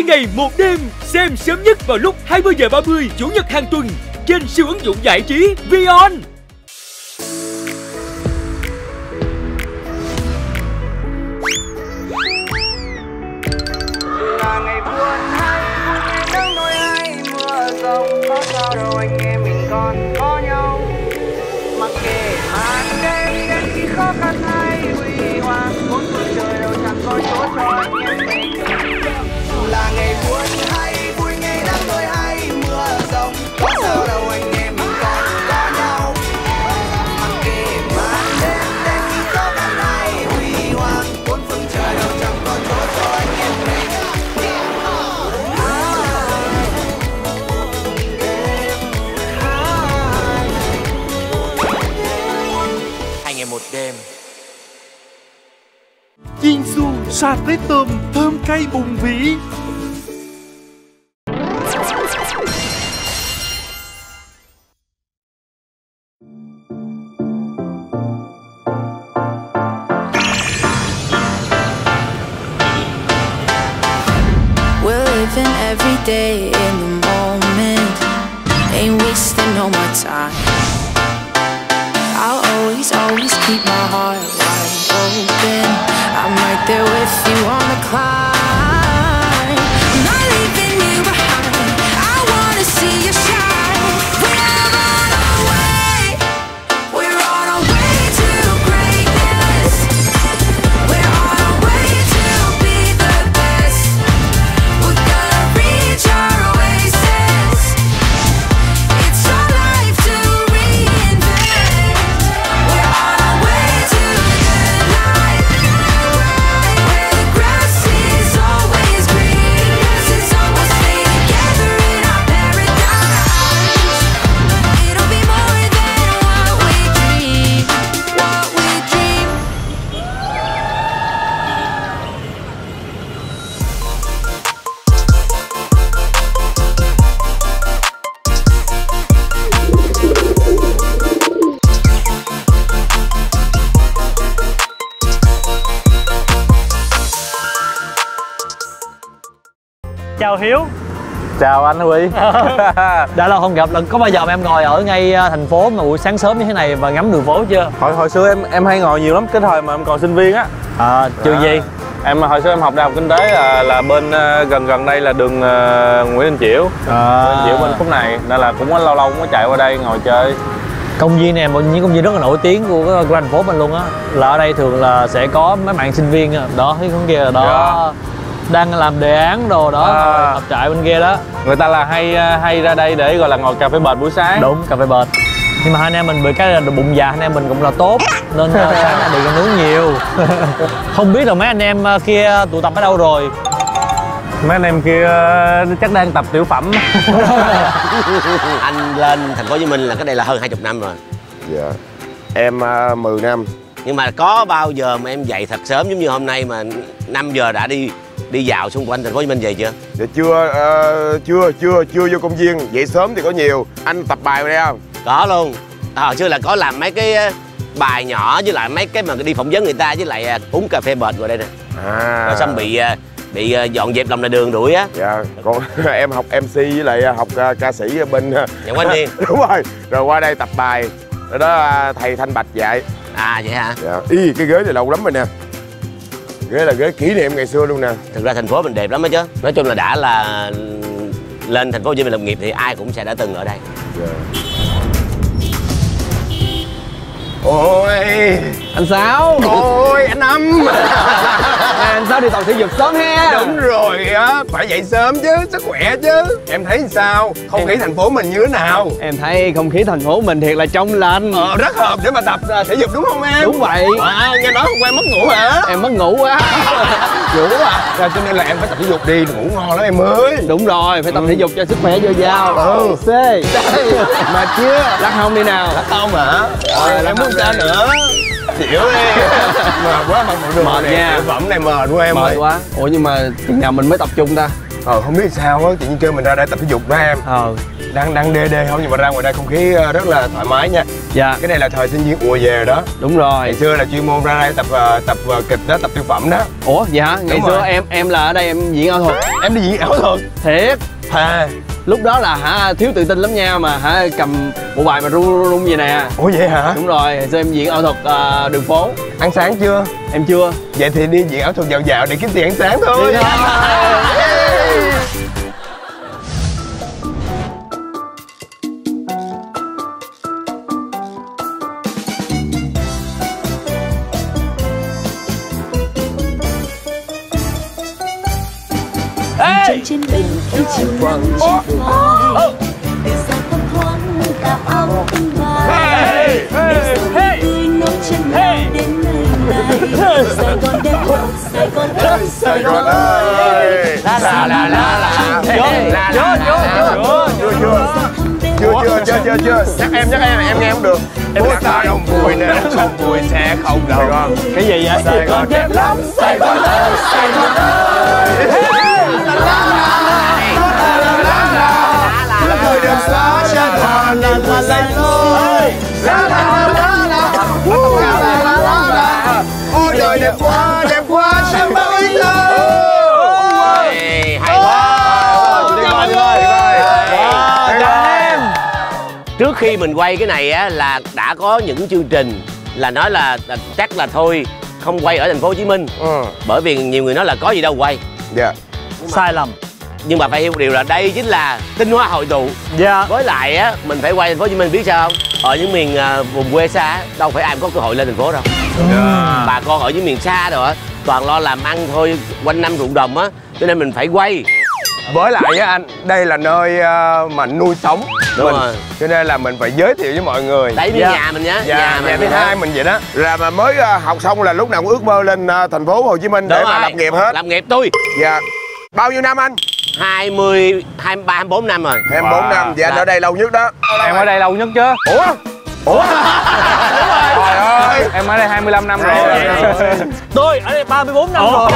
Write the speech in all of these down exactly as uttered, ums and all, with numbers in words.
ngày một đêm. Xem sớm nhất vào lúc hai mươi giờ ba mươi Chủ nhật hàng tuần trên siêu ứng dụng giải trí Vion. Là ngày buồn hay ngày nắng nôi hay mưa rông, có sao đâu anh em mình còn có nhau. Mặc kệ màn đêm đến khi khó khăn hay huy hoàng, bốn phương trời đâu chẳng có chỗ cho anh em mình. Là ngày buồn hay vui, ngày nắng nôi hay mưa rông, có sao đâu anh em mình còn có nhau. Mặc kệ màn đêm đến khi khó khăn hay huy hoàng, bốn phương trời đâu chẳng có chỗ cho anh em mình. Một đêm. Chiên xu sạch với tôm thơm cay bùng vị. We're living every day in the moment, ain't wasting no more time. I'll always, always keep my heart wide open. I'm right there with you on the climb. I'm not leaving you behind. I wanna see you shine. We're on our way. We're on our way to greatness. We're on our way to be the best. We're gonna reach our oasis. It's our life to reinvent. We're on our way to the light, where the grass is always green. Since all we'll stay together in our paradise. It'll be more than what we dream, what we dream. Chào Hiếu. Chào anh Huy. Đã lâu không gặp, lần có bao giờ mà em ngồi ở ngay thành phố mà buổi sáng sớm như thế này và ngắm đường phố chưa? Hồi hồi xưa em em hay ngồi nhiều lắm, cái thời mà em còn sinh viên á. À, trường gì? Em hồi xưa em học đại học kinh tế là, là bên gần gần đây là đường uh, Nguyễn Đình Chiểu. À. Nguyễn Đình Chiểu bên khúc này nên là cũng lâu lâu cũng có chạy qua đây ngồi chơi. Công viên này một những công viên rất là nổi tiếng của, của thành phố mình luôn á. Là ở đây thường là sẽ có mấy bạn sinh viên đó, cái con kia là đó. Yeah. Đang làm đề án đồ đó, à. Tập trại bên kia đó. Người ta là hay hay ra đây để gọi là ngồi cà phê bệt buổi sáng. Đúng, cà phê bệt. Nhưng mà hai anh em mình bị cái là bụng già, anh em mình cũng là tốt nên sáng nay đừng có nướng nhiều. Không biết là mấy anh em kia tụ tập ở đâu rồi. Mấy anh em kia chắc đang tập tiểu phẩm. Anh lên thành phố Hồ Chí Minh là cái đây là hơn hai mươi năm rồi. Dạ. Em uh, mười năm. Nhưng mà có bao giờ mà em dậy thật sớm giống như hôm nay mà năm giờ đã đi đi dạo xung quanh thành phố Hồ Chí Minh về chưa? Dạ chưa, uh, chưa, chưa, chưa vô công viên. Dậy sớm thì có nhiều. Anh tập bài ở đây không? Có luôn. Hồi xưa là có làm mấy cái bài nhỏ với lại mấy cái mà đi phỏng vấn người ta với lại uống cà phê bệt rồi đây nè. À. Rồi xong bị bị dọn dẹp lòng lề đường đuổi á. Dạ, còn em học em xê với lại học ca sĩ ở bên Nhận Quanh Điền. Đúng rồi, rồi qua đây tập bài. Rồi đó thầy Thanh Bạch dạy. À vậy hả? Dạ. Ý, cái ghế này lâu lắm rồi nè. Ghế là ghế kỷ niệm ngày xưa luôn nè. Thực ra thành phố mình đẹp lắm đó chứ. Nói chung là đã là lên thành phố Hồ Chí Minh lập nghiệp thì ai cũng sẽ đã từng ở đây. Dạ. Ôi anh Sáu. Ôi anh Âm. À, anh Sáu đi tập thể dục sớm ha. Đúng rồi á, phải dậy sớm chứ, sức khỏe chứ. Em thấy sao? Không em... khí thành phố mình như thế nào? Em thấy không khí thành phố mình thiệt là trong lành. Ờ, rất hợp để mà tập thể dục đúng không em? Đúng vậy. À, nghe nói hôm qua em mất ngủ hả? Em mất ngủ quá. Ngủ à? Rồi cho nên là em phải tập thể dục đi, ngủ ngon lắm em ơi. Đúng rồi, phải tập ừ. thể dục cho sức khỏe dồi dào. Ừ. C. Mà chưa? Lắc không đi nào? Lắc không hả? Rồi, em muốn ra nữa. Chịu đi. Mệt quá mà mọi mệt nha. Tiểu phẩm này mệt quá em mệt ơi. Quá. Ủa nhưng mà chừng nào mình mới tập trung ta? Ờ không biết sao á, tự nhiên kêu mình ra đây tập thể dục đó em. Ờ. đang đang đê đê không, nhưng mà ra ngoài đây không khí rất là thoải mái nha. Dạ. Cái này là thời sinh viên ùa về đó. Đúng rồi. Ngày xưa là chuyên môn ra đây tập tập kịch đó, tập tiểu phẩm đó. Ủa dạ, ngày Đúng xưa rồi. em em là ở đây em diễn ảo thuật. Em đi diễn ảo thuật Thiệt. à? Lúc đó là hả thiếu tự tin lắm nha, mà hả cầm bộ bài mà rung rung, rung vậy nè. Ủa vậy hả? Đúng rồi, ngày xưa em diễn ảo thuật uh, đường phố. Ăn sáng chưa? Em chưa. Vậy thì đi diễn ảo thuật dạo dạo để kiếm tiền ăn sáng thôi. Đi Chân trên bình khi chiều nắng trên vai, từ xa thấp thoáng cả áo tung vai, để sao tươi nốt chân mai đến nơi này. Sài Gòn đẹp quá, Sài Gòn ơi, Sài Gòn ơi. La la la la la. Chưa chưa chưa chưa chưa chưa chưa. Chắc em chắc em em nghe không được. Em là Sài Gòn vui nè, không vui sẽ không Sài Gòn. Cái gì vậy? Sài Gòn đẹp lắm, Sài Gòn ơi, Sài Gòn ơi. Người đẹp xóa chân hòn là là lạnh ơi. La la la la la. Ôi trời đẹp quá, đẹp quá, sao bao ý thơ. Hay quá. Chào mọi người. Em. Trước khi mình quay cái này á là đã có những chương trình là nói là, là chắc là thôi không quay ở thành phố Hồ Chí Minh. Ừ. Bởi vì nhiều người nói là có gì đâu quay. Dạ. Sai lầm. Nhưng mà phải hiểu một điều là đây chính là tinh hoa hội tụ. Dạ. Với lại á mình phải quay thành phố Hồ Chí Minh, biết sao không? Ở những miền uh, vùng quê xa đâu phải ai có cơ hội lên thành phố đâu. Yeah. Bà con ở những miền xa rồi á toàn lo làm ăn thôi, quanh năm ruộng đồng á, cho nên mình phải quay. Với lại á anh, đây là nơi uh, mà nuôi sống Đúng mình, rồi. cho nên là mình phải giới thiệu với mọi người. Đấy với Dạ. nhà mình nhá. Dạ, nhà, nhà thứ hai mình vậy đó. Là mà mới uh, học xong là lúc nào cũng ước mơ lên uh, thành phố Hồ Chí Minh để Đúng mà rồi. lập nghiệp hết. Lập nghiệp tôi. Dạ. Bao nhiêu năm anh? hai mươi, hai mươi ba, hai mươi bốn năm rồi. hai mươi bốn wow. năm, dạ anh ở đây lâu nhất đó. Em ở đây lâu nhất chứ. Ủa? Ủa? Trời ơi. Em ở đây hai mươi lăm năm rồi. Tôi ở đây ba mươi bốn năm rồi.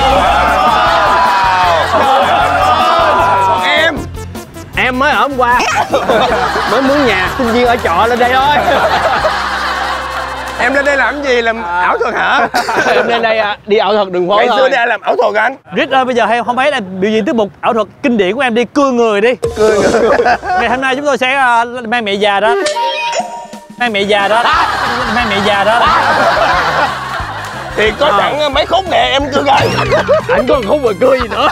Còn em? Em mới ở hôm qua. Mới mướn nhà, sinh viên ở trọ lên đây thôi. Em lên đây làm gì? Làm ảo thuật hả? Em lên đây à, đi ảo thuật đường phố Ngày thôi. xưa đây làm ảo thuật anh? Rít ơi, bây giờ hay không mấy là biểu diễn tiết mục ảo thuật kinh điển của em đi, cưa người đi. Cưa người. Ngày hôm nay chúng tôi sẽ uh, mang mẹ già đó. Mang mẹ già đó. Mang mẹ già đó. Thì có sẵn mấy khúc nè em cưa gầy. Anh có khúc mà cưa gì nữa.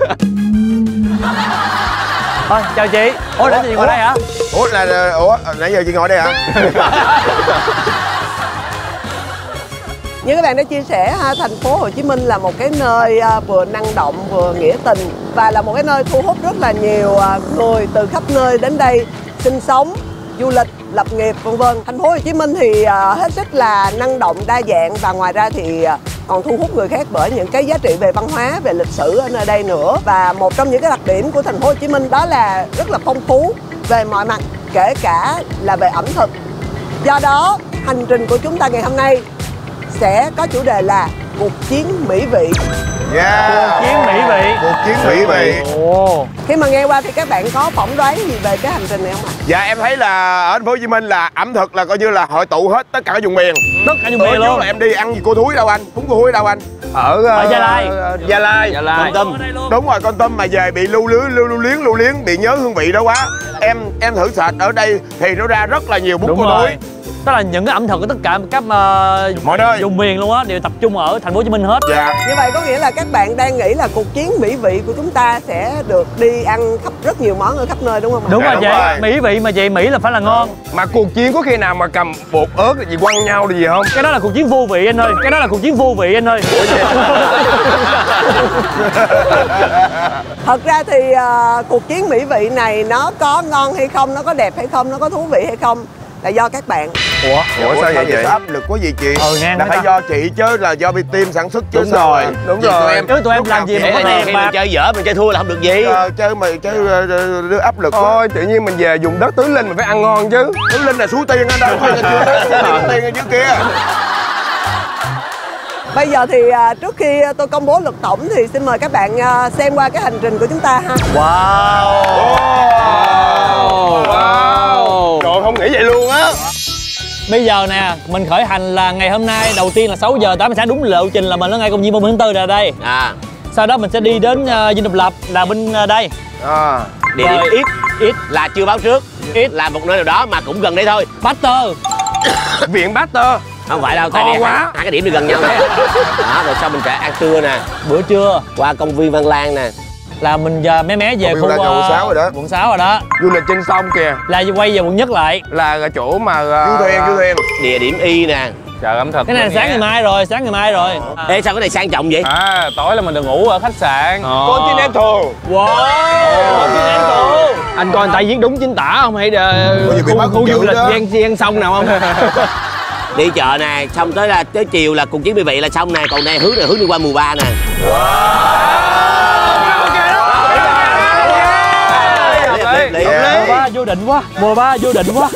Thôi chào chị. Ủa để chị ngồi đây hả? Ủa là ủa nãy giờ chị ngồi đây hả? Như các bạn đã chia sẻ ha, thành phố Hồ Chí Minh là một cái nơi vừa năng động vừa nghĩa tình và là một cái nơi thu hút rất là nhiều người từ khắp nơi đến đây sinh sống, du lịch, lập nghiệp vân vân. Thành phố Hồ Chí Minh thì hết sức là năng động, đa dạng và ngoài ra thì còn thu hút người khác bởi những cái giá trị về văn hóa, về lịch sử ở nơi đây nữa. Và một trong những cái đặc điểm của thành phố Hồ Chí Minh đó là rất là phong phú về mọi mặt, kể cả là về ẩm thực. Do đó, hành trình của chúng ta ngày hôm nay sẽ có chủ đề là cuộc chiến mỹ vị. Yeah. Cuộc chiến mỹ vị. Cuộc chiến mỹ vị. Ồ. Khi mà nghe qua thì các bạn có phỏng đoán gì về cái hành trình này không ạ? Dạ em thấy là ở thành phố Hồ Chí Minh là ẩm thực là coi như là hội tụ hết tất cả các vùng miền. Tất cả vùng miền luôn. Là em đi ăn gì cô thúi đâu anh? Bún cô thúi đâu anh? Ở Ở Gia Lai. Uh, Gia Lai. Gia Lai. Con Tâm. Đúng rồi, con Tâm mà về bị lưu lưới lưu, lưu liếng lưu liếng bị nhớ hương vị đó quá. Em em thử sạch ở đây thì nó ra rất là nhiều bún cô thúi. Tức là những cái ẩm thực của tất cả các uh, mọi nơi vùng miền luôn á đều tập trung ở thành phố Hồ Chí Minh hết. Dạ. Như vậy có nghĩa là các bạn đang nghĩ là cuộc chiến mỹ vị của chúng ta sẽ được đi ăn khắp rất nhiều món ở khắp nơi đúng không ạ? Đúng Dạ, rồi đúng chị, rồi. mỹ vị mà chị, Mỹ là phải là ngon. Mà cuộc chiến có khi nào mà cầm bột ớt gì quăng nhau gì không? Cái đó là cuộc chiến vô vị anh ơi, cái đó là cuộc chiến vô vị anh ơi. Thật ra thì uh, cuộc chiến mỹ vị này nó có ngon hay không, nó có đẹp hay không, nó có thú vị hay không là do các bạn. Ủa, Ủa sao vậy vậy? Áp lực quá gì chị? Ừ, ngang là phải ta. do chị chứ là do bên team sản xuất chứ. Đúng sao rồi. rồi. Đúng Vì rồi. tụi em- Chứ tụi em làm gì mà có Khi tiền mà mà. chơi dở mình chơi thua là không được gì. Ờ, chơi mà chơi uh, áp lực thôi, tự nhiên mình về dùng đất Tứ Linh mình phải ăn ngon chứ. Tứ Linh là Suối Tiên anh đâu phải là chưa tới Suối Tiên ở dưới kia. Bây giờ thì uh, trước khi tôi công bố lượt tổng thì xin mời các bạn uh, xem qua cái hành trình của chúng ta ha. Wow. Wow. Wow. Trời không nghĩ vậy luôn á. Bây giờ nè, mình khởi hành là ngày hôm nay đầu tiên là sáu giờ tám sáng đúng lộ trình là mình ở ngay công viên ba mươi tháng tư là đây. À. Sau đó mình sẽ đi đến uh, Dinh Độc Lập là bên uh, đây. À. Địa điểm ít ít là chưa báo trước. Ít là một nơi nào đó mà cũng gần đây thôi. Pasteur. Viện Pasteur. Không phải đâu, tại vì hai, hai cái điểm đi gần nhau nè. Đó, rồi sau mình sẽ ăn trưa nè. Bữa trưa qua công viên Văn Lang nè. Là mình uh, mé mé về khu uh, quận sáu rồi đó. Quận sáu rồi đó. Du lịch trên sông kìa. Là quay về quận nhất lại. Là chỗ mà du uh, thuyền, du thuyền. Địa điểm Y nè. Chợ ẩm thực. Cái này là sáng ngày mai rồi, sáng ngày mai rồi. À. Ê sao cái này sang trọng vậy? À, tối là mình được ngủ ở khách sạn. Continental. Wow. Continental. Anh coi người ta viết đúng chính tả không hay khu, khu du lịch ven ven sông nào không? Đi chợ nè, xong tới là tới chiều là cùng chuyến quý vị là xong nè, còn này hướng này hướng đi qua mùa ba nè. Mùa ba vô định quá, mùa ba vô định quá.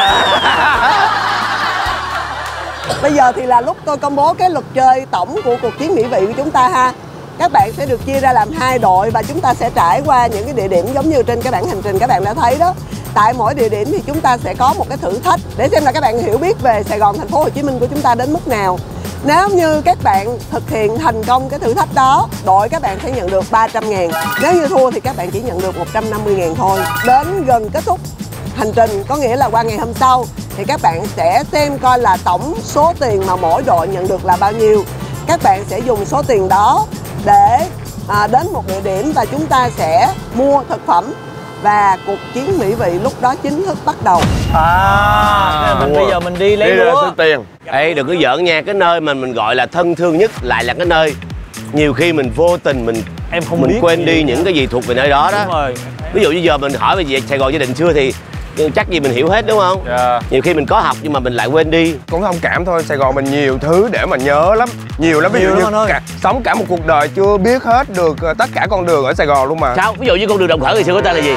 Bây giờ thì là lúc tôi công bố cái luật chơi tổng của cuộc chiến mỹ vị của chúng ta ha. Các bạn sẽ được chia ra làm hai đội và chúng ta sẽ trải qua những cái địa điểm giống như trên cái bảng hành trình các bạn đã thấy đó. Tại mỗi địa điểm thì chúng ta sẽ có một cái thử thách để xem là các bạn hiểu biết về Sài Gòn, thành phố Hồ Chí Minh của chúng ta đến mức nào. Nếu như các bạn thực hiện thành công cái thử thách đó, đội các bạn sẽ nhận được ba trăm ngàn. Nếu như thua thì các bạn chỉ nhận được một trăm năm mươi ngàn thôi. Đến gần kết thúc hành trình, có nghĩa là qua ngày hôm sau, thì các bạn sẽ xem coi là tổng số tiền mà mỗi đội nhận được là bao nhiêu. Các bạn sẽ dùng số tiền đó để à, đến một địa điểm và chúng ta sẽ mua thực phẩm. Và cuộc chiến mỹ vị lúc đó chính thức bắt đầu. À, mình bây giờ mình đi lấy đi lúa. tiền. Ê đừng có giỡn nha, cái nơi mà mình gọi là thân thương nhất lại là cái nơi nhiều khi mình vô tình mình em không mình biết quên đi những cái gì thuộc về nơi đó đó. Đúng rồi. Ví dụ như giờ mình hỏi về Sài Gòn gia đình xưa thì chắc gì mình hiểu hết đúng không? Yeah. Nhiều khi mình có học nhưng mà mình lại quên đi. Cũng thông cảm thôi, Sài Gòn mình nhiều thứ để mà nhớ lắm. Nhiều lắm, ví dụ như cả, sống cả một cuộc đời chưa biết hết được tất cả con đường ở Sài Gòn luôn mà. Sao? Ví dụ như con đường Đồng Khởi thì xưa có tên là gì?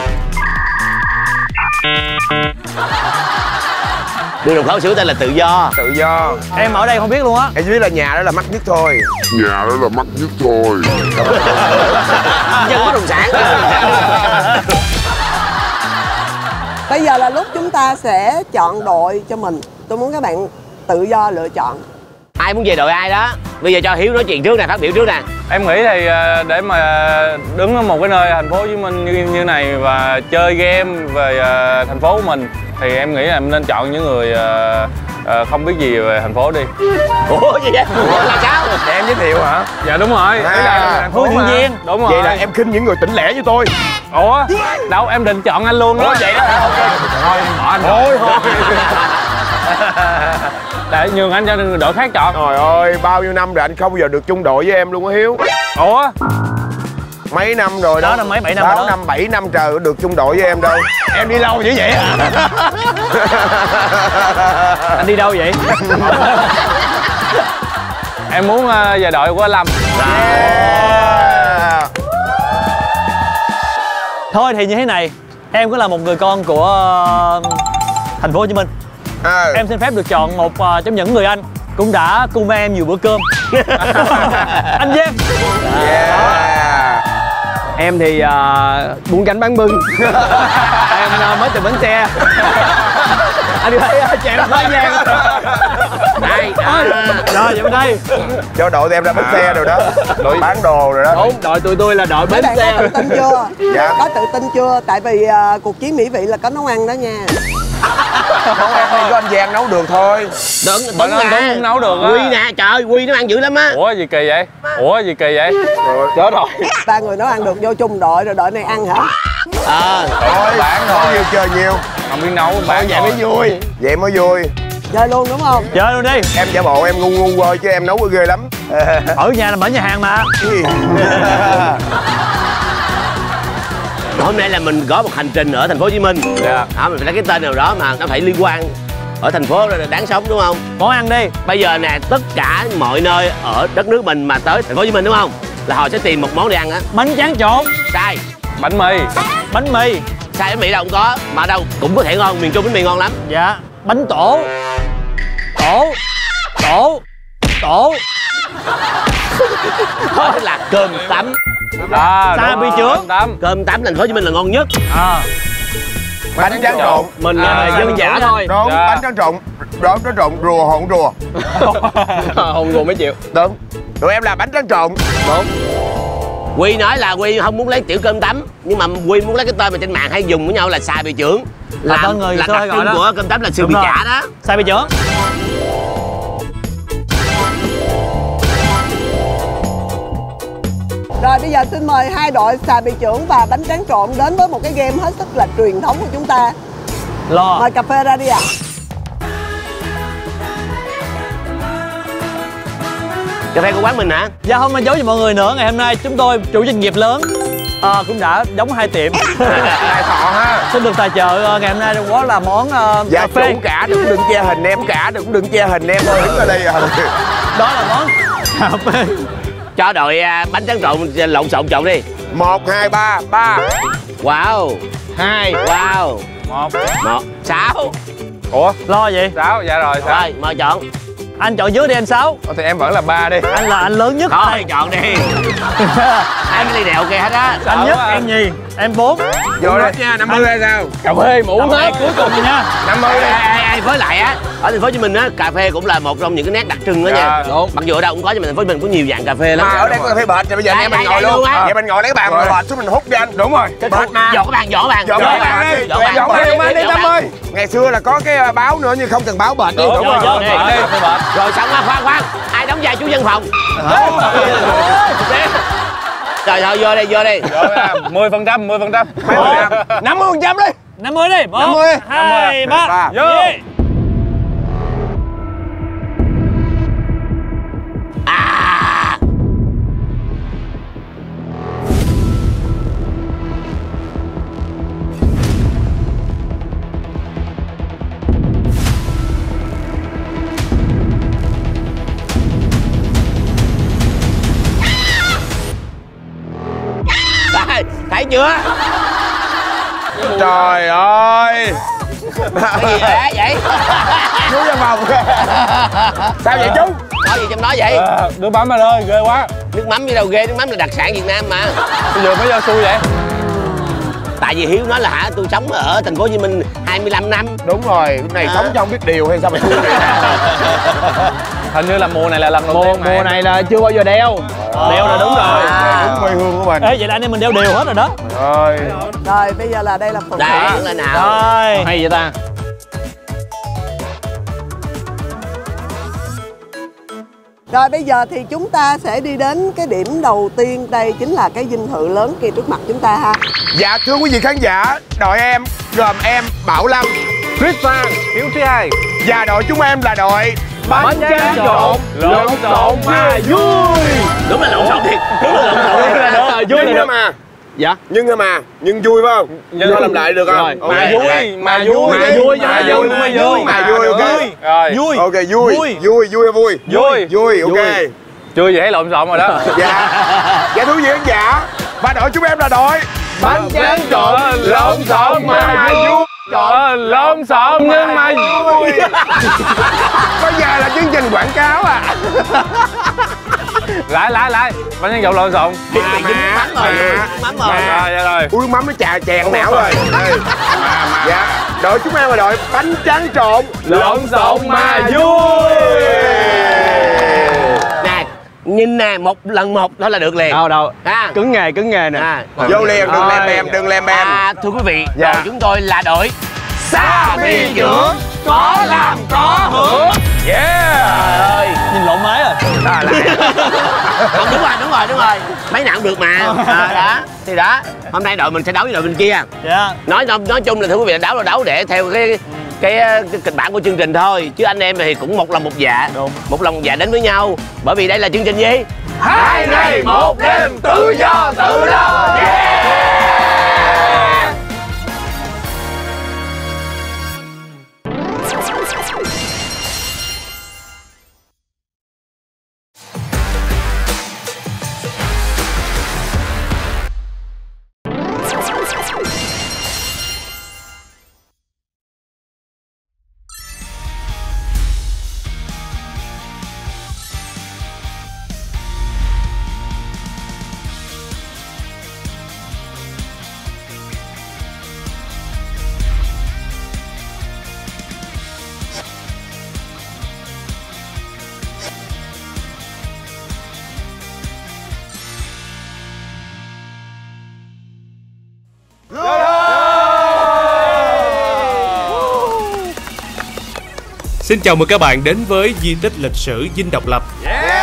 Đường Đồng Khởi xưa tên là Tự Do. Tự Do. Em ở đây không biết luôn á. Em chỉ biết là nhà đó là mắc nhất thôi. Nhà đó là mắc nhất thôi. Dân bất động sản. Bây giờ là lúc chúng ta sẽ chọn đội cho mình. Tôi muốn các bạn tự do lựa chọn. Ai muốn về đội ai đó. Bây giờ cho Hiếu nói chuyện trước nè, phát biểu trước nè. Em nghĩ thì để mà đứng ở một cái nơi thành phố Hồ Chí Minh như, như này và chơi game về thành phố của mình thì em nghĩ là em nên chọn những người không biết gì về thành phố đi. Ủa gì vậy? Ủa là sao? Để em giới thiệu hả? Dạ đúng rồi. À, Đấy là Hướng Thiện Viên. Đúng rồi. Vậy là em khinh những người tỉnh lẻ như tôi. Ủa? Đâu em định chọn anh luôn đó. Ủa vậy đó hả? Ok. Thôi em bỏ anh thôi thôi. Để nhường anh cho đội khác chọn. Trời ơi, bao nhiêu năm rồi anh không bao giờ được chung đội với em luôn á Hiếu. Ủa? Mấy năm rồi đó. Đó là mấy bảy năm rồi đó. sáu năm, bảy năm trời được chung đội với em đâu. Em đi lâu dữ vậy à? Anh đi đâu vậy? Em muốn uh, về đội của anh Lâm. Yeah. Thôi thì như thế này, em cũng là một người con của uh, thành phố Hồ Chí Minh. À. Em xin phép được chọn một uh, trong những người anh cũng đã cùng với em nhiều bữa cơm. Anh Giang. Yeah. Em thì uh, buôn cánh bán bưng. Em uh, mới từ bến xe. Anh thấy uh, chèo hơi Giang. Đây. Rồi vậy bên đây. Cho đội tụi em ra bến xe rồi đó. Đội bán đồ rồi đó. Đúng, đội tụi tôi là đội bến Mấy bạn xe. có tự tin chưa? Dạ. Có tự tin chưa? Tại vì uh, cuộc chiến mỹ vị là có nấu ăn đó nha. Không em đây có anh Giang nấu được thôi. Đúng, Đúng đúng nè. Không nấu được á. Quy nè, trời ơi, Quy nó ăn dữ lắm á. Ủa gì kỳ vậy? Ủa gì kỳ vậy? Rồi. Chết rồi. Ba người nấu ăn được vô chung đội rồi đội này ăn hả? Ờ. Thôi bán thôi. Nhiều chơi nhiều. Không biết nấu bán vậy mới vui. Vậy mới vui. Chơi luôn đúng không? Chơi luôn đi. Em giả bộ em ngu ngu quơ chứ em nấu ghê lắm. Ở nhà là mở nhà hàng mà. Hôm nay là mình có một hành trình ở thành phố Hồ Chí Minh. Dạ. À, mình phải lấy cái tên nào đó mà nó phải liên quan ở thành phố đáng sống đúng không? Món ăn đi. Bây giờ nè, tất cả mọi nơi ở đất nước mình mà tới thành phố Hồ Chí Minh đúng không? Là họ sẽ tìm một món để ăn á. Bánh tráng trộn. Sai. Bánh mì. Bánh mì. Sai, bánh mì đâu cũng có, mà đâu cũng có thể ngon, miền Trung bánh mì ngon lắm. Dạ. Bánh tổ. Tổ. Tổ. Tổ. Đó là cơm tấm. À, Sa pi trước. Tấm. Cơm tấm thành phố Hồ Chí Minh là ngon nhất. À. Bánh tráng trộn. Mình là dân dã thôi. Đúng, bánh tráng trộn. Đó, tráng trộn rùa hỗn rùa. Hồn rùa mấy triệu. Đúng. Tụi em là bánh tráng trộn. Đúng. Quy nói là Quy không muốn lấy tiểu cơm tấm, nhưng mà Quy muốn lấy cái tên mà trên mạng hay dùng với nhau là xài bị trưởng. Là tên người là xưa hay đặc gọi trưng đó. của cơm tấm là sư Đúng bị rồi. chả đó. Sai bị trưởng. Rồi bây giờ xin mời hai đội xà bì trưởng và bánh tráng trộn đến với một cái game hết sức là truyền thống của chúng ta. Lo. Mời cà phê ra đi ạ. Cà phê của quán mình hả? Dạ không nói dối với mọi người nữa, ngày hôm nay chúng tôi chủ doanh nghiệp lớn à, cũng đã đóng hai tiệm. Đại thọ ha. Xin được tài trợ ngày hôm nay trong đó là món uh, Dạ cà phê. chủ cả đừng đừng che hình em cả đừng đừng che hình em thôi đứng ở đây à. Đó là món cà phê. Cho đội à, bánh tráng trộn lộn xộn trộn đi. Một hai ba ba. Wow. Hai. Wow. Một. Một. Sáu. Ủa? Lo gì? Sáu, dạ rồi. Sáu. Rồi mời chọn. Anh chọn trước đi anh Sáu. Ủa, thì em vẫn là ba đi. Anh là anh lớn nhất. Thôi chọn đi. Hai cái ly đều ok hết á. Anh nhất, em nhì, em bốn. Vô đó nha, năm mươi hay sao? Cà phê mà uống hết. Cuối cùng rồi nha. năm mươi đi. Ai với lại á, ở thành phố Hồ Chí Minh á, cà phê cũng là một trong những cái nét đặc trưng đó nha. Đúng. Mặc dù ở đâu cũng có nhưng mà thành phố Hồ Chí Minh có nhiều dạng cà phê lắm. Mà ở đây có cà phê bệt thì bây giờ Đây, anh em mình đây, ngồi đây luôn. luôn á. Vậy mình ngồi lấy cái bàn ngồi bệt xuống mình hút đi anh. Đúng rồi. Bệt mà. Dọn cái bàn, dọn cái bàn. Dọn cái bàn đi. Dọn Tụi em dọn bàn. cái bàn đi Dọn năm mươi. Ngày xưa là có cái báo nữa nhưng không cần báo bệt đi. Đúng rồi. Dọn Đi. đi. Rồi xong á, khoan khoan. Ai đóng vai chủ nhân phòng? Rồi thôi vô đi, vô đi. mười phần trăm, mười phần trăm. năm mươi phần trăm đi. năm mươi đi. Một, năm mươi. hai, ba. Vô. Đi. À. Đây, thấy chưa? Trời ơi. Cái gì vậy vậy? Chú ra phòng. Sao vậy chú? Nói gì trong đó vậy? À, nước mắm anh ơi, ghê quá. Nước mắm gì đâu ghê, nước mắm là đặc sản Việt Nam mà. Bây giờ mới giao xui vậy? Tại vì Hiếu nói là hả, tôi sống ở thành phố Hồ Chí Minh hai mươi lăm năm. Đúng rồi, lúc này À. sống trong biết điều hay sao mà vui vậy? Hình như là mùa này là lần đầu Mùa, tiên mà mùa em- này là chưa bao giờ đeo. Đeo là đúng rồi. À. Đúng quê hương của mình. Ê, vậy là anh em mình đeo đều hết rồi đó. Rồi. Rồi bây giờ là đây là phần Đây, thưởng. đứng lên nào. Rồi. Hay vậy ta. Rồi bây giờ thì chúng ta sẽ đi đến cái điểm đầu tiên. Đây chính là cái dinh thự lớn kia trước mặt chúng ta ha. Dạ thưa quý vị khán giả, đội em gồm em Bảo Lâm, Christian, Hiếu thứ hai. và đội chúng em là đội Bánh tráng trộn, lộn xộn mà vui. Đúng là lộn xộn thiệt. Đúng là lộn xộn. Đúng là đúng rồi, vui Nhưng là thôi được. mà. Dạ. Nhưng thôi mà, nhưng vui phải không? Nhưng- Cho làm lại được không? Rồi, Ok. Mà vui, mà vui. Mà vui, mà mà vui, vui, mà vui. mà vui, ok. Rồi. Vui. Ok, vui, Vui. vui, vui hay vui? Vui. Vui, ok. Chưa gì thấy lộn xộn rồi đó. Dạ. Dạ thưa quý vị khán giả, và đội chúng em là đội Bánh tráng trộn, lộn xộn mà vui. Trời ơi, lộn xộn nhưng mà vui. Bây giờ là chương trình quảng cáo à. Lại, lại, lại. Bánh tráng trộn lộn xộn. Mà dính mắm rồi. dính Mắm rồi. Rồi, dạ rồi. Ui mắm nó chà chèn não rồi. Đây. Dạ, đội chúng em là đội bánh tráng trộn Lộn xộn mà vui. Nè, nhìn nè, một lần một đó là được liền. Đâu đâu. Ha. Cứng nghề, cứng nghề nè. À. Vô liền, đừng lem Rồi. bem, đừng lem bem. À, thưa quý vị, Dạ. đội chúng tôi là đội Sa mi dưỡng, có làm có hưởng. Yeah. Trời ơi. Nhìn lộn máy rồi. À, lại. Không, đúng rồi, đúng rồi, đúng rồi. Mấy nào cũng được mà. À, đó. Thì đó, hôm nay đội mình sẽ đấu với đội bên kia. Dạ. Nói nói, nói chung là thưa quý vị, đấu là đấu để theo cái cái, cái kịch bản của chương trình thôi, chứ anh em thì cũng một lòng một dạ. Đúng. Một lòng một dạ đến với nhau, bởi vì đây là chương trình gì? Hai ngày một đêm tự do tự lo. Yeah. Xin chào mừng các bạn đến với di tích lịch sử Dinh Độc Lập.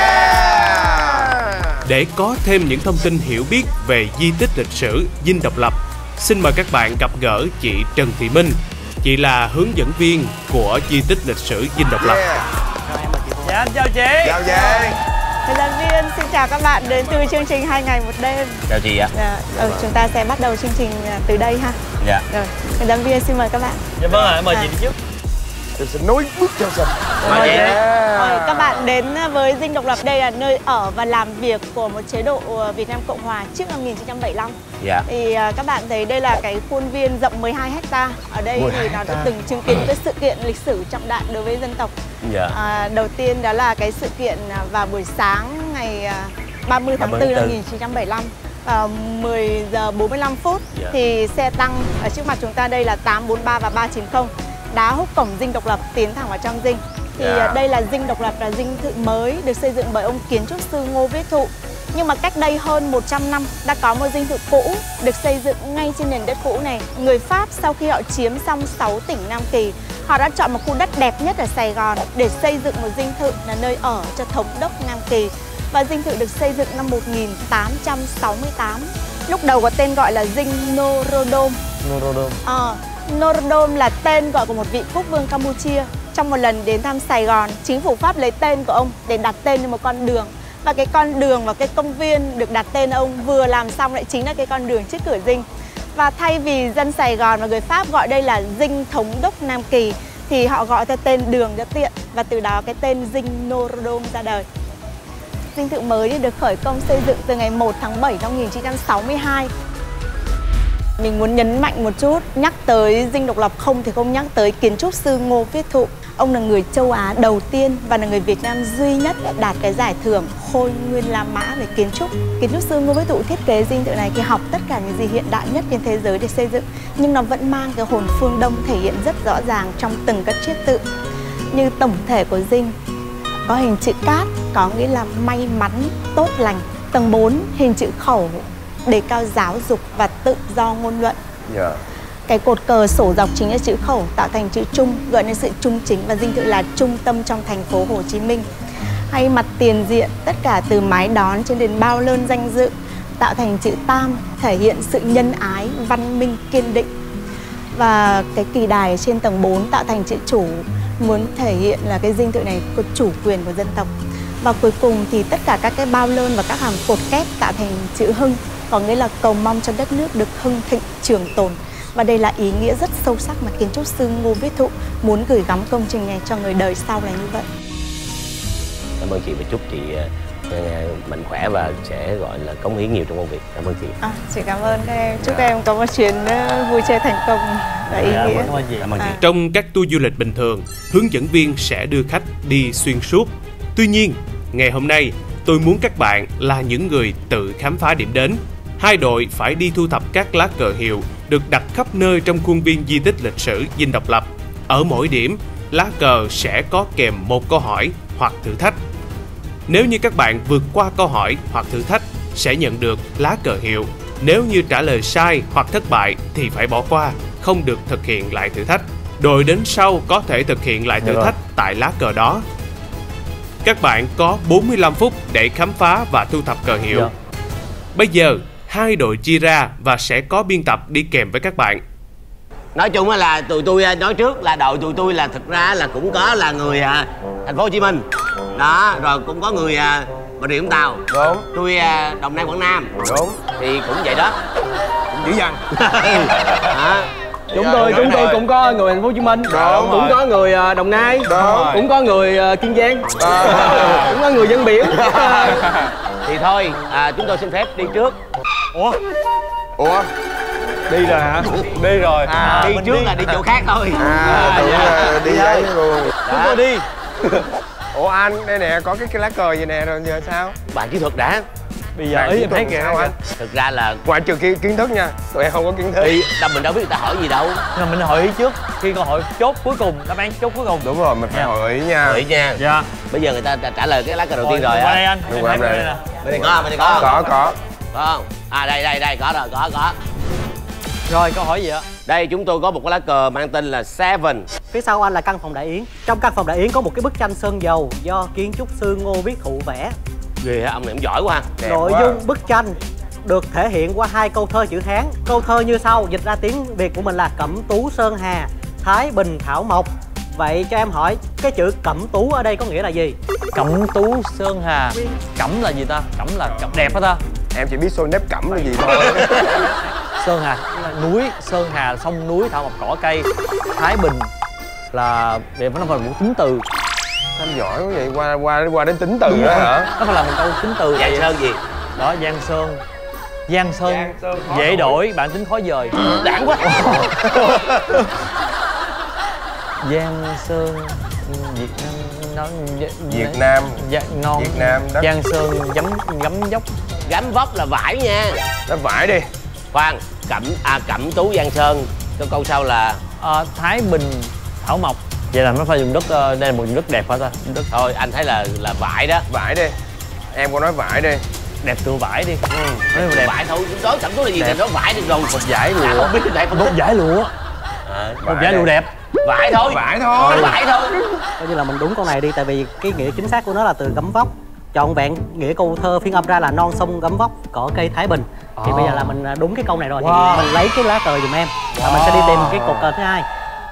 Để có thêm những thông tin hiểu biết về di tích lịch sử Dinh Độc Lập, xin mời các bạn gặp gỡ chị Trần Thị Minh. Chị là hướng dẫn viên của di tích lịch sử Dinh Độc Lập. Dạ, chào chị. Chào chị. Hướng dẫn viên xin chào các bạn đến từ chương trình hai ngày một đêm. Chào chị ạ. Dạ, ừ, chúng ta sẽ bắt đầu chương trình từ đây ha. Dạ. Rồi, hướng dẫn viên xin mời các bạn. Dạ vâng ạ, mời à. chị đi trước. Tôi sẽ nối bước theo dần. Mời chị. Mời các bạn đến với Dinh Độc Lập. Đây là nơi ở và làm việc của một chế độ Việt Nam Cộng Hòa trước năm một nghìn chín trăm bảy mươi lăm. Dạ. Thì uh, các bạn thấy đây là cái khuôn viên rộng mười hai héc ta. Ở đây thì nó đã từng chứng kiến cái sự kiện lịch sử trọng đại đối với dân tộc. Dạ. À, đầu tiên đó là cái sự kiện vào buổi sáng ngày ba mươi tháng tư năm một nghìn chín trăm bảy mươi lăm. Vào mười giờ bốn mươi lăm phút yeah. thì xe tăng ở trước mặt chúng ta đây là tám bốn ba và ba chín không đá húc cổng Dinh Độc Lập tiến thẳng vào trong dinh. Thì yeah. đây là Dinh Độc Lập, là dinh thự mới được xây dựng bởi ông kiến trúc sư Ngô Viết Thụ. Nhưng mà cách đây hơn một trăm năm đã có một dinh thự cũ được xây dựng ngay trên nền đất cũ này. Người Pháp sau khi họ chiếm xong sáu tỉnh Nam Kỳ, họ đã chọn một khu đất đẹp nhất ở Sài Gòn để xây dựng một dinh thự là nơi ở cho thống đốc Nam Kỳ. Và dinh thự được xây dựng năm một nghìn tám trăm sáu mươi tám. Lúc đầu có tên gọi là dinh Norodom. Norodom. Ờ, Norodom là tên gọi của một vị quốc vương Campuchia. Trong một lần đến thăm Sài Gòn, chính phủ Pháp lấy tên của ông để đặt tên cho một con đường. Và cái con đường và cái công viên được đặt tên ông vừa làm xong lại chính là cái con đường trước cửa dinh. Và thay vì dân Sài Gòn và người Pháp gọi đây là dinh thống đốc Nam Kỳ, thì họ gọi theo tên đường cho tiện. Và từ đó cái tên dinh Norodom ra đời. Dinh thự mới được khởi công xây dựng từ ngày một tháng bảy năm một nghìn chín trăm sáu mươi hai. Mình muốn nhấn mạnh một chút, nhắc tới Dinh Độc Lập không thì không nhắc tới kiến trúc sư Ngô Viết Thụ. Ông là người châu Á đầu tiên và là người Việt Nam duy nhất đạt cái giải thưởng Khôi Nguyên La Mã về kiến trúc. Kiến trúc sư Ngô Viết Thụ thiết kế dinh thự này thì học tất cả những gì hiện đại nhất trên thế giới để xây dựng, nhưng nó vẫn mang cái hồn phương Đông thể hiện rất rõ ràng trong từng các chiết tự. Như tổng thể của dinh có hình chữ cát, có nghĩa là may mắn, tốt lành. Tầng bốn hình chữ khẩu, đề cao giáo dục và tự do ngôn luận. Yeah. Cái cột cờ sổ dọc chính là chữ khẩu tạo thành chữ trung, gợi nên sự trung chính và dinh thự là trung tâm trong thành phố Hồ Chí Minh. Hay mặt tiền diện, tất cả từ mái đón trên đến bao lơn danh dự tạo thành chữ tam, thể hiện sự nhân ái, văn minh, kiên định. Và cái kỳ đài trên tầng bốn tạo thành chữ chủ, muốn thể hiện là cái dinh thự này có chủ quyền của dân tộc. Và cuối cùng thì tất cả các cái bao lơn và các hàng cột kép tạo thành chữ hưng, có nghĩa là cầu mong cho đất nước được hưng thịnh trường tồn. Và đây là ý nghĩa rất sâu sắc mà kiến trúc sư Ngô Viết Thụ muốn gửi gắm công trình này cho người đời sau là như vậy. Cảm ơn chị và chúc chị mạnh khỏe và sẽ gọi là cống hiến nhiều trong công việc. Cảm ơn chị. À, chị cảm ơn các em. Chúc các em có một chuyến vui chơi thành công và ý nghĩa. Cảm ơn chị. Cảm ơn chị. Trong các tour du lịch bình thường, hướng dẫn viên sẽ đưa khách đi xuyên suốt. Tuy nhiên, ngày hôm nay tôi muốn các bạn là những người tự khám phá điểm đến. Hai đội phải đi thu thập các lá cờ hiệu được đặt khắp nơi trong khuôn viên di tích lịch sử Dinh Độc Lập. Ở mỗi điểm, lá cờ sẽ có kèm một câu hỏi hoặc thử thách. Nếu như các bạn vượt qua câu hỏi hoặc thử thách, sẽ nhận được lá cờ hiệu. Nếu như trả lời sai hoặc thất bại thì phải bỏ qua, không được thực hiện lại thử thách. Đội đến sau có thể thực hiện lại thử thách tại lá cờ đó. Các bạn có bốn mươi lăm phút để khám phá và thu thập cờ hiệu. Yeah. Bây giờ, hai đội chia ra và sẽ có biên tập đi kèm với các bạn. Nói chung là tụi tôi nói trước là đội tụi tôi là thực ra là cũng có là người à, thành phố Hồ Chí Minh. Đó, rồi cũng có người à, Bà Rịa Vũng Tàu. Đúng. Tôi à, Đồng Nai, Quảng Nam. Đúng. Thì cũng vậy đó. Cũng dữ dằn. Chúng tôi chúng tôi cũng có người thành phố Hồ Chí Minh. Đúng. Cũng có người Đồng Nai. Đúng. Cũng có người Kiên Giang. Cũng có người dân biển. Thì thôi, à, chúng tôi xin phép đi trước. Ủa? Ủa? Đi rồi hả? Đi rồi. À, đi trước đi. Là đi chỗ khác thôi. À, à dạ. Đi đấy luôn. Chúng tôi đi. Ủa anh, đây nè, có cái, cái lá cờ vậy nè, rồi giờ sao? Bạn kỹ thuật đã. Bây giờ ý em thấy kìa anh. Thực ra là ngoại trừ kiến, kiến thức nha, tụi em không có kiến thức. Ý, đâu mình đâu biết người ta hỏi gì đâu. Nhưng mà mình hỏi ý trước, khi câu hỏi chốt cuối cùng, đáp án chốt cuối cùng. Đúng rồi, mình phải hỏi ý nha. Hỏi ý nha. Dạ. Bây giờ người ta trả lời cái lá cờ đầu tiên rồi á. Đây anh. Đúng rồi, đây. Bên đây có, bên đây có. Có, có. Có không? À đây, đây, đây, có rồi, có, có. Rồi, câu hỏi gì ạ? Đây chúng tôi có một cái lá cờ mang tên là Seven. Phía sau anh là căn phòng đại yến. Trong căn phòng đại yến có một cái bức tranh sơn dầu do kiến trúc sư Ngô Viết Thụ vẽ. Ghê hả, ông này cũng giỏi quá. Đẹp Nội quá. dung bức tranh được thể hiện qua hai câu thơ chữ Hán. Câu thơ như sau, dịch ra tiếng Việt của mình là Cẩm Tú Sơn Hà, Thái Bình Thảo Mộc. Vậy cho em hỏi cái chữ Cẩm Tú ở đây có nghĩa là gì? Cẩm Tú Sơn Hà. Cẩm là gì ta? Cẩm là cẩm đẹp hả ta? Em chỉ biết xôi nếp cẩm là gì thôi. Sơn Hà là núi, Sơn Hà là sông núi, thảo mộc cỏ cây. Thái Bình là để nó phải một tính từ. Anh giỏi quá vậy, qua qua qua đến tính từ đó hả? Nó phải là một câu tính từ. Giang Sơn gì? Đó, Giang Sơn. Giang Sơn, Giang Sơn dễ đổi, bản tính khó dời. Đảng quá. Giang Sơn Việt Nam nó Việt Nam dạ, non Việt Nam đất. Giang Sơn gấm gấm dốc. Gấm vóc là vải nha. Nó vải đi. Khoan, Cẩm à Cẩm Tú Giang Sơn. Cái câu sau là à, Thái Bình Thảo Mộc. Vậy là nó phải dùng đất, đây là một vùng đất đẹp hả ta? Đất thôi anh thấy là là vải đó. Vải đi. Em có nói vải đi. Đẹp từ vải đi. Ừ. Đẹp. Vải thôi, nói Cẩm Tú là gì thì nói vải đi rồi. Một dải lụa. Không biết cái một dải lụa. À, một dải lụa đẹp. Vải thôi. Vải thôi. Vải thôi. Coi như là mình đúng câu này đi, tại vì cái nghĩa chính xác của nó là từ gấm vóc. Trọn vẹn nghĩa câu thơ phiên âm ra là non sông gấm vóc, cỏ cây Thái Bình. À. Thì bây giờ là mình đúng cái câu này rồi. Wow. Thì mình lấy cái lá cờ giùm em. Và wow. mình sẽ đi tìm cái cột cờ thứ hai.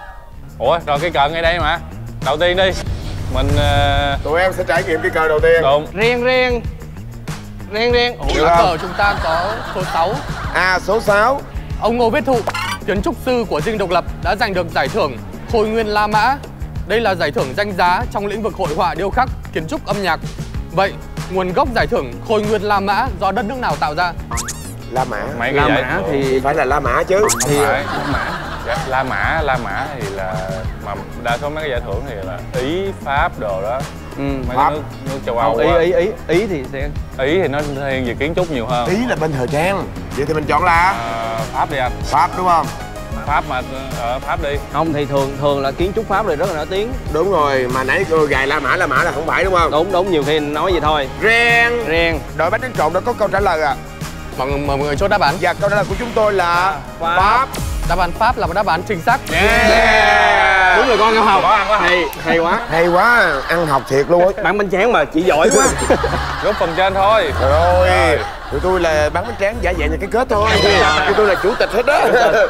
Ủa rồi cái cờ ngay đây mà. Đầu tiên đi. Mình uh... tụi em sẽ trải nghiệm cái cờ đầu tiên. Đúng. Riêng riêng. Riêng riêng. Ủa, lá cờ chúng ta có số sáu. À số sáu. Ông Ngô Viết Thụ, kiến trúc sư của Dinh Độc Lập đã giành được giải thưởng Khôi Nguyên La Mã. Đây là giải thưởng danh giá trong lĩnh vực hội họa, điêu khắc, kiến trúc, âm nhạc. Vậy, nguồn gốc giải thưởng Khôi Nguyên La Mã do đất nước nào tạo ra? La Mã. Mấy La cái Mã thì phải là La Mã chứ. Thì La Mã. Dạ, La Mã, La Mã thì là mà đa số mấy cái giải thưởng thì là Ý, Pháp đồ đó. Ừ, mấy Pháp. cái nước, nước châu Âu. Ý, Ý, Ý, Ý thì sẽ Ý thì nó thiên về kiến trúc nhiều hơn. Ý là bên thời trang. Vậy thì mình chọn là à, Pháp đi anh. Pháp đúng không? Pháp mà ở Pháp đi. Không thì thường thường là kiến trúc Pháp này rất là nổi tiếng. Đúng rồi, mà nãy cô gài La Mã La Mã là không phải đúng không? Đúng đúng, nhiều khi nói vậy thôi. Reng. Reng. Đội bánh tráng trộn đã có câu trả lời à? Mọi người, mọi người chốt đáp án. Và câu trả lời của chúng tôi là Pháp. Pháp. Đáp án Pháp là một đáp án chính xác. Yeah. Yeah. Đúng rồi con, ăn học. Ăn quá. Hay, hay quá. Hay quá, ăn học thiệt luôn á. Bán bánh tráng mà chị giỏi quá. Góp phần trên thôi. Trời ơi, tụi tôi là bán bánh tráng giả dạng như cái kết thôi. Tụi tôi là chủ tịch hết đó.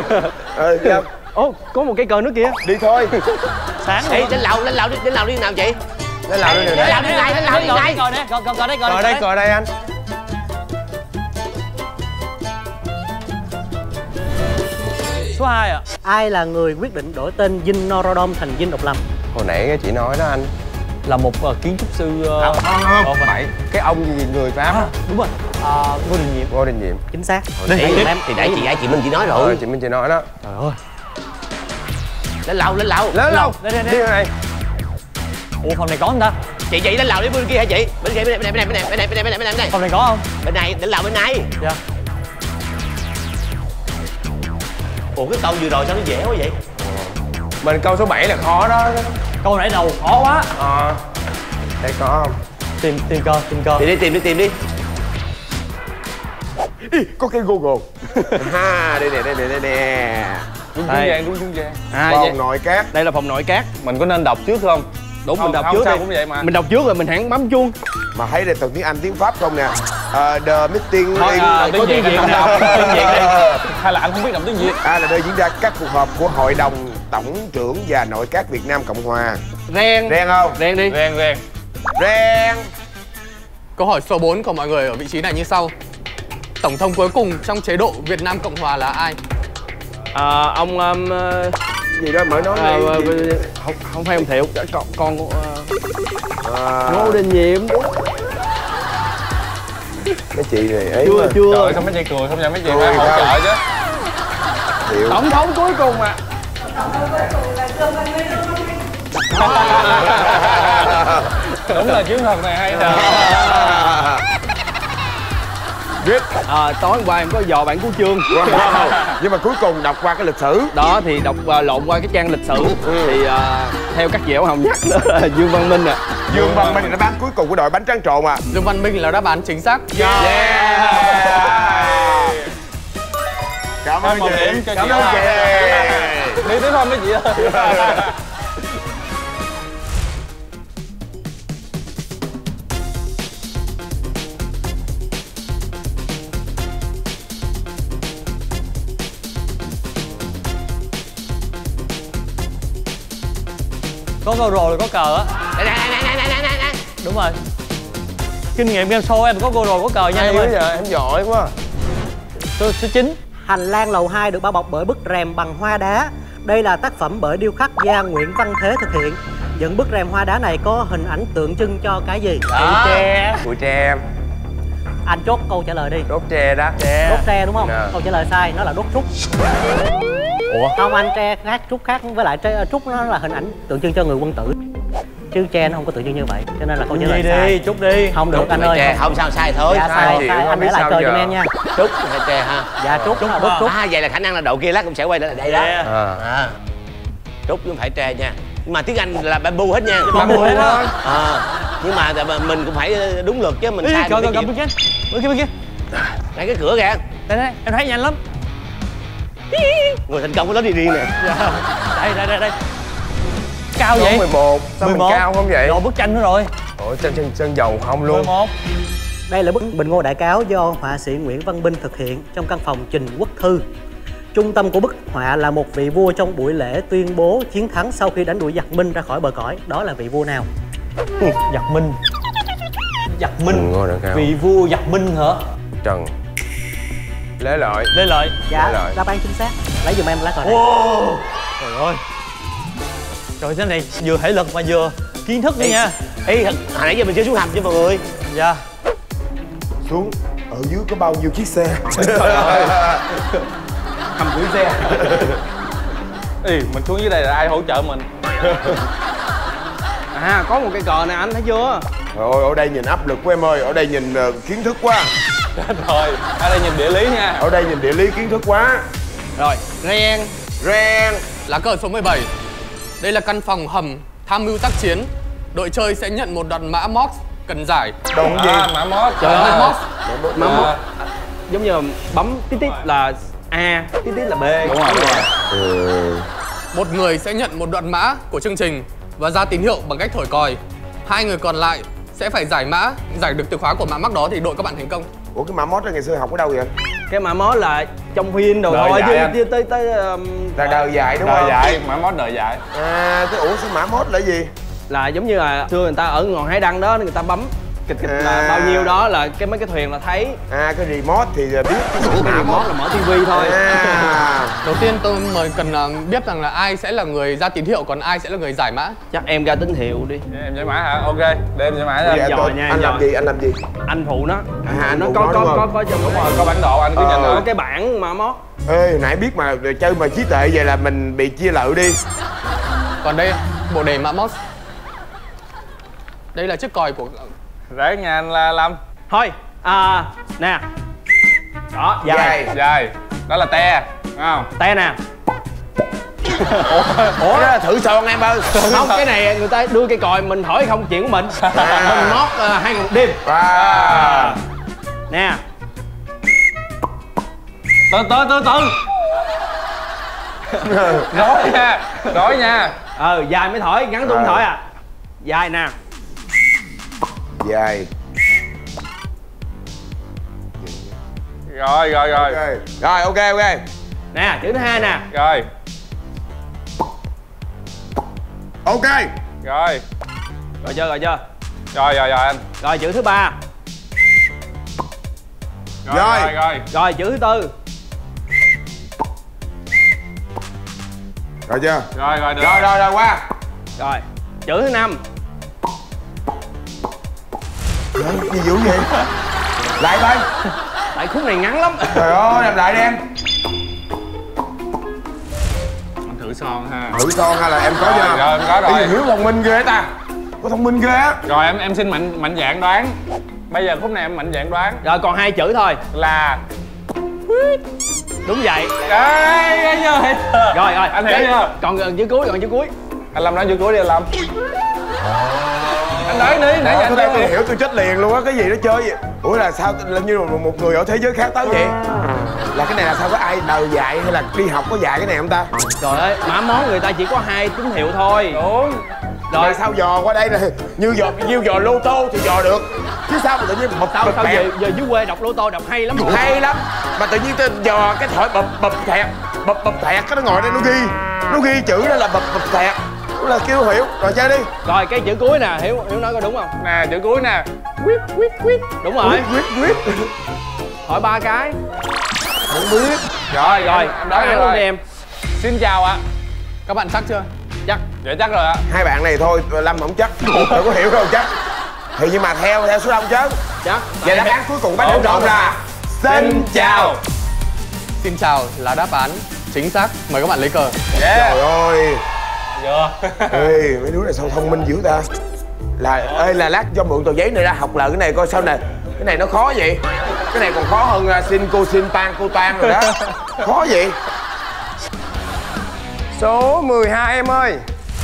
Ờ, dạ. Ồ, có một cái cờ nước kia. Đi thôi. Sáng đi, đến lầu, lên lầu đi, đến lầu đi nào chị? Lên lầu đi. Lên lầu đi này, lên lầu đi này. Cờ đây, cờ cờ đây, cờ đây. Cờ đây, cờ đây anh. Số hai ạ. À. Ai là người quyết định đổi tên Dinh Norodom thành Dinh Độc Lập? Hồi nãy chị nói đó anh. Là một uh, kiến trúc sư uh... không không không phải cái ông gì người Pháp à, đúng rồi. Uh, Ngô Đình Diệm. Ngô Đình Diệm chính xác. Đi, đi, em thì nãy chị gái chị Minh chị nói rồi. Ờ, chị Minh chị nói đó. Trời ơi. Lên lầu, lên lầu. Lên lầu. Đi đi này. Ủa phòng này có không ta? Chị chị lên lầu đi bên kia hả chị? Bên kia bên này bên này bên này bên này bên này bên này bên này. Phòng này có không? Bên này, đến lầu bên này. Dạ. Ủa cái câu vừa rồi sao nó dễ quá vậy? Mình câu số bảy là khó đó. Câu nãy đầu khó quá. Ờ. Đây có không? Tìm tìm cơ, tìm cơ. Tìm đi, tìm đi, tìm đi. Ý, có cái Google. Ha, đây nè, đây nè, đây nè. Đúng trung gian, đúng trung gian. À, phòng vậy. Nội cát. Đây là phòng nội cát. Mình có nên đọc trước không? Đúng, không, mình đọc không, trước sao đi. Cũng vậy mà. Mình đọc trước rồi mình hãng bấm chuông. Mà thấy đây toàn tiếng Anh, tiếng Pháp không nè. Uh, the meeting Thôi, in... à, tiếng Việt anh đọc tiếng Việt đi. Hay là anh không biết đọc tiếng Việt? À, là nơi diễn ra các cuộc họp của Hội đồng Tổng trưởng và Nội các Việt Nam Cộng Hòa. Ren. Ren không? Ren đi. Ren, ren. Ren. Câu hỏi số bốn của mọi người ở vị trí này như sau. Tổng thống cuối cùng trong chế độ Việt Nam Cộng Hòa là ai? À, ông... Um, gì đó mới nói à, uh, không, không phải ông Thiệu. Con... con uh, à... Ngô Đình Diệm. Mấy chị này ấy chưa mà. chưa trời ơi sao mấy chị cười không nha, mấy chị phải hỗ trợ chứ. Thiệu. Tổng thống cuối cùng à. Tổng thống cuối cùng là Trương Văn Minh. Đúng là chiến thuật này hay nè. Biết. À, tối hôm qua em có dò bản của Trương. Wow. Nhưng mà cuối cùng đọc qua cái lịch sử. Đó thì đọc uh, lộn qua cái trang lịch sử. Ừ. Thì uh, theo các dẻo hồng nhắc đó là Dương Văn Minh à. Dương Văn Minh là đáp án cuối cùng của đội bánh tráng trộn à. Dương Văn Minh là đáp án chính xác. Yeah. Yeah. Cảm ơn chị. Cảm ơn chị. Đi tiếp thôi mấy chị ơi. Có câu rồ là có cờ á. Đây, đây, đây, đây, đây, đây, đây. Đúng rồi. Kinh nghiệm game show em có câu rồ có cờ nha em ơi. Giờ em giỏi quá. Số, số chín. Hành lang lầu hai được bao bọc bởi bức rèm bằng hoa đá. Đây là tác phẩm bởi điêu khắc gia Nguyễn Văn Thế thực hiện. Những bức rèm hoa đá này có hình ảnh tượng trưng cho cái gì? Bụi tre. Bụi tre em. Anh chốt câu trả lời đi. Đốt tre đó. Tre. Đốt tre đúng không? Nè. Câu trả lời sai, nó là đốt trúc. Ủa? Không, anh tre khác, trúc khác, với lại tre, trúc nó là hình ảnh tượng trưng cho người quân tử. Chứ tre nó không có tượng trưng như vậy, cho nên là câu trả lời sai. Đi, trúc đi. Không được anh ơi. Tre. Không sao, sai thôi. Dạ sai, sai, sai. Anh để lại cờ giùm em nha. Trúc hay tre ha? Dạ trúc, trúc là đốt trúc. À vậy là khả năng là độ kia lát cũng sẽ quay lại đây đó. À. À. Trúc chứ không phải tre nha. Nhưng mà tiếng Anh là bamboo hết nha. Bamboo hết đó. À. Nhưng mà mình cũng phải đúng luật chứ mình Ý, sai. Coi coi bên kia. Bên kia bên kia. Đây cái cửa kìa. Đây đây, em thấy nhanh lắm. Người thành công có lối đi riêng nè. Dạ. Đây đây đây đây. Cao vậy? mười một. Sao mình cao không vậy? Rồi bức tranh nữa rồi. Ủa chân chân chân dầu không luôn. mười một. Đây là bức Bình Ngô Đại Cáo do họa sĩ Nguyễn Văn Binh thực hiện trong căn phòng Trình Quốc Thư. Trung tâm của bức họa là một vị vua trong buổi lễ tuyên bố chiến thắng sau khi đánh đuổi giặc Minh ra khỏi bờ cõi. Đó là vị vua nào? Giặc Minh. Giặc Minh. Ngô Đại Cáo. Vị vua giặc Minh hả? Trần Lê Lợi. Lê Lợi. Dạ, đáp án chính xác. Lấy giùm em lá cờ này. Wow. Trời ơi. Trời, thế này vừa thể lực mà vừa kiến thức nữa nha. Ý, hồi nãy giờ mình chưa xuống hầm cho mọi người. Dạ. Xuống. Ở dưới có bao nhiêu chiếc xe? Hầm gửi xe. Ê, mình xuống dưới đây là ai hỗ trợ mình? À, có một cây cờ này anh thấy chưa? Rồi, ở đây nhìn áp lực của em ơi. Ở đây nhìn uh, kiến thức quá. Rồi, ở đây nhìn địa lý nha. Ở đây nhìn địa lý kiến thức quá. Rồi, Ren. Ren. Lá cờ số mười bảy. Đây là căn phòng hầm tham mưu tác chiến. Đội chơi sẽ nhận một đoạn mã mox cần giải. Đồng gì? À, mã mox. Trời ơi, mox. Mã mox. Giống như bấm tít tít là A, tít tít là B. Đúng rồi, đúng rồi. Ừ. Một người sẽ nhận một đoạn mã của chương trình và ra tín hiệu bằng cách thổi còi. Hai người còn lại sẽ phải giải mã, giải được từ khóa của mã mắc đó thì đội các bạn thành công. Ủa cái mã mod đó ngày xưa học ở đâu vậy? Cái mã mốt là trong phim đồ Đời thôi chứ dạy tới tới tới um, Là đời dạy đúng đời không? dạy, mã mod đời dạy. À, cái ủa sao mã mod là gì? là giống như là xưa người ta ở ngọn hải đăng đó người ta bấm kịch kịch là À. bao nhiêu đó là cái mấy cái thuyền là thấy. À cái remote thì biết cái cái remote là mở tivi thôi. À. Đầu tiên tôi mời cần uh, biết rằng là ai sẽ là người ra tín hiệu còn ai sẽ là người giải mã. Chắc em ra tín hiệu đi. Em giải mã hả? Ok, để em giải mã ra. Dạ, Giỏi nha, anh làm giỏi. gì? Anh làm gì? Anh phụ nó. À, anh nó phụ có nó có đúng có không? có trong Đúng cái rồi, có bản đồ anh cứ nhận Ờ. có nữa. cái bảng mà mốt. Ê, hồi nãy biết mà chơi mà trí tuệ vậy là mình bị chia lợi đi. Còn đây bộ đề mã mox. Đây là chiếc còi của Ráng nha anh La Lâm. Thôi, à nè. Đó, dài. Dài. Dài. Đó là te, đúng không? Te nè. Ủa, Ủa đó là thử son em ơi. Không, cái này người ta đưa cây còi mình hỏi không chuyện của mình. À. Mình mót uh, hai ngày một đêm. À. Nè. Từ từ từ từ. Nói nha, nói nha. Ờ, dài mới thổi, ngắn tôi không Ờ. thổi à. Dài nè. Dài. Rồi rồi rồi. Ok. Rồi ok ok. Nè, chữ thứ hai nè. Rồi. Ok. Rồi. Rồi chưa, rồi chưa? Rồi rồi rồi anh. Rồi chữ thứ ba. Rồi Rồi. rồi rồi. Rồi chữ thứ tư. Rồi chưa? Rồi rồi được. Rồi rồi rồi qua. Rồi, chữ thứ năm. Đấy, gì dữ vậy? Lại coi. Tại khúc này ngắn lắm. Trời ơi, làm lại đi em. Anh thử son ha. Thử son hay là em có Rồi, chưa? rồi, em có rồi. Cái gì Hiếu thông minh ghê ta. Có thông minh ghê á. Rồi em em xin mạnh mạnh dạn đoán. Bây giờ khúc này em mạnh dạn đoán Rồi còn hai chữ thôi. là Đúng vậy. Đấy, thấy chưa? Thấy chưa? Rồi rồi, Anh hiểu cái- chưa? Còn gần chữ cuối, còn chữ cuối. Anh Lâm nói chữ cuối đi anh Lâm. Anh nói đi, nãy giờ Ờ, anh tôi nói tôi đi. hiểu tôi chết liền luôn á. Cái gì nó chơi vậy? Ủa là sao là như một, một người ở thế giới khác tới vậy? Là cái này là sao có ai đời dạy hay là đi học có dạy cái này không ta? Trời ơi, mã món người ta chỉ có hai tín hiệu thôi. Đúng. Rồi sao dò qua đây này? Như dò như dò lô tô thì dò được. Chứ sao mà tự nhiên bập Sao bập sao thẹt. về, về dưới quê đọc lô tô đọc hay lắm. Hay lắm. Mà tự nhiên tôi dò cái thỏi bập bập thẹt, bập bập thẹt cái nó ngồi đây nó ghi. Nó ghi chữ đó là bập bập thẹt. là kêu Hiểu. Rồi chơi đi. Rồi cái chữ cuối nè, Hiểu Hiểu nói có đúng không? Nè chữ cuối nè. Quýt quýt quýt. Đúng rồi. Quýt quýt. Hỏi ba cái. Không biết. Rồi rồi, em đoán luôn đi em. Xin chào ạ. Các bạn chắc chưa? Chắc. Dạ chắc rồi ạ. Hai bạn này thôi, Lâm không chắc. Đừng có Hiểu đâu chắc. Thì nhưng mà theo theo số đông chứ. Chắc. Vậy đáp án cuối cùng bắt đầu rộng là xin chào. Xin chào là đáp án chính xác. Mời các bạn lấy cờ. Yeah. Trời ơi. Dạ. Ê, mấy đứa này sao thông minh dữ ta. Là ơi là lát cho mượn tờ giấy này ra học lại cái này coi sao nè. Cái này nó khó vậy. Cái này còn khó hơn uh, xin cô xin pan cô tan rồi đó. Khó vậy. Số mười hai em ơi.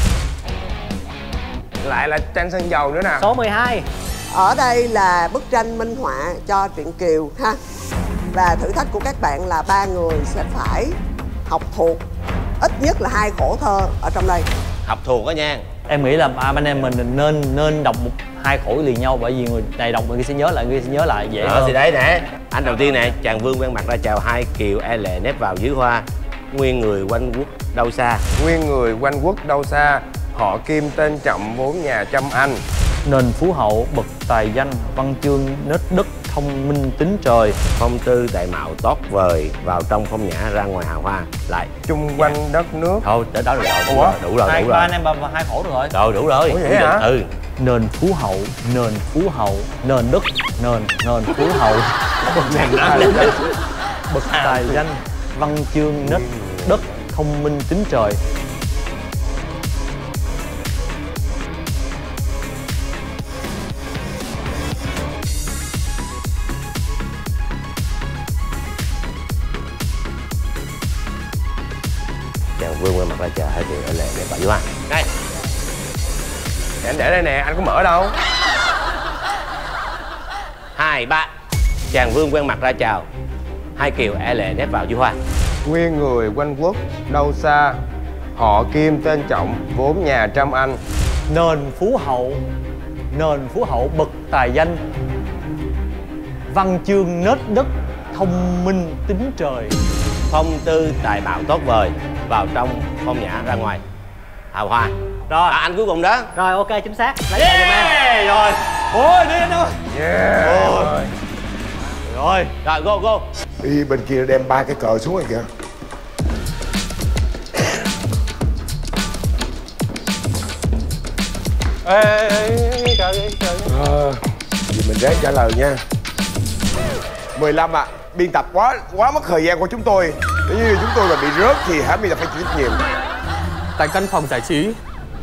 Lại là tranh sơn dầu nữa nè. Số mười hai. Ở đây là bức tranh minh họa cho truyện Kiều ha. Và thử thách của các bạn là ba người sẽ phải học thuộc ít nhất là hai khổ thơ ở trong đây. Học thuộc đó nha. Em nghĩ là ba anh em mình nên nên đọc một hai khổ liền nhau, bởi vì người này đọc người kia sẽ nhớ lại, người kia sẽ nhớ lại dễ hơn. Thì đấy nè. Anh đầu tiên nè, chàng vương quen mặt ra chào hai kiều e lệ nép vào dưới hoa. Nguyên người quanh quốc đâu xa. Nguyên người quanh quốc đâu xa. Họ Kim tên trọng vốn nhà trăm anh. Nền phú hậu bậc tài danh, văn chương nết đức thông minh tính trời. Phong tư đại mạo tốt vời, vào trong phong nhã ra ngoài hào hoa. Lại chung quanh đất nước. Thôi tới đó rồi. Đủ Ủa? rồi, đủ rồi, hai, đủ rồi. Ba anh em ba, hai khổ được rồi. Rồi đủ rồi. Ủa vậy hả? Ừ. Nền phú hậu, nền phú hậu, nền đức, nền nền phú hậu. Bậc tài danh, văn chương nết đức thông minh tính trời. Chàng vương quen mặt ra chào hai kiều e lệ nép vào dưới hoa. Đây. Để anh để đây nè, anh có mở đâu. Hai ba. Chàng vương quen mặt ra chào hai kiều e lệ nép vào dưới hoa. Nguyên người quanh quốc đâu xa. Họ Kim tên trọng vốn nhà trăm anh. Nền phú hậu, nền phú hậu bậc tài danh, văn chương nết đức thông minh tính trời. Phong tư tài mạo tốt vời, vào trong phong nhã ra ngoài hào hoa. Rồi. À, anh cuối cùng đó. Rồi ok chính xác. Lấy Yeah. giùm em. Rồi. Ôi đi anh ơi. Yeah. Rồi. Rồi. Rồi go go. Đi bên kia đem ba cái cờ xuống rồi kìa. Ê, ê, ê, cờ đi, cờ đi. Ờ, vì mình ráng trả lời nha. mười lăm ạ. À, biên tập quá quá mất thời gian của chúng tôi. Nếu như chúng tôi mà bị rớt thì hả biên tập phải chịu trách nhiệm. Tại căn phòng giải trí.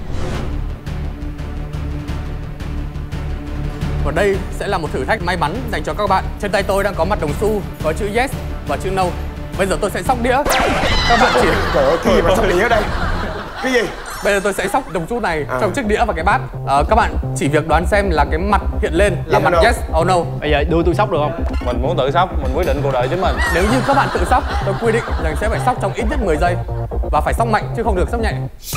Và đây sẽ là một thử thách may mắn dành cho các bạn. Trên tay tôi đang có mặt đồng xu, có chữ yes và chữ no. Bây giờ tôi sẽ xóc đĩa. Các bạn chỉ... Trời ơi, cái gì mà xóc đĩa ở đây? Cái gì? Bây giờ tôi sẽ xóc đồng xu này à. trong chiếc đĩa và cái bát. à, Các bạn chỉ việc đoán xem là cái mặt hiện lên là yes mặt no. yes or no. Bây giờ đưa tôi sóc được không? Mình muốn tự sóc, mình quyết định cuộc đời chính mình. Nếu như các bạn tự sóc, tôi quy định rằng sẽ phải sóc trong ít nhất mười giây. Và phải sóc mạnh chứ không được sóc nhẹ.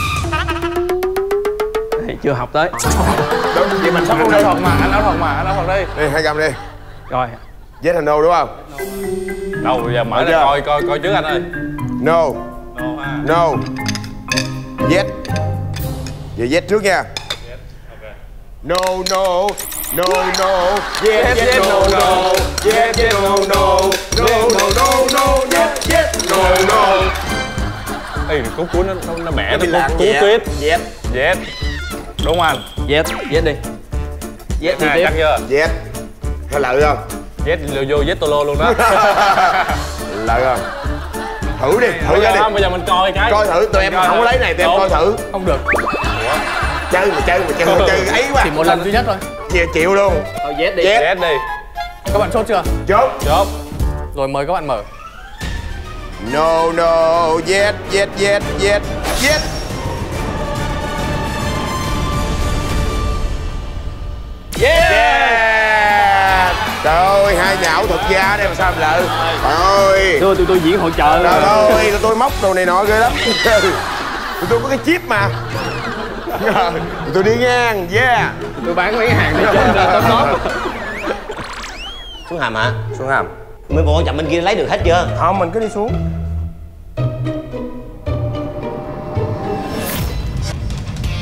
Chưa học tới. Đúng, vậy mình sóc luôn Anh đi. áo thật mà, anh áo thật mà, anh áo thật đi. Đi, hai găm đi. Rồi. Yes and no đúng không? Đâu bây giờ mở Mở ra chưa? coi coi coi trước anh ơi. No. No ha. No. Yes. Vậy yes trước nha. No, no, no, no. Yes, yes, no, no. Yes, yes, no, no. No, no, no, no. Yes, yes, no, no. Ê, cú cuối nó nó, nó bẻ Nó bị nó lạc cú vậy á. tuyết. Yes. Yes. Đúng không anh? Yes, yes đi. Yes đi Nè, tiếp. chắc chưa? Yes. Hay lợi không? Yes lừa vô yes tolo luôn đó. Lợi không? Thử đi, thử Bây ra giờ đi. không, bây giờ mình coi cái. Coi thử, tụi em Coi không thử. có lấy này, tụi em Đúng. coi thử. Không được. Chơi mà chơi mà chơi mà chơi ấy quá. Chỉ một lần duy nhất thôi. Chịu, chịu luôn. Thôi yes đi. Yes. Yes đi. Các bạn chốt chưa? Chốt. Chốt. Rồi mời các bạn mở. No, no, yes, yes, yes, yes, yes. Yeah. Trời ơi, hai nhạo thật ra đây mà sao em lợi. Trời ơi. Đưa tụi tôi diễn hội chợ. Trời ơi, tụi tôi móc đồ này nọ ghê lắm. Tụi tôi có cái chip mà. Tụi tôi đi ngang, yeah. Tôi bán mấy hàng đi trên top top. Xuống hầm hả? Xuống hầm. Mấy bộ quan trọng bên kia lấy được hết chưa? Không, mình cứ đi xuống.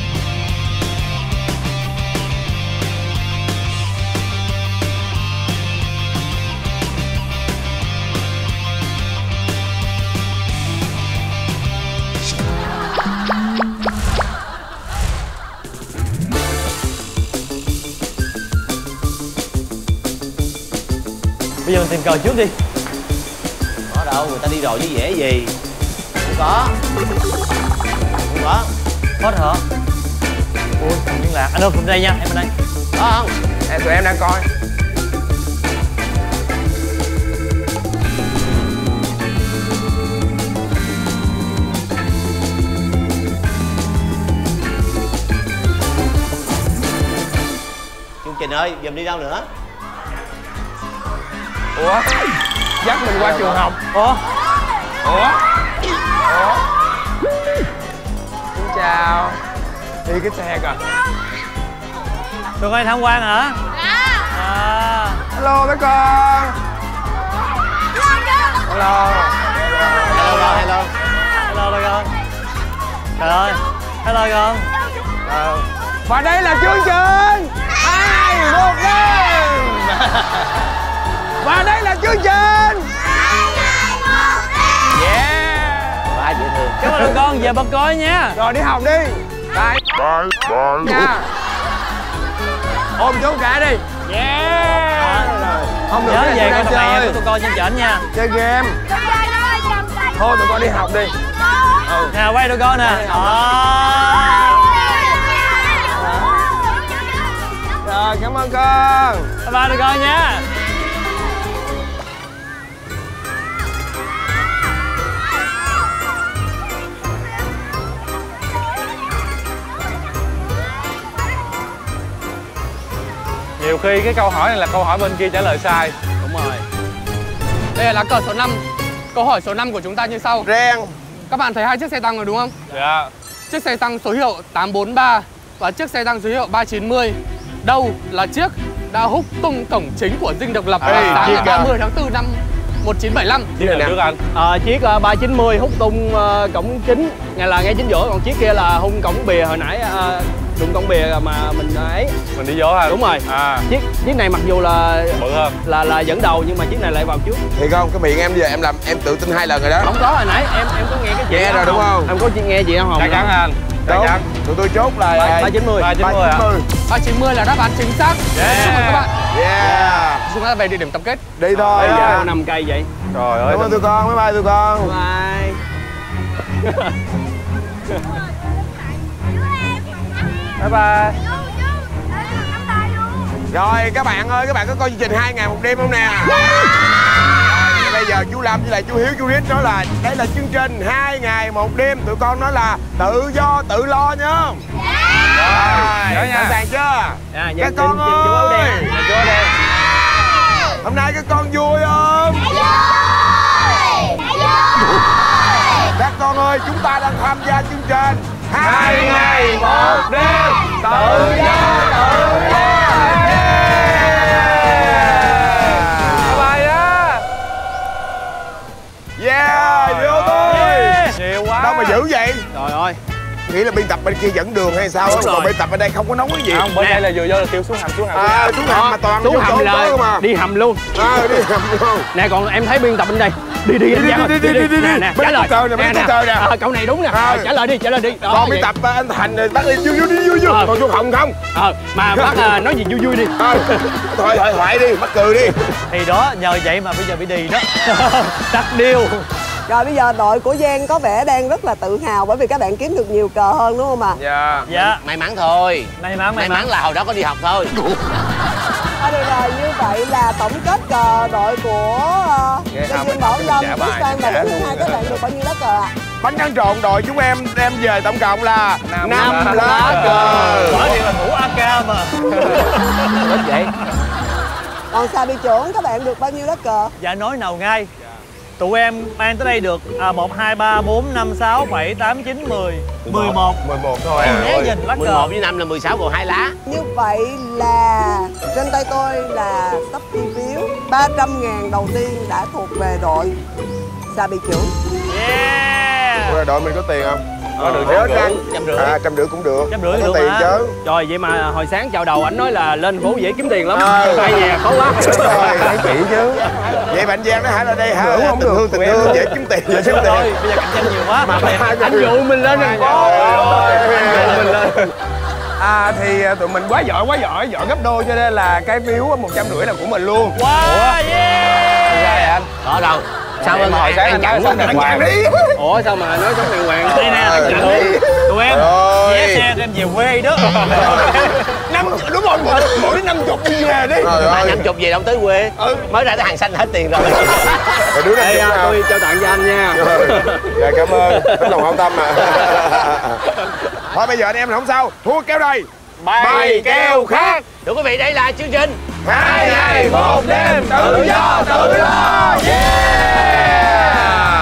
Bây giờ mình tìm cờ trước đi. Có đâu, người ta đi rồi chứ dễ gì. Không có. Không có. Hết hả? Ui, không liên lạc. Anh ơi, Phụng đây nha, em bên đây. Có không? Em tụi em đang coi. Chương Trình ơi, giờ mình đi đâu nữa? Ủa? Dắt mình qua trường học. Ủa? Ủa? Ủa? Xin chào. Đi cái xe kìa. Tụi con tham quan hả? Dạ. À. Hello mấy con. Hello. Hello, hello. Hello đây con. Trời ơi. Hello con. Ờ. Và đây là chương trình hai một đêm. Và đây là chương trình Yeah. Quá dễ thương. Cảm ơn con, về bật coi nha. Rồi đi học đi. Bye. Bye bye. Nha. Ôm chú cả đi. Yeah. Không được nhớ cái về này con tập này chơi. của tụi con trên trển nha. Chơi game. Thôi tụi con đi học đi. Ừ. Nè quay tụi con nè. Rồi cảm ơn con. Bye bye tụi con nha. Nhiều khi cái câu hỏi này là câu hỏi bên kia trả lời sai. Đúng rồi. Đây là lá cờ số năm. Câu hỏi số năm của chúng ta như sau. Ren. Các bạn thấy hai chiếc xe tăng rồi đúng không? Dạ. Chiếc xe tăng số hiệu tám bốn ba và chiếc xe tăng số hiệu ba chín mươi. Đâu là chiếc đã húc tung cổng chính của Dinh Độc Lập vào Ê, sáng ngày chiếc, ba mươi tháng tư năm một nghìn chín trăm bảy mươi lăm? Chiếc nào trước anh? À, chiếc uh, ba chín mươi hút tung uh, cổng chính, ngay là ngay chính giữa, còn chiếc kia là hung cổng bìa hồi nãy uh, đụng cổng bìa mà mình uh, ấy. Mình đi vô hả? Đúng rồi. À. Chiếc chiếc này mặc dù là bự hơn, là là dẫn đầu nhưng mà chiếc này lại vào trước. Thiệt không? Cái miệng em giờ em làm em tự tin hai lần rồi đó. Không có, hồi nãy em em có nghe cái chuyện nghe rồi đúng không? Em có chị nghe chị không? Chắc chắn anh. Chắc chắn. Tụi tôi chốt là ba chín mươi. ba chín mươi ạ. ba chín mươi là đáp án chính xác. Yeah. Chúc mừng các bạn. Yeah. Chúng ta về địa điểm tập kết. Đi thôi. Bây giờ năm cây vậy. Trời ơi. Cảm ơn tụi con, bye bye tụi con. Bye. Bye bye. Rồi các bạn ơi, các bạn có coi chương trình hai ngày một đêm không nè? Bây giờ chú Lâm với lại chú Hiếu, chú Rít nói là đây là chương trình hai ngày một đêm. Tụi con nói là tự do tự lo nhá. Rồi, sẵn sàng chưa? À, các con ơi, chú áo đen. hôm nay các con vui không? Các con ơi, chúng ta đang tham gia chương trình hai ngày một đêm tự do tự lo. Yeah, vô thôi. Nhiều quá. Đâu mà dữ vậy? Trời ơi. Nghĩ là biên tập bên kia dẫn đường hay sao á, còn biên tập bên đây không có nấu cái gì. Không, bên đây là vừa vô là kêu xuống hầm xuống hầm. À, xuống hầm mà toàn xuống hầm là mà. đi hầm luôn. À, đi hầm luôn. Nè còn em thấy biên tập bên đây. Đi đi đi đi đi đi đi. Nè nè, trả lời. Nè nè, nè. À, cậu này đúng nè. Trả lời đi, trả lời đi. Còn biên tập anh Thành rồi bắt đi vui vui đi vui vui. Còn vô hồng không? Ờ, mà bác nói gì vui vui đi. Thôi thoại thoại đi, mắc cười đi. Thì đó, nhờ vậy mà bây giờ bị đì đó. Đặt điêu. Rồi bây giờ đội của Giang có vẻ đang rất là tự hào bởi vì các bạn kiếm được nhiều cờ hơn đúng không ạ? Dạ. Dạ. May mắn thôi. May mắn, may mắn là hồi đó có đi học thôi. À, được rồi, như vậy là tổng kết cờ đội của Giang uh, Bảo Lâm, Đức Sang và Đức Hương Hai các bạn được bao nhiêu lá cờ ạ? À? Bánh tráng trộn đội chúng em đem về tổng cộng là năm lá cờ. Bởi vì là thủ a ca mà. Rất vậy. Còn Xà Bị Trưởng các bạn được bao nhiêu lá cờ? Dạ nói nào ngay. Tụi em mang tới đây được à, một, hai, ba, bốn, năm, sáu, bảy, tám, chín, mười, mười một. mười một thôi à. Né nhìn lá cờ. mười một với năm là mười sáu còn hai lá. Như vậy là trên tay tôi là sắp chi phiếu ba trăm ngàn đầu tiên đã thuộc về đội Xà Bị Trưởng. Yeah. Ủa, đội mình có tiền không? Có được trăm rưỡi. Trăm rưỡi. À, trăm rưỡi cũng được. Trăm rưỡi có được tiền mà. chứ. Trời vậy mà hồi sáng chào đầu anh nói là lên phố dễ kiếm tiền lắm. À, Tại nhà khó quá. Rồi, thấy kỹ chứ. Vậy bạn Giang nó hả là đây hả? Không được, tình thương dễ kiếm tiền, dễ kiếm tiền. Thôi, bây giờ cạnh tranh nhiều quá. Mà Anh dụ mình lên thành phố. mình lên. À thì tụi mình quá giỏi quá giỏi, giỏi gấp đôi cho nên là cái phiếu một trăm rưỡi là của mình luôn. Wow, yeah. anh? Có đâu. Sao em hồi sáng anh nói sống đàng hoàng đi. Ủa sao mà nói sống đàng hoàng? Đây nè, anh chặn đi. Tụi em vé xe cho em về quê đó. Năm đúng rồi, mỗi mỗi năm chục đi về đi. Mà năm chục về đâu tới quê. Mới ra tới hàng xanh hết tiền rồi. Rồi đứa Đây nào tôi trao tặng cho anh nha. Dạ cảm ơn, tấm lòng hảo tâm mà. Thôi bây giờ anh em là không sao, thua kéo đây. Bài kèo khác. Thưa quý vị, đây là chương trình Hai ngày một đêm tự do tự lo. Yeah.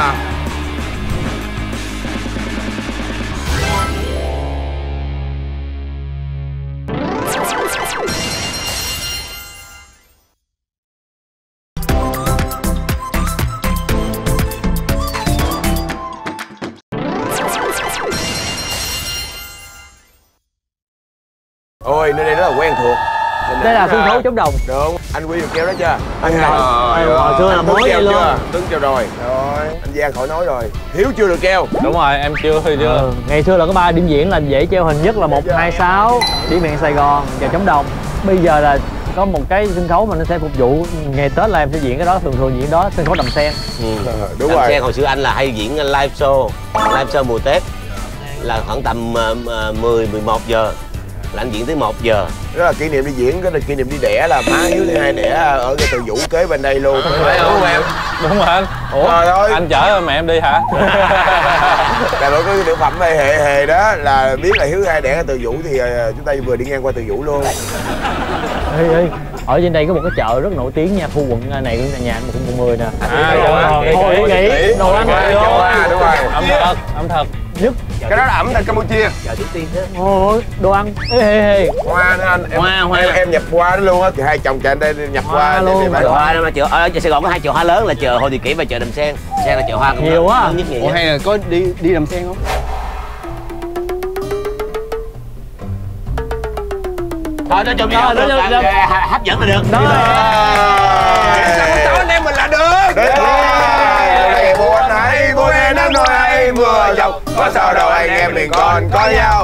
Ôi, nơi đây rất là quen thuộc. Đây là sân khấu trống đồng. Đúng, anh Quy được kêu đó chưa? Anh rồi, hồi xưa là mới vậy luôn. Tuấn kêu rồi. Rồi, anh Giang khỏi nói rồi. Hiếu chưa được kêu. Đúng rồi, em chưa chưa. Ừ, ngày xưa là có ba điểm diễn là dễ treo hình nhất là một hai sáu Đi miền Sài Gòn và trống đồng. Bây giờ là có một cái sân khấu mà nó sẽ phục vụ ngày Tết là em sẽ diễn cái đó, thường thường diễn đó, sân khấu Đầm Sen. Ừ. Đúng Đầm rồi. Sen hồi xưa anh là hay diễn live show, live show mùa Tết là khoảng tầm mười mười một giờ là anh diễn tới một giờ. Đó là kỷ niệm đi diễn, cái là kỷ niệm đi đẻ là má Hiếu thứ hai đẻ ở cái Từ Vũ kế bên đây luôn. Phải không em? Đúng rồi anh. Ủa, trời ơi, anh chở mẹ em đi hả? Đại đội có cái tiểu phẩm này hề hề đó là biết là Hiếu thứ hai đẻ ở Từ Vũ thì chúng ta vừa đi ngang qua Từ Vũ luôn. Ê, ê, ở trên đây có một cái chợ rất nổi tiếng nha, khu quận này của nhà anh một quận mười nè. À, thôi nghĩ đồ ăn này đúng rồi. Ẩm thực, ẩm thực nhất. Cái đó là ẩm thực Campuchia. Chợ trước tiên thế. Ôi, đồ ăn. Ê, ê, ê. Hoa nữa anh. Em, hoa, hoa. Em, em nhập hoa đó luôn á, thì hai chồng chạy đây nhập hoa, hoa luôn. Chợ hoa mà chợ ở Sài Gòn có hai chợ hoa lớn là chợ Hồ Thị Kỷ và chợ Đầm Sen. Sen là chợ hoa nhiều quá. Ủa hay là có đi đi Đầm Sen không? Thôi nói chung là được, hấp dẫn là được. Đó. Sáu anh em mình là được. Được rồi. Buồn hay buồn hay nắng nôi hay mưa dòng, có sao đâu anh em mình còn có nhau.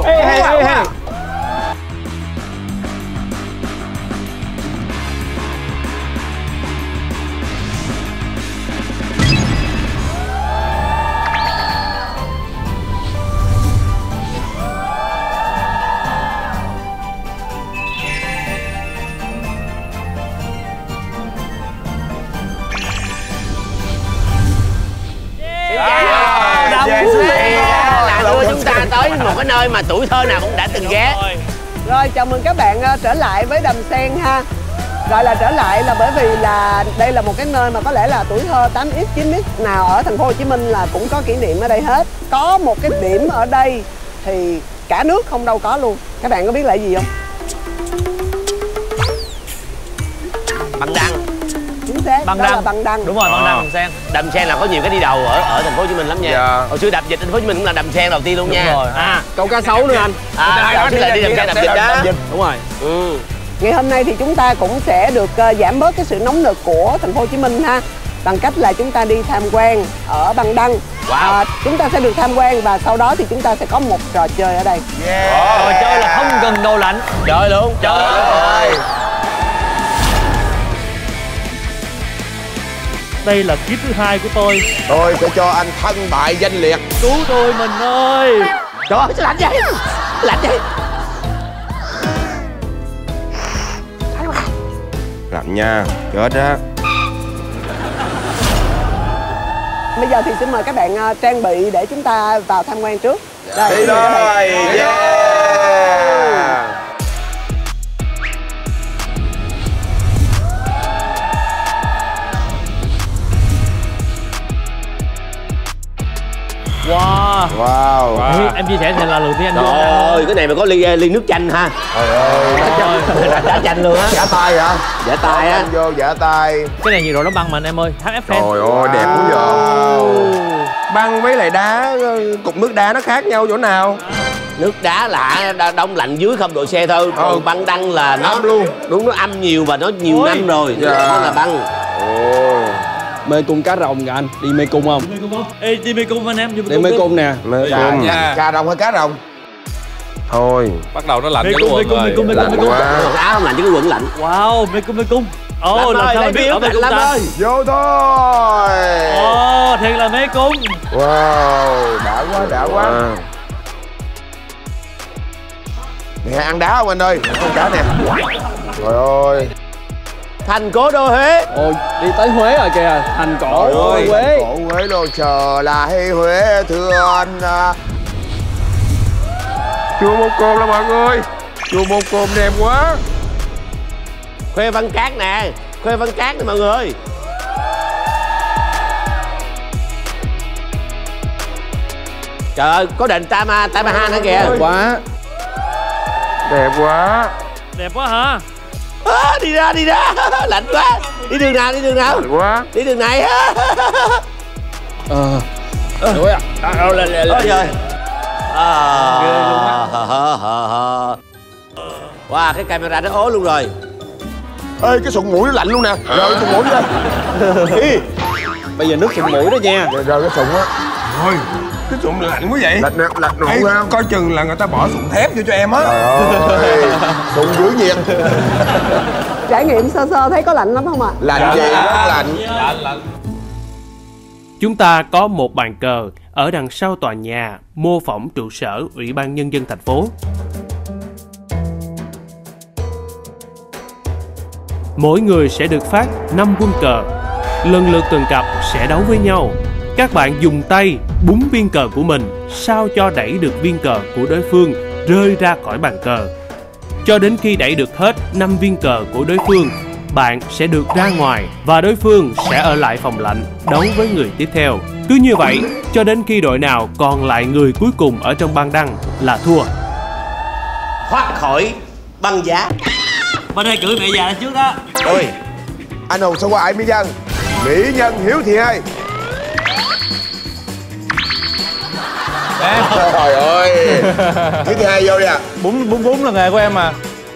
Chúng ta tới một cái nơi mà tuổi thơ nào cũng đã từng ghé. Rồi chào mừng các bạn uh, trở lại với Đầm Sen ha. Gọi là trở lại là bởi vì là đây là một cái nơi mà có lẽ là tuổi thơ tám x chín x nào ở thành phố Hồ Chí Minh là cũng có kỷ niệm ở đây hết. Có một cái điểm ở đây thì cả nước không đâu có luôn. Các bạn có biết là gì không? Băng Đăng. Chính xác, Băng đó Đăng. là Băng Đăng. Đúng rồi, Băng Đăng Đầm Sen. Đầm Sen là có nhiều cái đi đầu ở ở thành phố Hồ Chí Minh lắm nha. Dạ. Hồi xưa đập dịch thành phố Hồ Chí Minh cũng là Đầm Sen đầu tiên luôn Đúng nha. rồi. À, Câu cá sấu nữa anh. à đó là đi Đầm Sen đập dịch đó. Đúng rồi. Ừ. Ngày hôm nay thì chúng ta cũng sẽ được uh, giảm bớt cái sự nóng nực của thành phố Hồ Chí Minh ha, bằng cách là chúng ta đi tham quan ở Băng Đăng. Wow. À, chúng ta sẽ được tham quan và sau đó thì chúng ta sẽ có một trò chơi ở đây. Yeah. Trò chơi là không cần đồ lạnh. Chơi luôn. Chơi. Rồi. Đây là kiếp thứ hai của tôi. Tôi sẽ cho anh thân bại danh liệt. Cứu tôi mình ơi. Trời ơi, sao lạnh vậy? Lạnh vậy? Lạnh nha, chết á. Bây giờ thì xin mời các bạn uh, trang bị để chúng ta vào tham quan trước. Đây, Đi xin mời các bạn. rồi. Yeah. Wow. Wow. Wow. Em chia sẻ thì là lần tiên anh. Trời ơi, cái này mà có ly ly nước chanh ha. Trời ơi. Đá chanh luôn á. Giả tay hả? Giả tay á. Vô giả tay. Cái này nhiệt độ nó băng mà anh em ơi. hát ép fan. Trời ơi, đẹp quá vậy. Băng với lại đá, cục nước đá nó khác nhau chỗ nào? Nước đá là đông lạnh dưới không độ C thôi. Còn Ừ. băng đăng là nó Âm luôn. đúng, nó âm nhiều và nó nhiều Ôi. năm rồi. Dạ. Nó là băng. Ồ. Mê cung cá rồng kìa anh. Đi mê cung không? Mê cung không? Ê, đi mê cung anh em. Đi mê cung nè. Mê Dạ, cung. nha. Cà rồng hay cá rồng? Thôi. Bắt đầu nó lạnh Mê cái cung, mê quần cung, mê rồi. cung, mê cung, mê cung. Quá. Quần áo không lạnh chứ cái quần lạnh. Wow, mê cung, mê cung. Ồ, Lâm là ơi, sao lấy mình biết phiếu ở bên Mạnh cung Lâm ta? ơi. Vô thôi. Ồ, thiệt là mê cung. Wow, đã quá, đã quá. À. Nè, ăn đá không anh ơi? Ăn đá nè. Trời ơi. Thành cố đô Huế. Ôi, đi tới Huế rồi kìa. Thành cổ Trời ơi, Huế. cổ Huế luôn. Chờ lại Huế thưa anh. Chùa Một Cồn là mọi người. Chùa Một Cồn đẹp quá. Khuê Văn Cát nè. Khuê Văn Cát nè mọi người. Trời ơi, có đền Tama, Tamaha nữa kìa. Đẹp quá. Đẹp quá. Đẹp quá hả? À, đi ra, đi ra. Lạnh quá. Đi đường nào, đi đường nào? Lạnh quá. Đi đường này. Ờ. Ôi à. Ôi trời. Wow, cái camera nó ố luôn rồi. Ê, cái sụn mũi nó lạnh luôn nè. Rồi cái sụn mũi đây. Ý. Bây giờ nước sụn mũi đó nha. Rồi, rồi cái sụn á. Thôi, cái sụn lạnh quá vậy. Lạnh nè, lạnh nổ Ê, không? coi chừng là người ta bỏ sụn thép vô cho em á. Trời ơi, sụn giữ nhiệt. Trải nghiệm sơ sơ thấy có lạnh lắm không ạ? Lạnh gì, rất lạnh. Lạnh, lạnh. Chúng ta có một bàn cờ ở đằng sau tòa nhà mô phỏng trụ sở Ủy ban Nhân dân thành phố. Mỗi người sẽ được phát năm quân cờ. Lần lượt từng cặp sẽ đấu với nhau. Các bạn dùng tay búng viên cờ của mình sao cho đẩy được viên cờ của đối phương rơi ra khỏi bàn cờ. Cho đến khi đẩy được hết năm viên cờ của đối phương, bạn sẽ được ra ngoài và đối phương sẽ ở lại phòng lạnh đấu với người tiếp theo. Cứ như vậy cho đến khi đội nào còn lại người cuối cùng ở trong băng đăng là thua. Thoát khỏi băng giá. Bên đây cưỡi mẹ già lên trước đó. Ôi, anh hùng sao qua ai mỹ nhân? Mỹ nhân Hiếu Thị ơi. Trời ơi. Hiếu Thị hai vô đi à. Bún bún bún là nghề của em mà.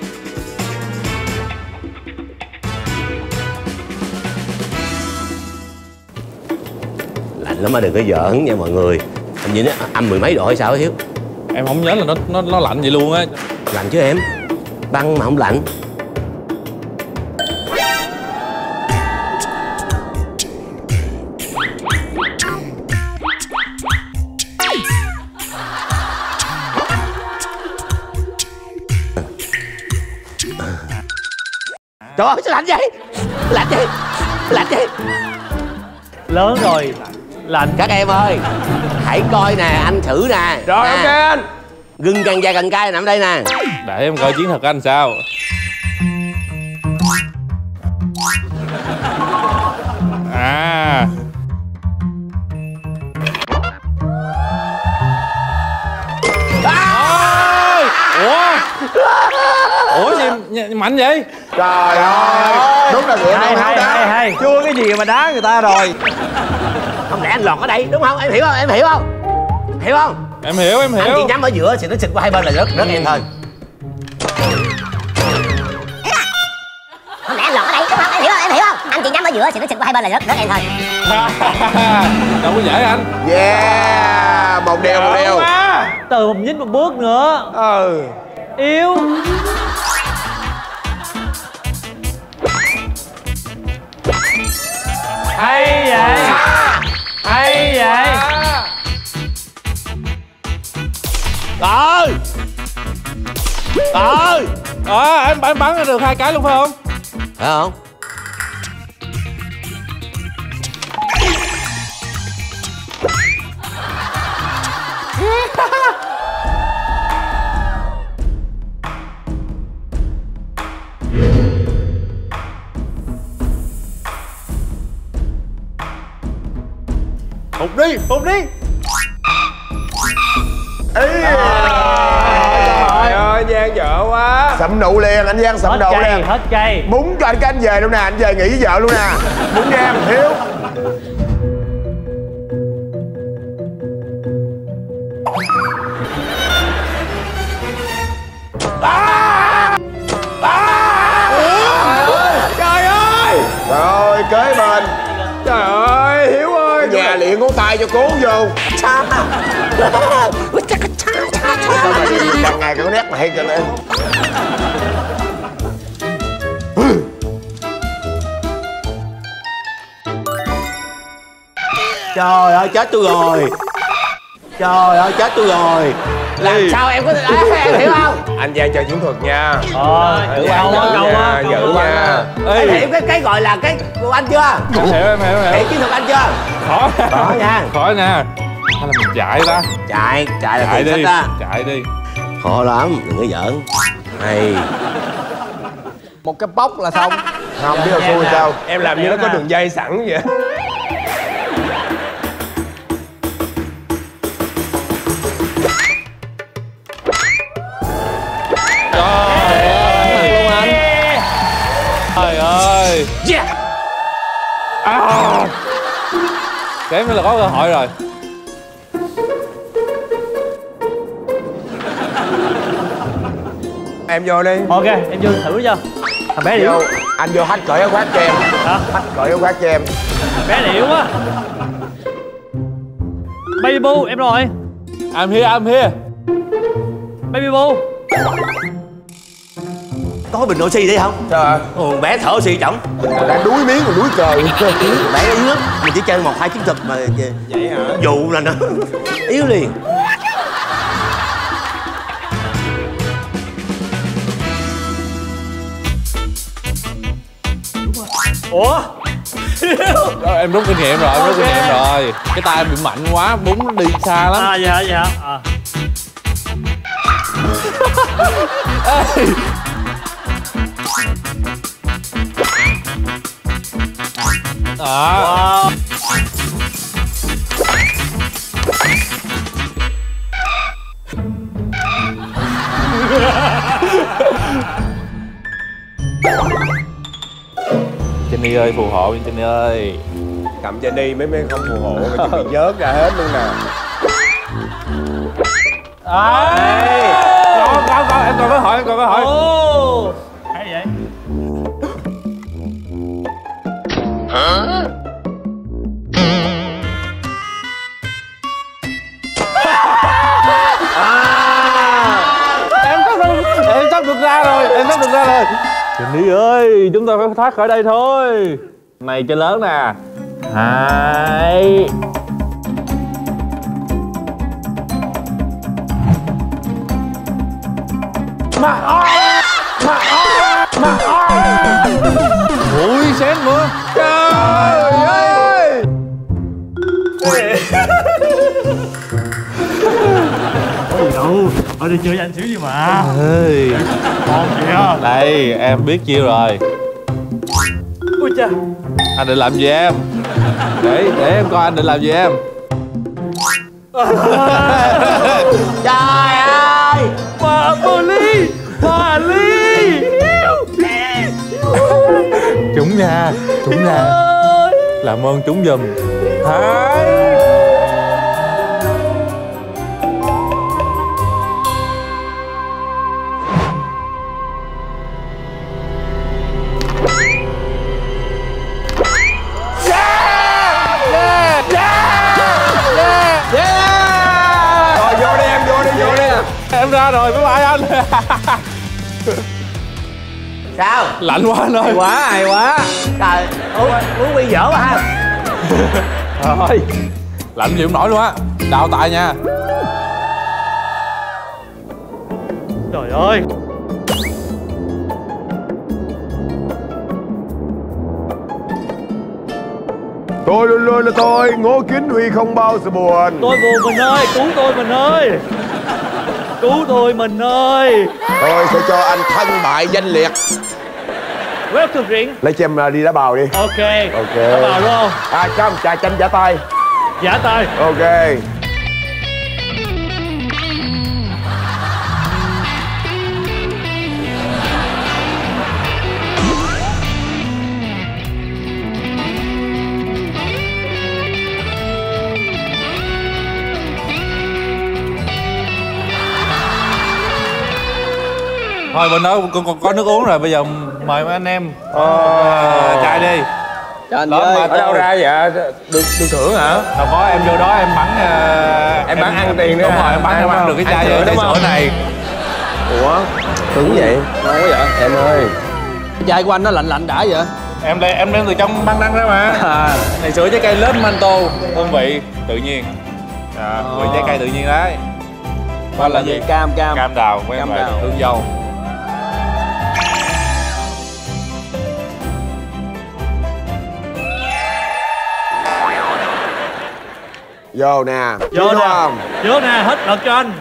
Lạnh lắm mà đừng có giỡn nha mọi người. Hình như nó âm mười mấy độ hay sao Hiếu? Em không nhớ là nó nó nó lạnh vậy luôn á. Lạnh chứ em. Băng mà không lạnh. Trời ơi, sao lạnh vậy? Lạnh vậy? Lạnh vậy? Lớn rồi. Lạnh. Các em ơi, hãy coi nè, anh thử nè. Rồi, nè. ok anh. Gừng càng dài càng cay nằm đây nè. Để em coi chiến thuật anh sao. À. À! Ủa? Ủa gì mạnh vậy? Trời ơi, đúng là nghĩa Hay đâu hay đá. hay hay. Chưa cái gì mà đá người ta rồi. Không lẽ anh lọt ở đây đúng không? Em hiểu không? Em hiểu không? Hiểu không? Em hiểu, em hiểu. Anh chỉ nhắm ở giữa thì nó xịt qua hai bên là rất rất em thôi. Không lẽ anh lọt ở đây đúng không? Em hiểu không? Em hiểu không? Anh chỉ nhắm ở giữa thì nó xịt qua hai bên là rất rất em thôi. Đâu có dễ anh. Yeah, một điều một điều. Từ một nhích một bước nữa. Ừ. Yêu. Hay vậy. Hay vậy. Rồi. Rồi. À, em, em bắn được hai cái luôn phải không? Phải không? Hụt đi, hụt đi. Ê. Trời ơi, Giang vợ quá. Sậm nụ liền, anh Giang sậm nụ liền. Hết cây. Búng cho anh cái anh về luôn nè, anh về nghỉ với vợ luôn nè. Búng cho em, Hiếu. À! À! Trời ơi! Trời ơi, kế bên. Trời ơi, Hiếu ơi. Nhà luyện ngón tay cho cố vô. Sao mà càng ngày càng nét mà hay càng lên. Trời ơi chết tôi rồi. Trời ơi chết tôi rồi. Làm Ê. sao em có thể à, em hiểu không? Anh Giang chơi chiến thuật nha. Ờ, giữ câu á, câu á, giữ nha. Em hiểu cái cái gọi là cái của anh chưa? Em hiểu em hiểu em hiểu chiến thuật anh chưa? Khó khó nha. Khó nha. Hay là mình chạy ta? Chạy, chạy là chạy đi. Đó. Chạy đi. Khó lắm, đừng có giỡn. Hay. Một cái bóc là xong. Không biết là xui sao. Em làm như nó có đường dây sẵn vậy. Trời ơi. Yeah. À. Kém nữa là có cơ hội rồi. Em vô đi. Ok, em vô thử cho. Thằng bé điệu. Anh vô hack cởi áo khoác cho em. Hả? Hack cởi áo khoác cho em. Bé điệu quá. Baby Boo, em rồi. I'm here, I'm here. Baby Boo. Có bình oxy đi không? Trời ơi. Ồ, bé thở oxy chổng. Đã đuối miếng rồi đuối cờ. Bé yếu lắm. Mình chỉ chơi một hai chiến thuật mà. Vậy hả? Dụ là nó yếu liền. Ủa? Rồi, em rút kinh nghiệm rồi, em rút kinh nghiệm rồi. Cái tay em bị mạnh quá, búng nó đi xa lắm. À vậy hả, vậy hả? À. Ê. Đó. Wow. Jenny ơi, phù hộ đi Jenny ơi. Cầm Jenny mấy mấy không phù hộ, mà bị vớt ra hết luôn nè. À. Có, có, có, em còn có hỏi, em còn có hỏi. Ồ. Hay vậy? Hả? Em sắp được, em sắp được ra rồi, em sắp được ra rồi. Jenny ơi, chúng ta phải thoát khỏi đây thôi. Này chơi lớn nè. Hai. Mà ơi, mà ơi, mà ơi. Ui, xén mưa. Trời ơi. Có gì đâu, ở đây chơi với anh xíu gì mà. Ê. Ngon kìa. Đây, em biết chiêu rồi. Ui cha. Anh định làm gì em? Để, để em coi anh định làm gì em. Trời ơi. Bà Bồ Ly, bà Ly. Trúng nha, trúng nha. Làm ơn trúng giùm. Hai. Em ra rồi, bye bye anh. Sao? Lạnh quá anh ơi. Hay quá, hay quá. Trời, uống, uống bia dở quá ha. Thôi, lạnh chịu không nổi luôn á. Đào tại nha. Trời ơi. Tôi luôn luôn là tôi, Ngô Kiến Huy không bao giờ buồn. Tôi buồn mình ơi, cứu tôi mình ơi. Cứu tôi mình ơi. Tôi sẽ cho anh thân bại danh liệt. Welcome Riêng. Lấy cho em đi đá bào đi. Ok. Ok. Đá bào đúng không? À, cho trà chanh giả tay. Giả tay. Ok. Thôi bên đó con còn có nước uống rồi, bây giờ mời mấy anh em ờ, chai đi. Anh ơi, ở đâu ra vậy? Được được thưởng hả? Đâu có, em vô đó em bắn uh, em bắn ăn tiền nữa. Đúng rồi, em bắn em ăn được cái chai chai sữa này. Ủa, cứng vậy? Ngon quá vậy? Em ơi, chai của anh nó lạnh lạnh đã vậy? Em đây em đem từ trong băng đăng ra mà. À, này sữa trái cây lớp manto, hương vị tự nhiên. À, vị trái cây tự nhiên đấy. Đó là gì? Cam cam. Cam đào, quen Cam rồi, đào. hương dâu. Vô nè. Vô Đúng nè. không? Vô nè, hết lượt cho anh.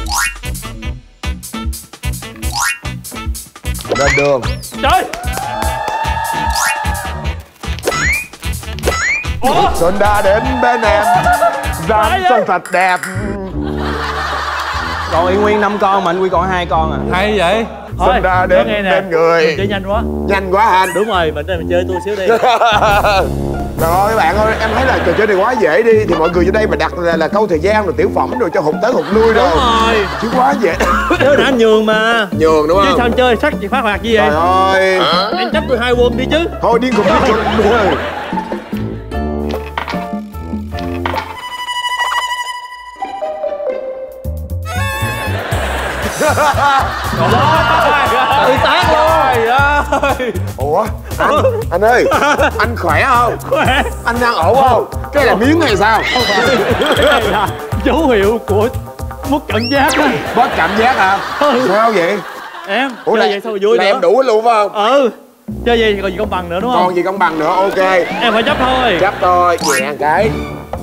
Lên đường. Trời. Ủa? Xuân đã đến bên em. Dáng chân thật đẹp. Còn y nguyên năm con mà anh Quy còn hai con à. Hay vậy? Xuân đã đến bên người. Mình chơi nhanh quá. Nhanh quá anh. Đúng rồi, mình đây mình chơi tôi xíu đi. Rồi các bạn ơi, em thấy là trò chơi này quá dễ đi. Thì mọi người vô đây mà đặt là, là câu thời gian rồi tiểu phẩm rồi cho hụt tới hụt lui rồi. Đúng rồi. Chứ quá dễ. Chứ đã anh nhường mà. Nhường đúng không? Chứ sao anh chơi sắc gì phát hoạt gì vậy? Trời ơi. Em chấp tôi hai quân đi chứ. Thôi điên cùng điên cùng rồi. Tự tác luôn. Ủa anh anh ơi, anh khỏe không? Khỏe. Anh đang ổn không? Cái là miếng hay sao? Cái này là dấu hiệu của mất cảm giác á. Mất cảm giác hả? Sao vậy? Em Ủa chơi là, vậy sao mà vui là nữa? em đủ luôn phải không? Ừ. Chơi vậy còn gì công bằng nữa đúng không? Còn gì công bằng nữa, ok. Em phải chấp thôi. Chấp thôi, nhẹ cái.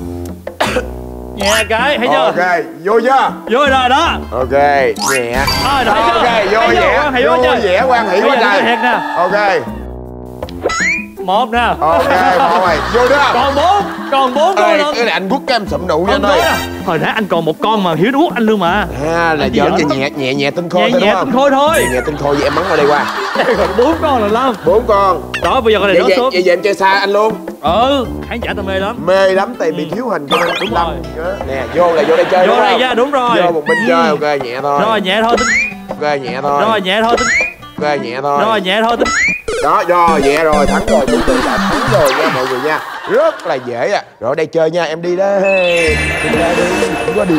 Nhẹ cái, thấy chưa? Ok, vô chưa? Vô rồi đó. Ok, nhẹ. Rồi, thấy chưa? Ok, vô Thấy chưa? vẻ. Quan hệ Vô quá trời. vẻ, quan hệ Bây quá giờ trời. tôi thiệt nè. Ok. Một nè. Ok, một rồi. Vô đó. Còn bốn. Còn bốn con Ê, luôn. cái này anh quất cái em sụm nụ nha Còn anh ơi. bốn à. Hồi nãy anh còn một con mà Hiếu uống anh luôn mà. À, là Anh giỡn giỡn cho lắm. nhẹ nhẹ nhẹ tinh khôi Nhẹ thôi đúng nhẹ không? tinh khôi thôi. Nhẹ nhẹ tinh khôi vậy em bắn vào đây qua. Đây còn bốn con là Lâm. Bốn con. Đó bây giờ con này Vậy nó vậy, xuống. vậy vậy em chơi xa anh luôn. Ừ, khán giả ta mê lắm. Mê lắm tại bị thiếu hình cho nên Đúng Lâm rồi. nhớ. Nè, vô là vô đây chơi Vô đúng đây không? nha, đúng rồi. Vô một bên Ừ. chơi, ok nhẹ thôi. Rồi nhẹ thôi tính. Ok nhẹ thôi. Rồi nhẹ thôi tính. Ok nhẹ thôi. Rồi nhẹ thôi tính. Đó, rồi nhẹ rồi, thắng rồi, cũng tự đã thắng rồi nha mọi người nha. Rất là dễ à. Rồi đây chơi nha, em đi đây. Đi ra đi, không có đi.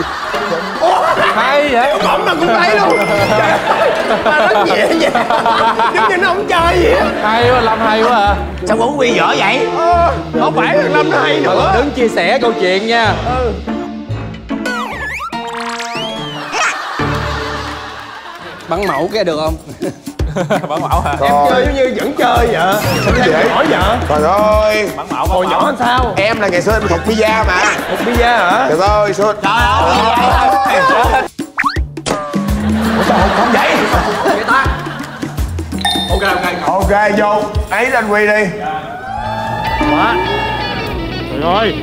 Hay vậy? Bấm mà cũng thấy luôn. Mà rất nhẹ nhàng. Giống như nó không chơi vậy á. Hay quá, Lâm hay quá à. Sao bóng Quy dở vậy? Ờ, không phải thằng Lâm nó hay nữa. Đứng chia sẻ câu chuyện nha. Ừ. Bắn mẫu cái được không? Bắn mẫu hả? Em Chơi giống như vẫn chơi vậy. Sao dễ Hỏi vậy? Trời ơi. Bắn mẫu, Hồi nhỏ làm sao? Em là ngày xưa em thuộc pizza mà. Một pizza hả? Trời ơi, xưa. Trời ơi, Ủa sao không, không vậy? vậy ta? Ok ok. Ok, vô. Ấy lên Quy đi. Quá. Trời ơi.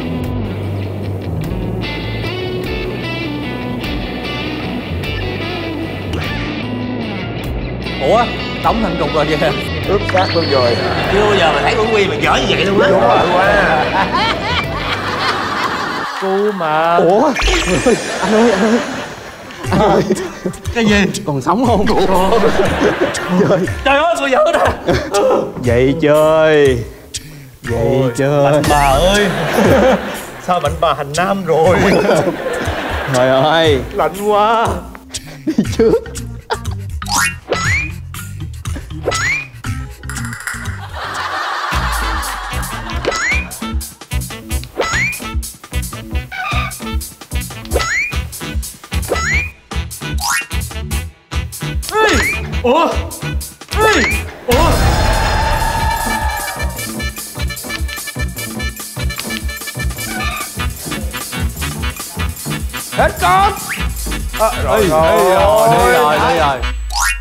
Ủa? Đóng thành cục rồi kìa. Ướp xác luôn rồi. Chưa bao giờ mà thấy bóng Quy mà dở như vậy luôn á. Đúng rồi quá. Cu mà. Ủa? Anh ơi, anh ơi. Anh ơi. Cái gì? Còn sống không? Trời, trời ơi, tôi dở nè. Vậy chơi. Vậy chơi. Mạnh bà ơi. Sao mạnh bà thành nam rồi? Trời ơi. Lạnh quá. Đi trước. Ủa? Ê! Ủa? Hết con. À, rồi, Ê, rồi, ê, rồi, đi ôi, rồi, đi ai? rồi.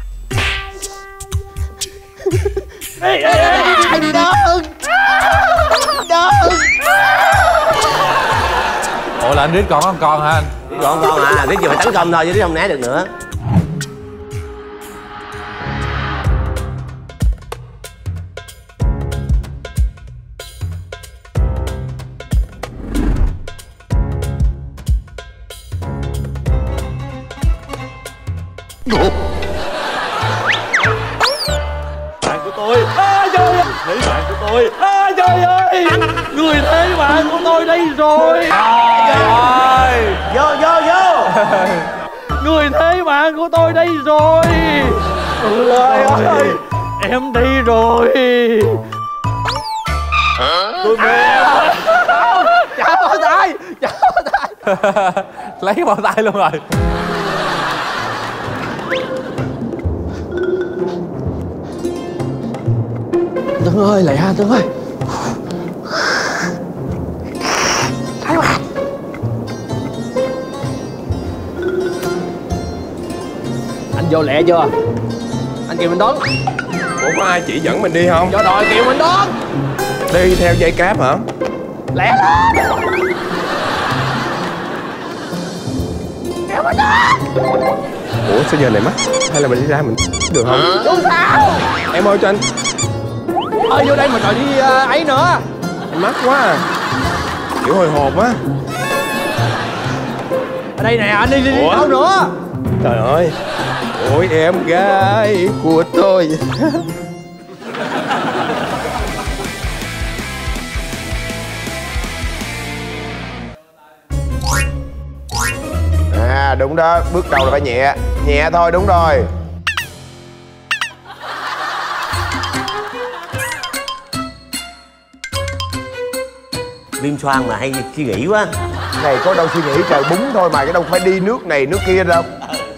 Ê, ê, ê! Anh đơn. Đơn. Ủa là anh Rít còn có một con hả anh? Còn con à, Rít giờ phải tấn công thôi chứ Rít không né được nữa. Bạn của tôi. À, trời ơi. Thấy bạn của tôi. À, trời ơi. Người thế bạn của tôi đây rồi. Trời ơi. Vô, vô, vô. Người thế bạn của tôi đây rồi. Trời ơi. Em đi rồi. Tôi mê. Trả bao tay, trả bao tay. Lấy cái bao tay luôn rồi. Tuấn ơi, lại ha Tuấn ơi. Thái quá. Anh vô lẹ chưa? Anh kêu mình đón. Ủa có ai chỉ dẫn mình đi không? Cho đòi kêu mình đón. Đi theo dây cáp hả? Lẹ lên. Kéo mình đón. Ủa sao giờ này mắc? Hay là mình đi ra mình được không? Không sao. Em ơi cho anh. Ơi vô đây mà trời đi uh, ấy nữa. Anh mắc quá à. Kiểu hồi hộp á. Ở đây nè, anh đi đi, đi đâu nữa? Trời ơi. Ôi em gái của tôi. À đúng đó, bước đầu là phải nhẹ. Nhẹ thôi, đúng rồi. Liêm Xoan mà hay suy nghĩ quá. Này có đâu suy nghĩ, trời bún thôi mà, cái đâu phải đi nước này nước kia đâu.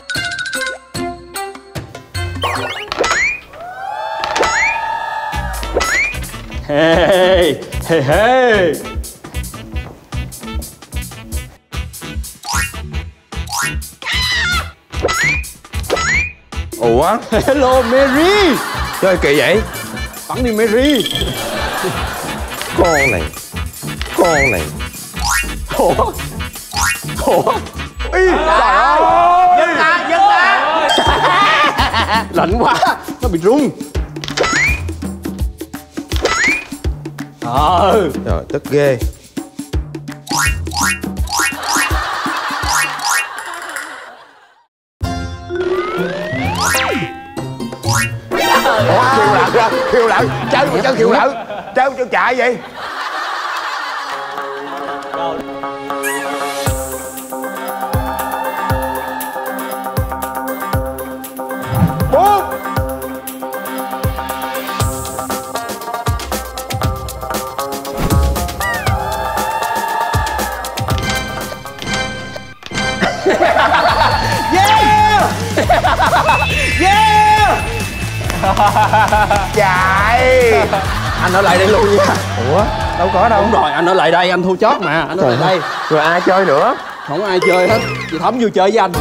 Hey, hey, hey. Ủa? Hello Mary. Chơi kỳ vậy? Bắn đi Mary. Con này. Con này. Ủa? Ủa? Ý, trời ơi. Dừng lại, dừng lại. Lạnh quá, nó bị rung. Ờ. Trời tức ghê. Ủa khiêu lợn ra, khiêu lợn. Chơi mà chơi khiêu lợn. Chơi mà chơi chạy vậy. Bốn. Yeah. Yeah. Chạy. Anh ở lại đây luôn nha. Ủa? Đâu có đâu. Đúng rồi, anh ở lại đây, anh thua chót mà. Anh ở lại đây. Rồi ai chơi nữa? Không ai chơi hết. Chị Thấm vui chơi với anh.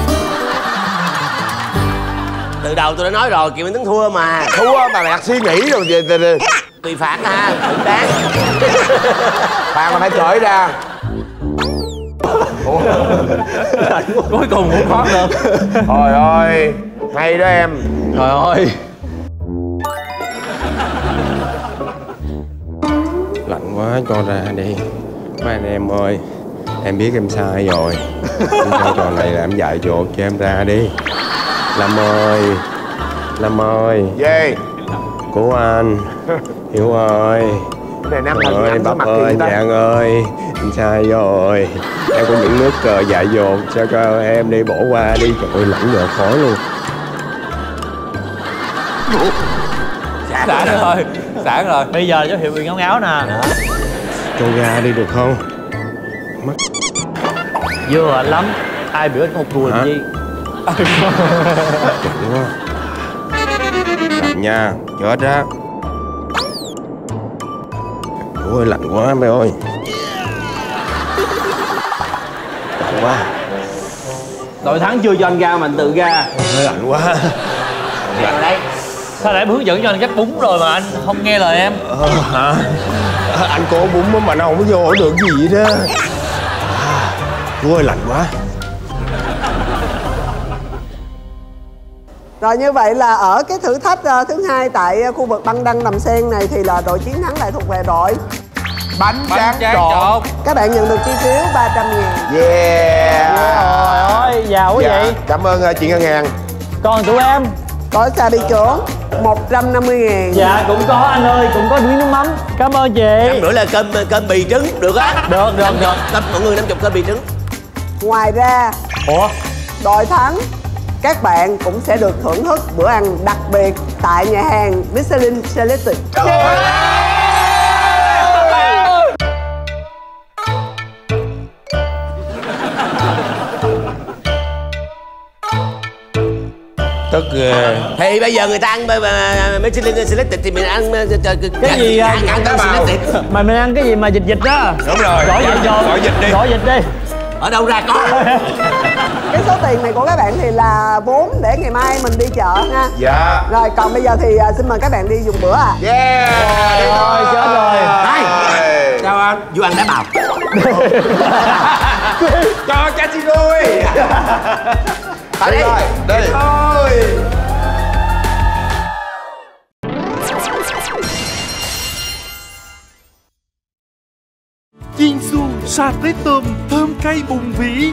Từ đầu tôi đã nói rồi, Kiều Minh Tuấn thua mà. Thua mà mày đặt suy nghĩ rồi. Tùy phạt ha, xứng đáng. Phạt mà phải cởi ra. Ủa? Cuối cùng cũng thoát được. Trời ơi, hay đó em. Trời ơi. Lạnh quá cho ra đi. Mấy anh em ơi, em biết em sai rồi. Em chơi trò này là em dạy dỗ cho em ra đi. Lâm ơi, Lâm ơi. Gì? Của anh. Hiếu ơi. Này Nam Trời Thần ơi, bắp ơi, Dạng ơi. Em sai rồi. Em có những nước cờ dạy dỗ cho cho em đi, bỏ qua đi. Trời ơi, lạnh nhờ khói luôn. Sẵn rồi, sẵn rồi. Bây giờ dấu hiệu quyền ngáo ngáo nè. Cho ra đi được không? Mất. Vừa anh lắm. Ai biểu anh có một cùi làm gì? Đúng quá. Lạnh nha, chết á. Ôi lạnh quá mày ơi. Lạnh quá. Đội thắng chưa cho anh ra mà anh tự ra. Hơi lạnh quá. Lạnh đây. Sao lại em hướng dẫn cho anh cách bún rồi mà anh không nghe lời em? Ờ, hả? À, anh có bún mà nó không có vô được gì đó. À, ôi lạnh quá. Rồi như vậy là ở cái thử thách uh, thứ hai tại uh, khu vực băng đăng Đầm Sen này thì là đội chiến thắng lại thuộc về đội Bánh, Bánh tráng trộn. Các bạn nhận được chi phiếu ba trăm ngàn. Yeah. Trời ơi, giàu quá Dạ, vậy. cảm ơn uh, chị Ngân Hàng. Còn tụi em? Có xa đi trốn một trăm năm mươi ngàn. Dạ cũng có anh ơi, cũng có miếng nước mắm. Cảm ơn chị. Năm nữa là cơm cơm bì trứng được á. Được, được, được. Cấp mọi người năm mươi cơm bì trứng. Ngoài ra, Ủa? đội thắng các bạn cũng sẽ được thưởng thức bữa ăn đặc biệt tại nhà hàng Michelin Selected. Thì bây giờ người ta ăn Michelin Selected thì mình ăn cái gì ăn ăn Selected. Mà mình ăn cái gì mà dịch dịch đó. Đúng rồi. Gỏi dịch rồi. Gỏi dịch đi. Gỏi dịch đi. Ở đâu ra có. Cái số tiền này của các bạn thì là vốn để ngày mai mình đi chợ ha. Dạ. Rồi còn bây giờ thì xin mời các bạn đi dùng bữa à. Yeah. Rồi chết rồi. Đây. Chào anh. Vô ăn đá bào. Cho cha chi nuôi. Đi rồi. Đi thôi. Chiên xu sa tế tôm thơm cay bùng vị.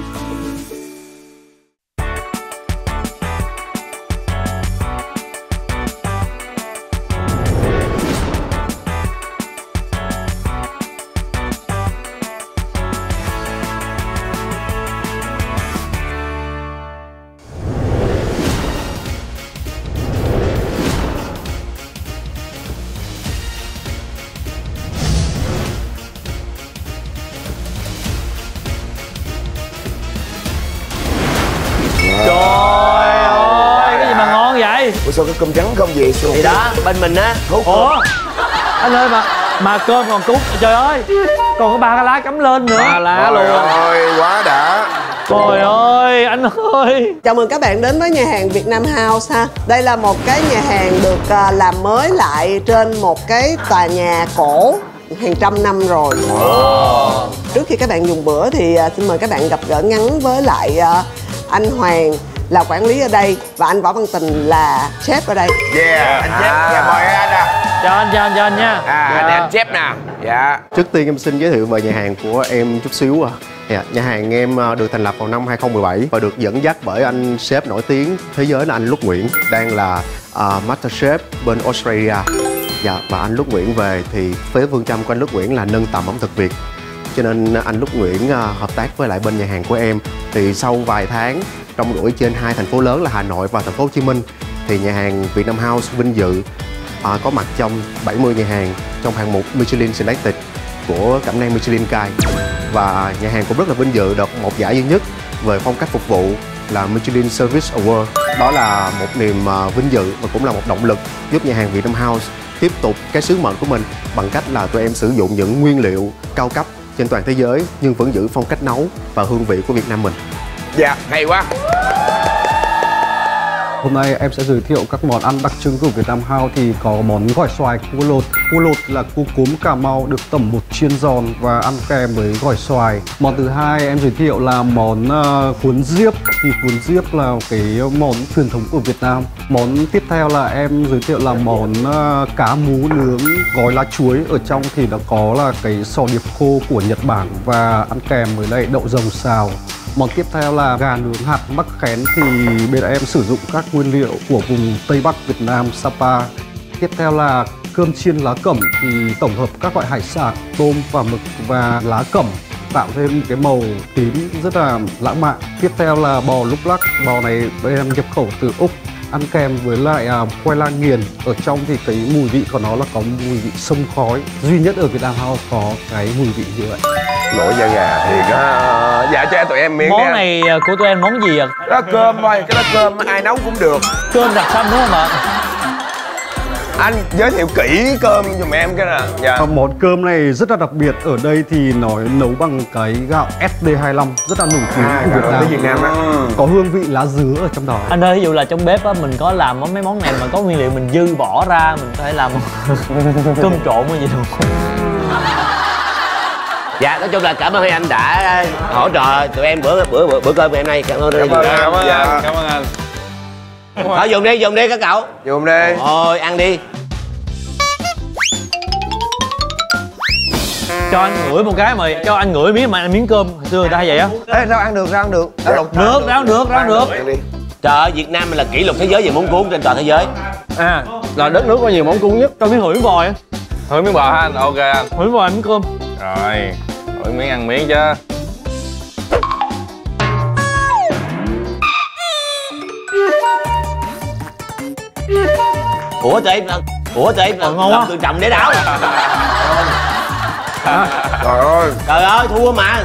Trời ơi, cái gì mà ngon vậy? Ủa sao cái cơm trắng không vậy? Sao Thì đó, bên mình á. Ủa? Anh ơi mà mà cơm còn cút. Trời ơi, còn có ba cái lá cắm lên nữa. Ba lá luôn. Trời quá đã. Trời ơi, anh ơi. Chào mừng các bạn đến với nhà hàng Việt Nam House ha. Đây là một cái nhà hàng được làm mới lại trên một cái tòa nhà cổ hàng trăm năm rồi. Wow. Trước khi các bạn dùng bữa thì xin mời các bạn gặp gỡ ngắn với lại anh Hoàng là quản lý ở đây và anh Võ Văn Tình là sếp ở đây. Yeah, anh sếp. À. Dạ, mời anh ạ. Chào anh, chào anh, chào anh nha. À, dạ. Anh anh sếp nè. Dạ. Trước tiên em xin giới thiệu về nhà hàng của em chút xíu à. Yeah, nhà hàng em được thành lập vào năm hai không một bảy và được dẫn dắt bởi anh sếp nổi tiếng thế giới là anh Lúc Nguyễn, đang là uh, Master Chef bên Australia. Dạ, và anh Lúc Nguyễn về thì với phương châm của anh Lúc Nguyễn là nâng tầm ẩm thực Việt. Cho nên anh Lúc Nguyễn uh, hợp tác với lại bên nhà hàng của em. Thì sau vài tháng trong đuổi trên hai thành phố lớn là Hà Nội và thành phố Hồ Chí Minh thì nhà hàng Việt Nam House vinh dự uh, có mặt trong bảy mươi nhà hàng trong hạng mục Michelin Selected của Cẩm nang Michelin Guide. Và nhà hàng cũng rất là vinh dự được một giải duy nhất về phong cách phục vụ là Michelin Service Award. Đó là một niềm uh, vinh dự và cũng là một động lực giúp nhà hàng Việt Nam House tiếp tục cái sứ mệnh của mình bằng cách là tụi em sử dụng những nguyên liệu cao cấp trên toàn thế giới nhưng vẫn giữ phong cách nấu và hương vị của Việt Nam mình. Dạ, hay quá. Hôm nay em sẽ giới thiệu các món ăn đặc trưng của Việt Nam House thì có món gỏi xoài cua lột. Cua lột là cua cốm Cà Mau được tẩm bột chiên giòn và ăn kèm với gỏi xoài. Món thứ hai em giới thiệu là món uh, cuốn diếp. Thì cuốn diếp là cái món truyền thống của Việt Nam. Món tiếp theo là em giới thiệu là món uh, cá mú nướng gói lá chuối. Ở trong thì nó có là cái sò điệp khô của Nhật Bản và ăn kèm với lại đậu rồng xào. Món tiếp theo là gà nướng hạt mắc khén thì bên em sử dụng các nguyên liệu của vùng Tây Bắc Việt Nam, Sapa. Tiếp theo là cơm chiên lá cẩm thì tổng hợp các loại hải sản, tôm và mực và lá cẩm tạo thêm cái màu tím rất là lãng mạn. Tiếp theo là bò lúc lắc, bò này bên em nhập khẩu từ Úc, ăn kèm với lại uh, khoai lang nghiền. Ở trong thì cái mùi vị của nó là có mùi vị sông khói, duy nhất ở Việt Nam House có cái mùi vị như vậy. Nổi da gà thiệt á. Dạ cho tụi em miếng. Món này của tụi em món gì ạ? Đó cơm thôi, cái đó cơm ai nấu cũng được. Cơm đặc xanh đúng không ạ? Anh giới thiệu kỹ cơm giùm em cái nè. Dạ. Món cơm này rất là đặc biệt, ở đây thì nó nấu bằng cái gạo S D hai lăm rất là nổi tiếng à, của Việt Nam. Việt Nam á. Ừ. Có hương vị lá dứa ở trong đó. Anh ơi, ví dụ là trong bếp á mình có làm mấy món này mà có nguyên liệu mình dư bỏ ra mình có thể làm cơm trộn hay gì đâu. Dạ, nói chung là cảm ơn hai anh đã hỗ trợ tụi em bữa bữa bữa, bữa cơm ngày hôm nay. Cảm ơn cảm ơn, cảm ơn, dạ. Cảm ơn anh. Thôi dùng đi, dùng đi các cậu. Dùng đi. Thôi ăn đi. Cho anh ngửi một cái mà cho anh ngửi miếng mà miếng cơm hồi xưa người ta hay vậy á. Ê, rau ăn được, rau ăn được. Rau nước, rau được, rau được. Trời ơi, Việt Nam là kỷ lục thế giới về món cuốn trên toàn thế giới. À, là đất nước có nhiều món cuốn nhất. Cho miếng hửi miếng bò. Hửi miếng bò ha anh, ok anh. Hửi bò miếng cơm. Rồi, hửi miếng ăn miếng chứ. Ủa tụi em, ủa tụi em ngon quá. Tự trọng để đảo. À, trời ơi. Trời ơi, thua mà.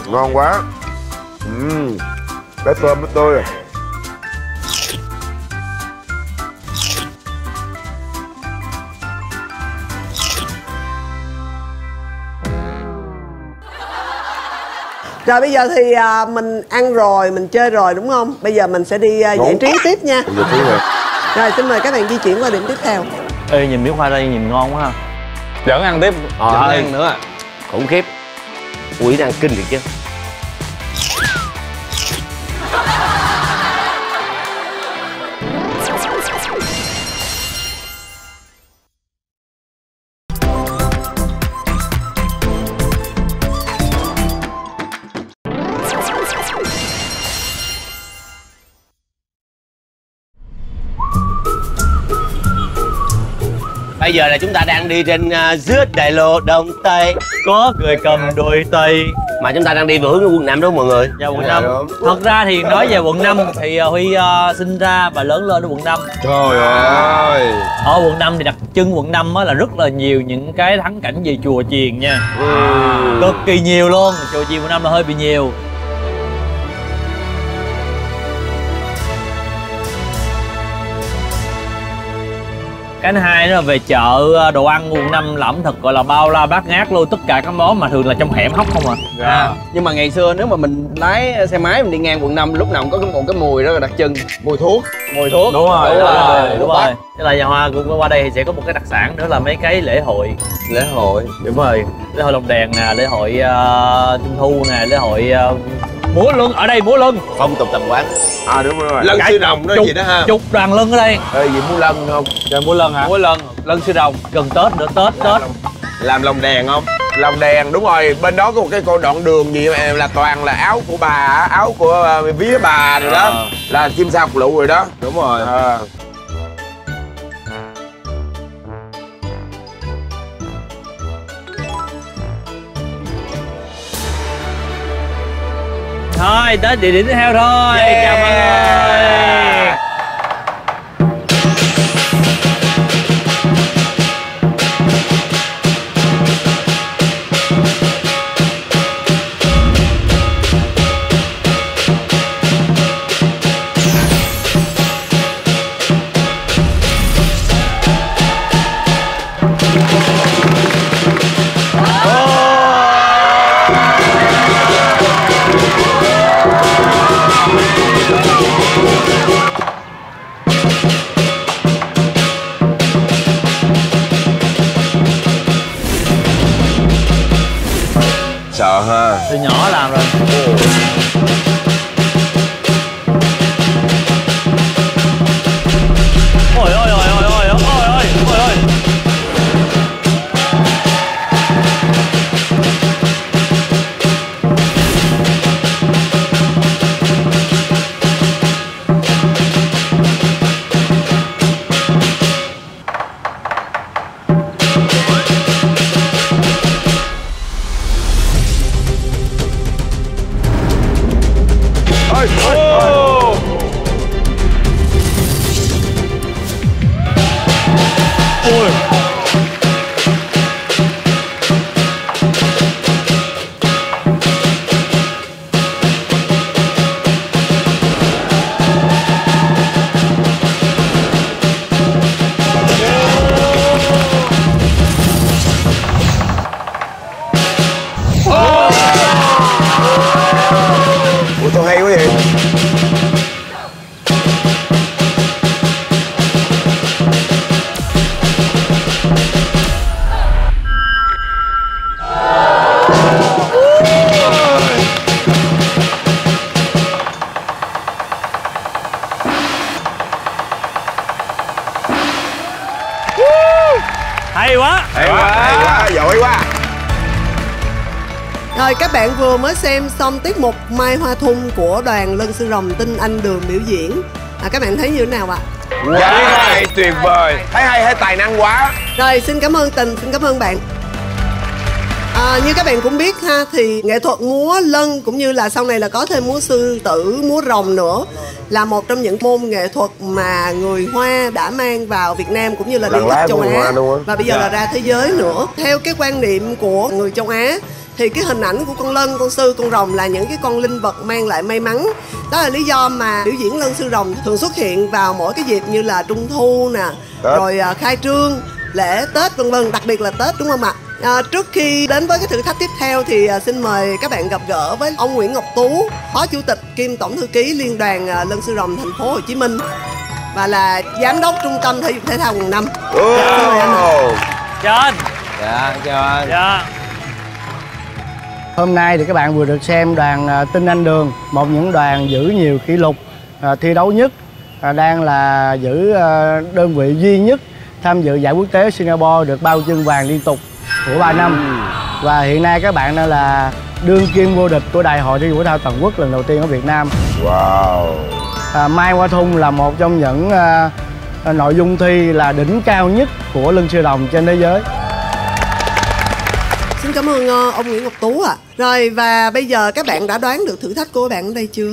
Ngon quá. Ừm, cái tôm nó tươi. Rồi bây giờ thì à, mình ăn rồi, mình chơi rồi đúng không? Bây giờ mình sẽ đi à, giải trí tiếp nha. Rồi xin mời các bạn di chuyển qua điểm tiếp theo. Ê, nhìn miếng khoai đây nhìn ngon quá ha. Vẫn ăn tiếp. Ờ, Vẫn ăn nữa. Khủng khiếp. Ui, nó ăn kinh thiệt chứ. Bây giờ là chúng ta đang đi trên uh, giữa đại lộ Đông Tây. Có người cầm đôi tay. Mà chúng ta đang đi về hướng quận năm đúng không mọi người? Dạ quận năm. Thật ra thì nói về quận năm thì uh, Huy uh, sinh ra và lớn lên ở quận năm. Trời ơi. Ở quận năm thì đặc trưng quận năm là rất là nhiều những cái thắng cảnh về chùa chiền nha. Ừ. Cực kỳ nhiều luôn. Chùa chiền quận năm là hơi bị nhiều. Cái thứ hai đó là về chợ đồ ăn quận năm là ẩm thực gọi là bao la bát ngát luôn, tất cả các món mà thường là trong hẻm hóc không à. Dạ. À, nhưng mà ngày xưa nếu mà mình lái xe máy mình đi ngang quận năm lúc nào cũng có một cái mùi rất là đặc trưng, mùi thuốc, mùi thuốc. Đúng rồi, đúng, đúng rồi, rồi, đúng, đúng rồi. Thế là nhà Hoa cũng qua đây thì sẽ có một cái đặc sản nữa là mấy cái lễ hội. Lễ hội. Đúng rồi, lễ hội lồng đèn nè, lễ hội uh, trung thu nè, lễ hội uh, múa lân ở đây, múa lân. Phong tục tập quán. À đúng rồi. Lân sư đồng đó gì đó ha. Chục đoàn lân ở đây. Ê, gì múa lân không? Trời múa lân hả? Múa lân, lân sư đồng. Gần Tết nữa, Tết, Tết. Làm lồng đèn không? Lồng đèn đúng rồi, bên đó có một cái con đoạn đường gì mà là toàn là áo của bà, áo của uh, vía bà rồi đó. À. Là chim sa lụ rồi đó. Đúng rồi. À. Thôi, tới địa điểm tiếp theo thôi. Yeah. Chào mọi người. Sợ ha. Từ nhỏ làm rồi. Ôi ôi ôi ôi ôi ôi ôi ôi ôi. Ủa tôi hay quá vậy. Hay quá. Hay quá, hay quá, giỏi quá. Rồi các bạn vừa mới xem xong tiết mục Mai Hoa Thung của đoàn Lân Sư Rồng Tinh Anh Đường biểu diễn. À, các bạn thấy như thế nào ạ? Wow. Dạ, hay, tuyệt vời. Thấy hay, thấy tài năng quá. Rồi xin cảm ơn Tình, xin cảm ơn bạn. À, như các bạn cũng biết ha, thì nghệ thuật múa lân cũng như là sau này là có thêm múa sư tử, múa rồng nữa, là một trong những môn nghệ thuật mà người Hoa đã mang vào Việt Nam cũng như là đi khắp châu Á, và bây giờ là ra thế giới nữa. Theo cái quan niệm của người châu Á thì cái hình ảnh của con lân, con sư, con rồng là những cái con linh vật mang lại may mắn. Đó là lý do mà biểu diễn lân sư rồng thường xuất hiện vào mỗi cái dịp như là trung thu nè, Tết. rồi uh, khai trương, lễ Tết vân vân, đặc biệt là Tết, đúng không ạ? À, trước khi đến với cái thử thách tiếp theo thì uh, xin mời các bạn gặp gỡ với ông Nguyễn Ngọc Tú, Phó Chủ tịch kiêm Tổng thư ký Liên đoàn uh, Lân sư rồng Thành phố Hồ Chí Minh và là Giám đốc Trung tâm Thể dục Thể thao quận năm. Oh. Xin mời anh. Chào anh. Dạ, chào anh. Dạ. Hôm nay thì các bạn vừa được xem đoàn uh, Tinh Anh Đường, một những đoàn giữ nhiều kỷ lục uh, thi đấu nhất, uh, đang là giữ uh, đơn vị duy nhất tham dự giải quốc tế Singapore được bao chân vàng liên tục của ba năm. Và hiện nay các bạn đang là đương kim vô địch của Đại hội thi thể thao toàn quốc lần đầu tiên ở Việt Nam. Wow. À, Mai Hoa Thung là một trong những uh, nội dung thi là đỉnh cao nhất của lân sư rồng trên thế giới. Xin cảm ơn uh, ông Nguyễn Ngọc Tú ạ. À. Rồi và bây giờ các bạn đã đoán được thử thách của các bạn ở đây chưa?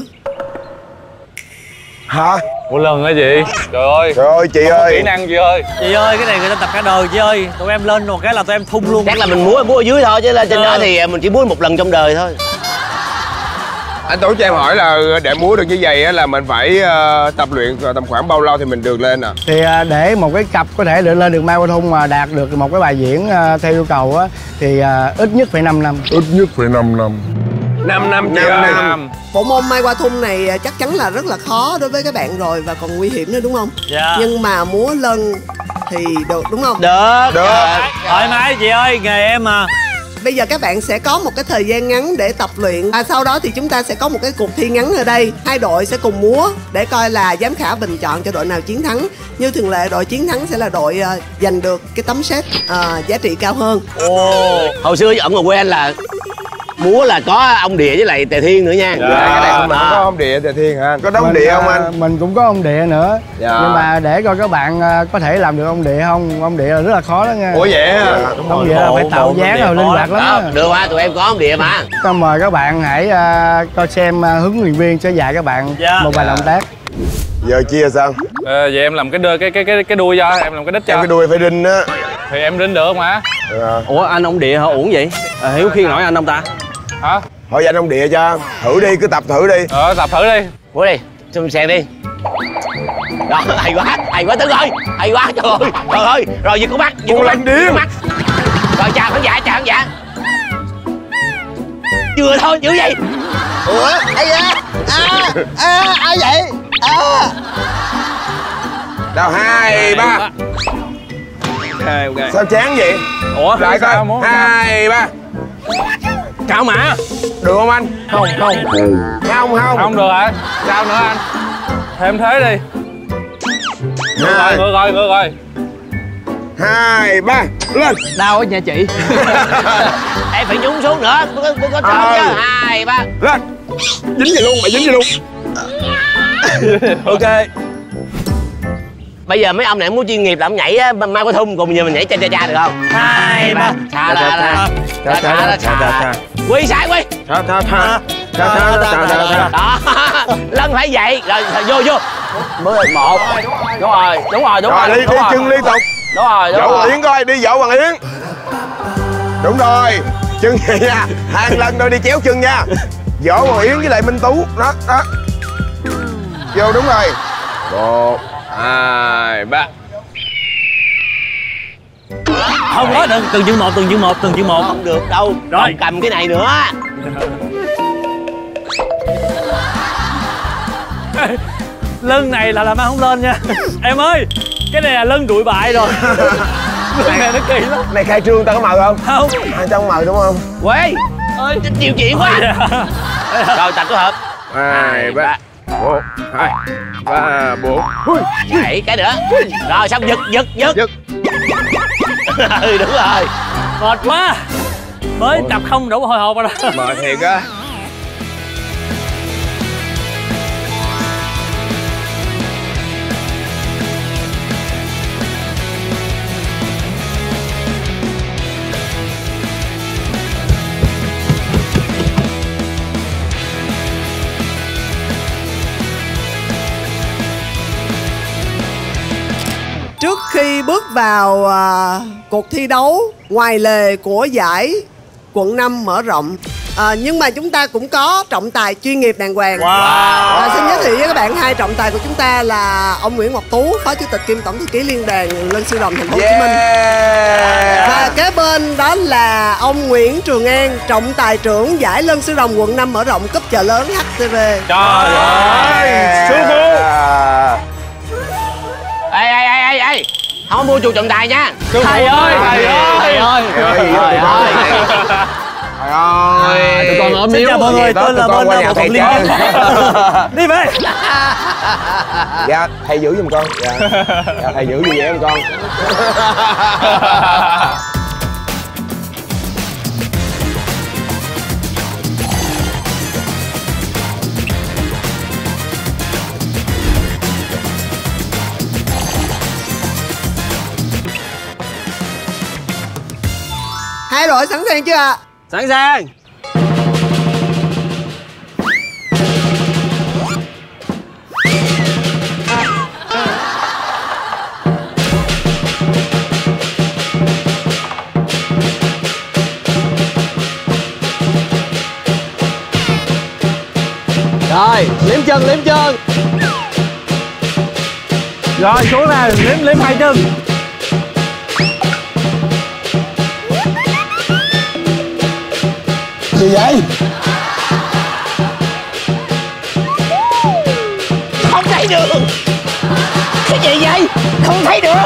Hả? Một lần hả chị? Trời ơi. Trời ơi chị ơi. Kỹ năng chị ơi. Chị ơi, cái này người ta tập cả đời chị ơi. Tụi em lên một cái là tụi em thung luôn. Chắc là mình múa múa ở dưới thôi chứ lên trên đó thì mình chỉ múa một lần trong đời thôi. Anh Tú cho em hỏi là để múa được như vậy á là mình phải uh, tập luyện tầm khoảng bao lâu thì mình được lên à? Thì uh, để một cái cặp có thể được lên được Mai Hoa Thung mà đạt được một cái bài diễn uh, theo yêu cầu á thì uh, ít nhất phải năm năm. Ít nhất phải năm năm. năm năm chị ơi. năm. Bộ môn Mai Hoa Thung này chắc chắn là rất là khó đối với các bạn rồi và còn nguy hiểm nữa đúng không? Dạ. Nhưng mà múa lân thì được đúng không? Được. Được. Thoải mái chị ơi, nghề em mà. Bây giờ các bạn sẽ có một cái thời gian ngắn để tập luyện và sau đó thì chúng ta sẽ có một cái cuộc thi ngắn ở đây. Hai đội sẽ cùng múa để coi là giám khảo bình chọn cho đội nào chiến thắng. Như thường lệ đội chiến thắng sẽ là đội uh, giành được cái tấm set uh, giá trị cao hơn. Ồ. Hồi xưa ở ngoài quê anh là múa là có ông Địa với lại Tề Thiên nữa nha. Dạ. Cái này không có ông Địa Tề Thiên hả? Có ông Địa không anh? Mình cũng có ông Địa nữa. Dạ. Nhưng mà để coi các bạn có thể làm được ông Địa không? Ông Địa là rất là khó đó nha. Ủa vậy hả? Ông Địa là phải tạo dáng rồi linh hoạt lắm đó. Được qua tụi em có ông Địa mà. Tôi mời các bạn hãy uh, coi xem uh, huấn luyện viên sẽ dạy các bạn dạ. một vài động tác. Giờ chia sao? Ờ, vậy em làm cái đuôi cái cái cái cái đuôi cho em làm cái đít cho. Em cái đuôi phải đinh á. Thì em đinh được không hả? À. Ủa anh ông Địa hả uổng vậy? À, Hiếu khiên nổi anh ông ta? Hả? Hỏi danh ông Địa cho. Thử đi, cứ tập thử đi. Ờ tập thử đi. Múa đi, xung xèn đi. Đó, hay quá, hay quá Tứ ơi. Hay quá, trời ơi, trời ơi. Rồi giật con mắt, giật con lần điên. Rồi chào khán giả, chào khán giả. Vừa thôi, dữ gì? Ủa, ai da? À, à, ai vậy? À. Đâu, hai, ba. Ok, ok. Sao chán vậy? Ủa, lại coi. Hai, ba. Cao mã. Được không anh? Không, không. Không, không. Không được hả? Sao nữa anh? Thêm thế đi. Ngược rồi, ngược rồi, ngược rồi. Hai, ba, lên. Đau á nha chị. Em phải nhúng xuống nữa, có có có à. chứ. Hai, ba. Lên. Dính vậy luôn, mày dính vậy luôn. Ok. Bây giờ mấy ông này muốn chuyên nghiệp là ông nhảy á, Mai Hoa Thung cùng giờ mình nhảy cha cha cha được không? Hai, ba. Cha cha cha. Cha cha cha cha. Quy sai quy. Cha cha cha. Cha cha cha cha. Đó. Lân phải vậy. Rồi vô vô. Mới một. Đúng rồi, đúng rồi, đúng rồi. Rồi đi đi chân liên tục. Đúng rồi, đúng rồi. Dỗ rồi. Bằng Yến coi, đi dỗ Bằng Yến. Đúng rồi. Chân vậy nha. Hai lần rồi đi chéo chân nha. Dỗ Bằng Yến với lại Minh Tú. Đó, đó. Vô đúng rồi. Một, hai, ba. Không có, đừng, từng chữ một, từng chữ một, từng chữ một. Không được đâu. Rồi. Không cầm cái này nữa. Lưng này là làm ăn không lên nha. Em ơi, cái này là lưng đuổi bại rồi. Lưng này nó kỳ lắm. Này khai trương tao có mời không? Không. À, tao không mời đúng không? Quê ơi, nhiều chuyện quá. Rồi tập tổ hợp. Hai, ba. Một, hai, ba, bốn. Nhảy cái nữa. Rồi xong giật, giật, giật. Giật. Ừ đúng rồi. Mệt quá. Mới Ôi. tập không đủ hồi hộp rồi đó. Mệt thiệt á. Trước khi bước vào uh, cuộc thi đấu ngoài lề của giải quận năm mở rộng. À, nhưng mà chúng ta cũng có trọng tài chuyên nghiệp đàng hoàng. Wow. À, xin giới thiệu với các bạn hai trọng tài của chúng ta là ông Nguyễn Ngọc Tú, Phó Chủ tịch kiêm Tổng thư ký Liên đoàn Lân Sư Rồng Thành phố Hồ Chí Minh. Và kế bên đó là ông Nguyễn Trường An, trọng tài trưởng giải Lân Sư Rồng quận năm mở rộng cúp chợ lớn hát tê vê. Trời ơi, sư phụ. Ê ê ê ê ê, không có mua chuột trọng tài nha. Thầy ơi, thầy ơi, thầy ơi, Trời ơi. tụi con ở miếu. Chào mọi người, tôi là bên bộ phận liên kết. Đi về. Dạ, thầy giữ giùm con. Dạ, dạ thầy giữ vui vẻ giùm con. Hai đội sẵn sàng chưa ạ? Sẵn sàng. Rồi, liếm chân, liếm chân. Rồi xuống nè, liếm liếm hai chân. Gì vậy? Không thấy đường. Cái gì vậy? Không thấy đường.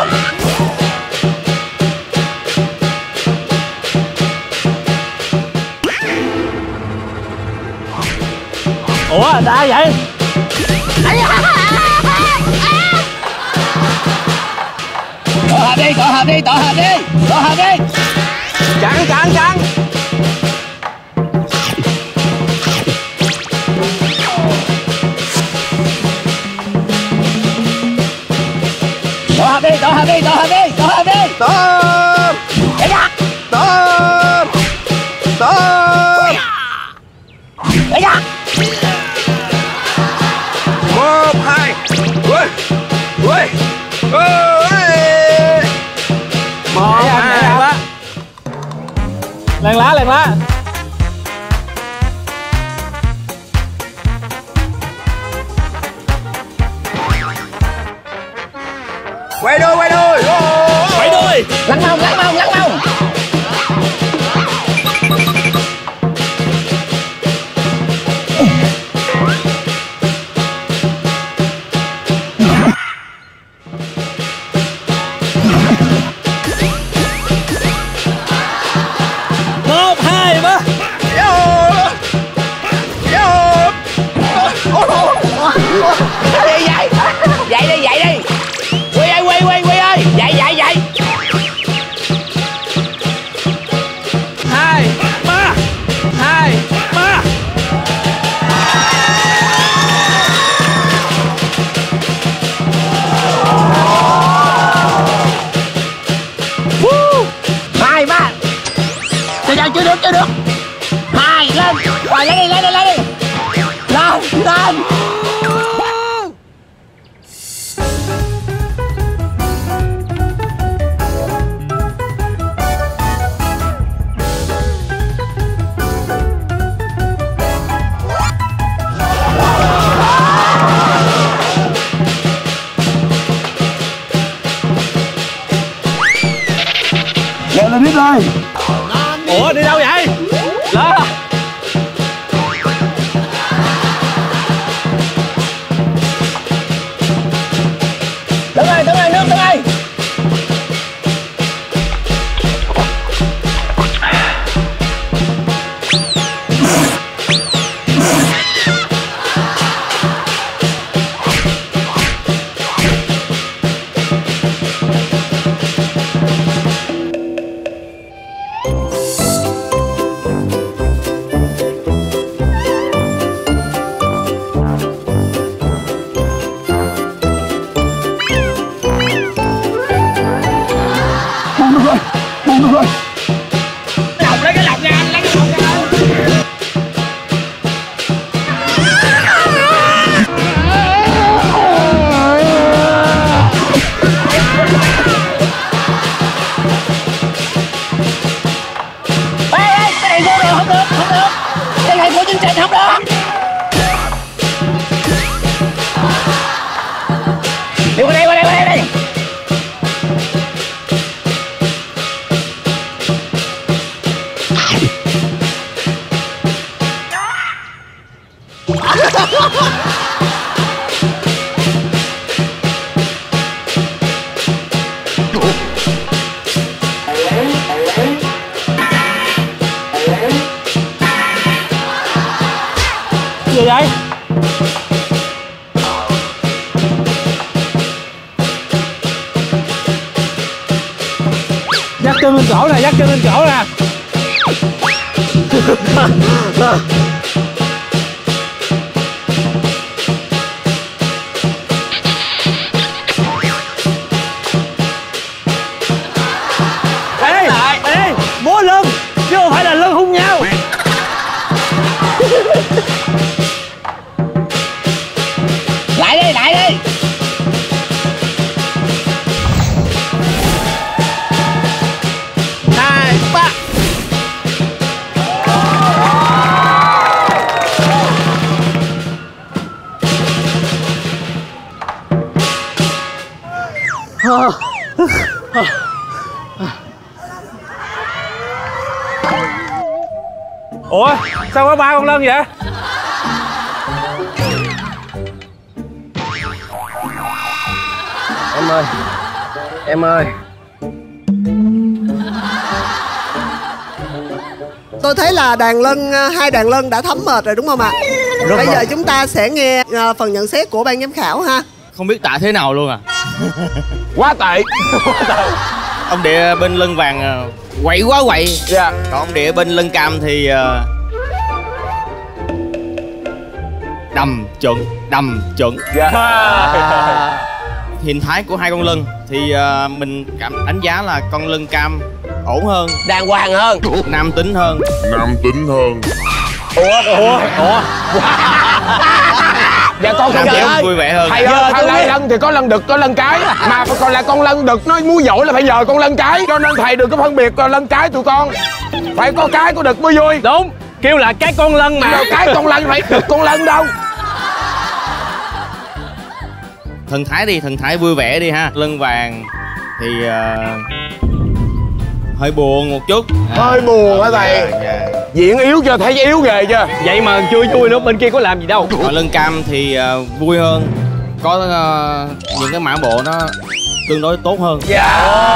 Ủa, đã vậy? Tổ hợp đi, tổ hợp đi, tổ hợp đi, tổ hợp đi. Chặn, chặn, chặn. Tổ hợp đi, tổ hợp đi, tổ hợp đi, tổ hợp đi. Tôm. Chạy ra. Tôm. Tôm. Chạy ra. Một, hai. Ui. Ui. Ui. Một, hai, ba. Làng lá, làng lá. Quay đôi, quay đôi. Quay đôi. Lăn mông, lăn mông, lăn mông. Một, hai, ba. Cái gì vậy? Dậy đi, dậy đi. Quy ơi, Quy, Quy, Quy ơi. Dậy, dậy, dậy. Gì vậy? Dắt chân lên cổ nè, dắt chân lên cổ nè. Ê, ê, múa lưng chứ không phải là lưng hung nhau. Lại đi, lại đi. Hai, ba. Ủa, sao có ba con lân vậy? Em ơi, em ơi. Tôi thấy là đàn lân, hai đàn lân đã thấm mệt rồi đúng không ạ? Rất Bây mệt. giờ chúng ta sẽ nghe à, phần nhận xét của ban giám khảo ha. Không biết tả thế nào luôn à. Quá tệ. Ông địa bên lân vàng quậy quá quậy. Dạ. Còn ông địa bên lân cam thì uh, đầm chuẩn, đầm chuẩn. Dạ. Hình thái của hai con lân thì uh, mình cảm đánh giá là con lân cam ổn hơn, đàng hoàng hơn, nam tính hơn. Nam tính hơn. Ủa, ủa, ủa. Dạ con không chịu. Vui vẻ hơn. Thầy ơi, thầy lai lân thì có lân đực, có lân cái. Mà còn là con lân đực nó muốn dỗi là phải nhờ con lân cái. Cho nên thầy đừng có phân biệt lân cái tụi con. Phải có cái có đực mới vui. Đúng, kêu là cái con lân mà. Cái con lân phải đực con lân đâu. Thần thái đi, thần thái vui vẻ đi ha. Lân vàng thì uh, hơi buồn một chút. Hơi buồn hả thầy? Dạ, dạ. Diễn yếu chưa, thấy yếu ghê chưa? Vậy mà chưa vui nữa, bên kia có làm gì đâu. Còn lân cam thì uh, vui hơn. Có uh, những cái mã bộ nó tương đối tốt hơn. Dạ.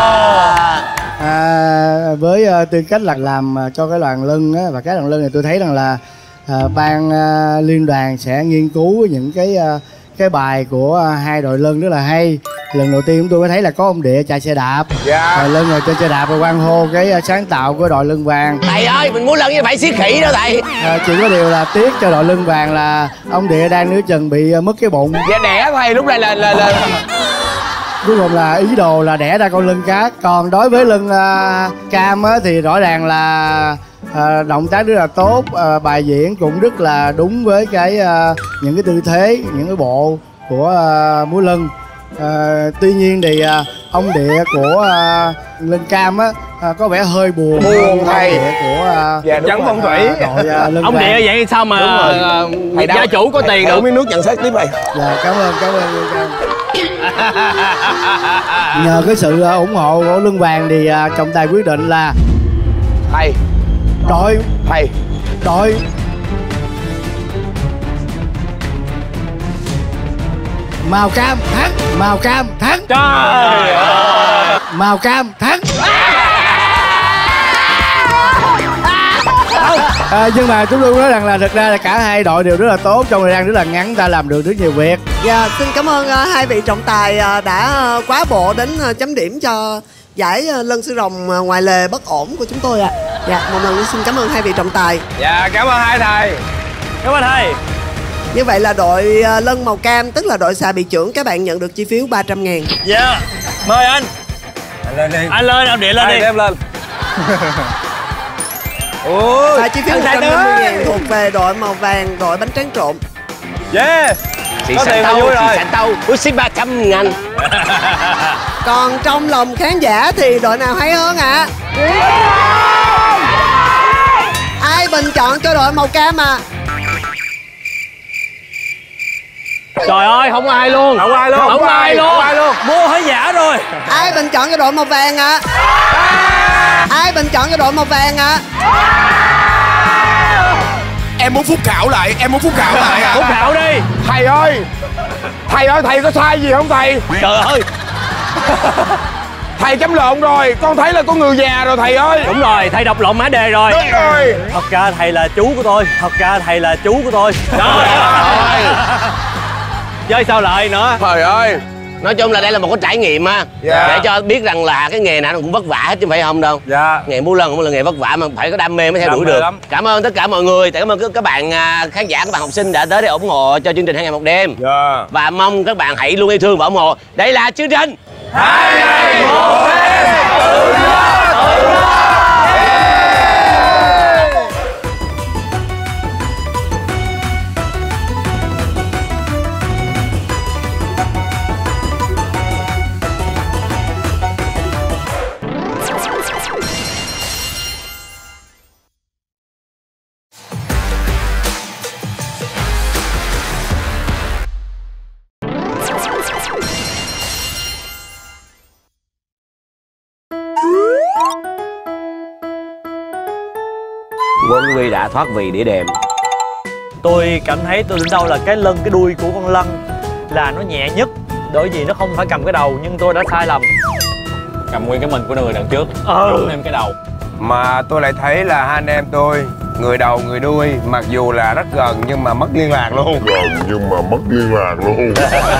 À, với uh, tư cách là làm uh, cho cái đoàn lân á, và cái đoàn lân này tôi thấy rằng là uh, ban uh, liên đoàn sẽ nghiên cứu những cái uh, cái bài của uh, hai đội lân rất là hay. Lần đầu tiên chúng tôi mới thấy là có ông địa chạy xe đạp. Dạ. Rồi lân ngồi trên xe đạp và quan hô cái uh, sáng tạo của đội lân vàng. Thầy ơi, mình muốn lân như phải xiết khỉ đó thầy. À, chỉ có điều là tiếc cho đội lân vàng là ông địa đang nửa chừng bị uh, mất cái bụng. Dạ đẻ thầy, lúc này là là là Cuối cùng là ý đồ là đẻ ra con lân cá. Còn đối với lân uh, cam á, thì rõ ràng là uh, động tác rất là tốt, uh, bài diễn cũng rất là đúng với cái uh, những cái tư thế, những cái bộ của uh, múa lân. Uh, tuy nhiên thì uh, ông địa của uh, lân cam á uh, có vẻ hơi buồn. Buồn thầy. Ông địa của uh, dạ, chẳng phong thủy. đội uh, lân Ông vàng. địa vậy sao mà uh, gia chủ có tiền được? Uống miếng nước nhận xét tiếp thầy. Dạ cảm ơn, cảm ơn lân cam. Nhờ cái sự uh, ủng hộ của lân vàng thì uh, trọng tài quyết định là thầy đội thầy đội màu cam thắng, màu cam thắng. Trời ơi. Màu cam thắng. À, nhưng mà chúng tôi nói rằng là thực ra là cả hai đội đều rất là tốt, trong thời gian rất là ngắn ta làm được rất nhiều việc. Dạ, xin cảm ơn uh, hai vị trọng tài uh, đã uh, quá bộ đến uh, chấm điểm cho giải uh, lân sư rồng uh, ngoài lề bất ổn của chúng tôi ạ. À. Dạ, một lần nữa xin cảm ơn hai vị trọng tài. Dạ, cảm ơn hai thầy. Cảm ơn thầy. Như vậy là đội uh, lân màu cam, tức là đội xà bị trưởng, các bạn nhận được chi phiếu ba trăm ngàn. Dạ, yeah. Mời anh. Anh lên đi. Anh lên, ông địa lên Anh đi. em lên. Ôi, và chi phiếu một trăm năm mươi ngàn thuộc về đội màu vàng, đội bánh tráng trộn. Yeah. Xì Có xanh tiền là tâu, vui xì rồi. xanh tâu. Ui xin ba trăm ngàn. Còn trong lòng khán giả thì đội nào hay hơn ạ? À? Ai bình chọn cho đội màu cam à? Trời ơi, không ai luôn. Không ai luôn. Không, không ai, ai luôn. Không ai luôn. Mua hết giả rồi. Ai bình chọn cho đội màu vàng ạ? À? Ai bình chọn cho đội màu vàng ạ? À? em muốn phúc khảo lại, em muốn phúc khảo lại à. Phúc khảo đi. Thầy ơi, thầy ơi, thầy có sai gì không thầy? Trời ơi. Thầy chấm lộn rồi, con thấy là con người già rồi thầy ơi. Đúng rồi, thầy đọc lộn mã đề rồi. Đúng rồi. Thật ra thầy là chú của tôi. Thật ra thầy là chú của tôi. Trời ơi. Chơi sao lại nữa. Trời ơi. Nói chung là đây là một cái trải nghiệm á. Dạ. Để cho biết rằng là cái nghề nào nó cũng vất vả hết chứ phải không đâu. Dạ. Nghề múa lân cũng là nghề vất vả mà phải có đam mê mới theo đuổi được. Lắm. Cảm ơn tất cả mọi người, cảm ơn các bạn khán giả, các bạn học sinh đã tới để ủng hộ cho chương trình Hai Ngày Một Đêm. Dạ. Và mong các bạn hãy luôn yêu thương và ủng hộ. Đây là chương trình Hai Ngày Một Đêm. Tự do, tự do. Quân Huy đã thoát vị đĩa đệm. Tôi cảm thấy tôi đến đâu là cái lưng, cái đuôi của con lân là nó nhẹ nhất, bởi vì nó không phải cầm cái đầu, nhưng tôi đã sai lầm. Cầm nguyên cái mình của người đằng trước, ừ. đúng em cái đầu. Mà tôi lại thấy là hai anh em tôi, người đầu người đuôi, mặc dù là rất gần nhưng mà mất liên lạc luôn. Gần nhưng mà mất liên lạc luôn.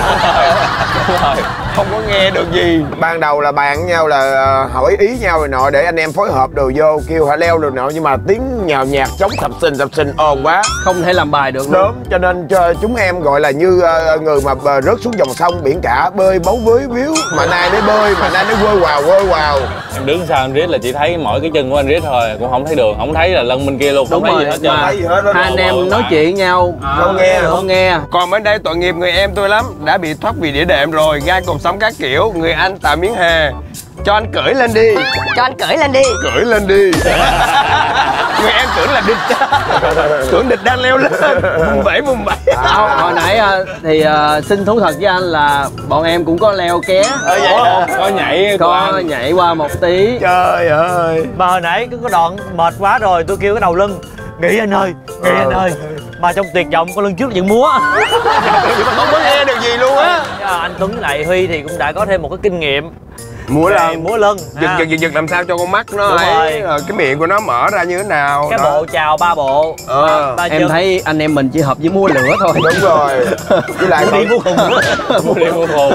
Không có nghe được gì. Ban đầu là bàn nhau là hỏi ý nhau rồi nọ để anh em phối hợp đồ vô, kêu hả leo rồi nọ, nhưng mà tiếng nhào nhạc trống sập sình sập sình ồn quá, không thể làm bài được luôn. Đúng, cho nên cho chúng em gọi là như uh, người mà uh, rớt xuống dòng sông biển cả, bơi bấu với víu, mà nay để bơi mà nay để quơ quào quơ quào. Em đứng sau anh Riết là chỉ thấy mỗi cái chân của anh Riết thôi, cũng không thấy đường, không thấy là lân bên kia luôn. Đúng không rồi, thấy gì hết mà trơn. Hết hai anh em nói chuyện nhau à, không nghe không nghe. Còn bên đây tội nghiệp người em tôi lắm, đã bị thoát vị đĩa đệm rồi, gai cột sống các kiểu. Người anh tạo miếng hề, cho anh cưỡi lên đi. Cho anh cưỡi lên đi. Cưỡi lên đi. Người em tưởng là địch, tưởng địch đang leo lên. Mùng bảy mùng bảy. Không, hồi nãy thì uh, xin thú thật với anh là bọn em cũng có leo ké. Ờ, vậy hả? Có nhảy có nhảy qua một tí. Trời ơi. Mà hồi nãy cứ có đoạn mệt quá rồi tôi kêu cái đầu lưng nghỉ anh ơi, nghỉ ờ. anh ơi, mà trong tuyệt vọng con lưng trước vẫn múa. Nhưng mà không có nghe được gì luôn á. Anh Tuấn với lại Huy thì cũng đã có thêm một cái kinh nghiệm múa lân, múa lân giật giật giật giật làm sao cho con mắt nó ấy, rồi cái miệng của nó mở ra như thế nào. Cái đó. bộ chào ba bộ. Ờ. ba em chân. Thấy anh em mình chỉ hợp với múa lửa thôi. Đúng rồi. Với lại múa đi múa khùng. Múa đi múa khùng.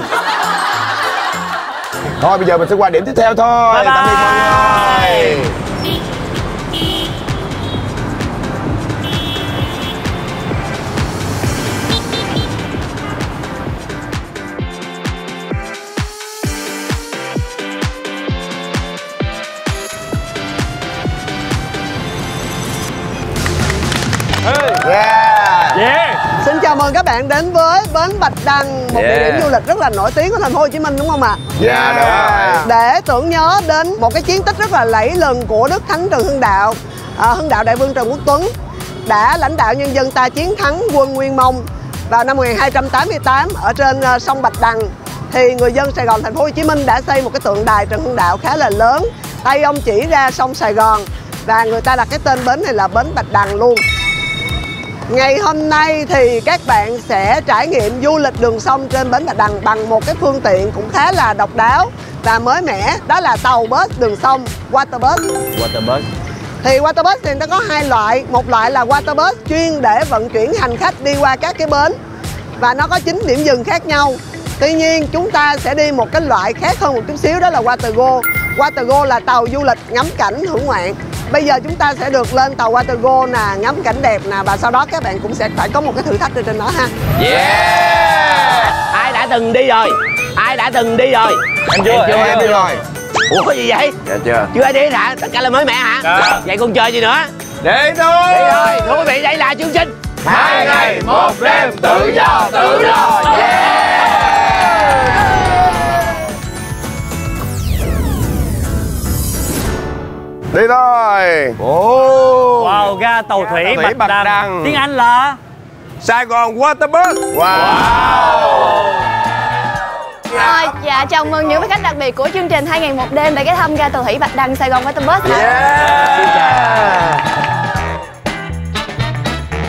Thôi bây giờ mình sẽ qua điểm tiếp theo thôi. Bye bye. Tạm biệt mọi người. Yeah. Yeah. Xin chào mừng các bạn đến với bến Bạch Đằng, một Yeah. địa điểm du lịch rất là nổi tiếng của thành phố Hồ Chí Minh, đúng không ạ? Yeah, yeah. Để tưởng nhớ đến một cái chiến tích rất là lẫy lừng của Đức Thánh Trần Hưng Đạo, à, Hưng Đạo Đại Vương Trần Quốc Tuấn đã lãnh đạo nhân dân ta chiến thắng quân Nguyên Mông vào năm một nghìn hai trăm tám mươi tám ở trên uh, sông Bạch Đằng. Thì người dân Sài Gòn thành phố Hồ Chí Minh đã xây một cái tượng đài Trần Hưng Đạo khá là lớn, tay ông chỉ ra sông Sài Gòn và người ta đặt cái tên bến này là bến Bạch Đằng luôn. Ngày hôm nay thì các bạn sẽ trải nghiệm du lịch đường sông trên bến Bạch Đằng bằng một cái phương tiện cũng khá là độc đáo và mới mẻ, đó là tàu bus đường sông, water bus. Water bus. Thì water bus thì nó có hai loại, một loại là water bus chuyên để vận chuyển hành khách đi qua các cái bến và nó có chín điểm dừng khác nhau. Tuy nhiên chúng ta sẽ đi một cái loại khác hơn một chút xíu, đó là Watergo. Watergo là tàu du lịch ngắm cảnh hưởng ngoạn. Bây giờ chúng ta sẽ được lên tàu Watergo nè, ngắm cảnh đẹp nè, và sau đó các bạn cũng sẽ phải có một cái thử thách ở trên đó ha. Yeah. Ai đã từng đi rồi? Ai đã từng đi rồi? Em chưa, em chưa, em đi rồi. Ủa có gì vậy? Dạ chưa. Chưa ai đi hả? Tất cả là mới mẻ hả? Dạ. Vậy còn chờ gì nữa? Đi thôi. Đi thôi. Thưa quý vị, đây là chương trình Hai Ngày Một Đêm Tự Do Tự Do. Yeah. Đi thôi. Oh. Wow, ga tàu thủy, thủy Bạch, Bạch Đằng. Đằng. Tiếng Anh là Sài Gòn Water Bus. Wow. Rồi, dạ chào mừng những vị khách đặc biệt của chương trình Hai Ngày Một Đêm đã ghé thăm ga tàu thủy Bạch Đằng Sài Gòn Water Bus. Yeah.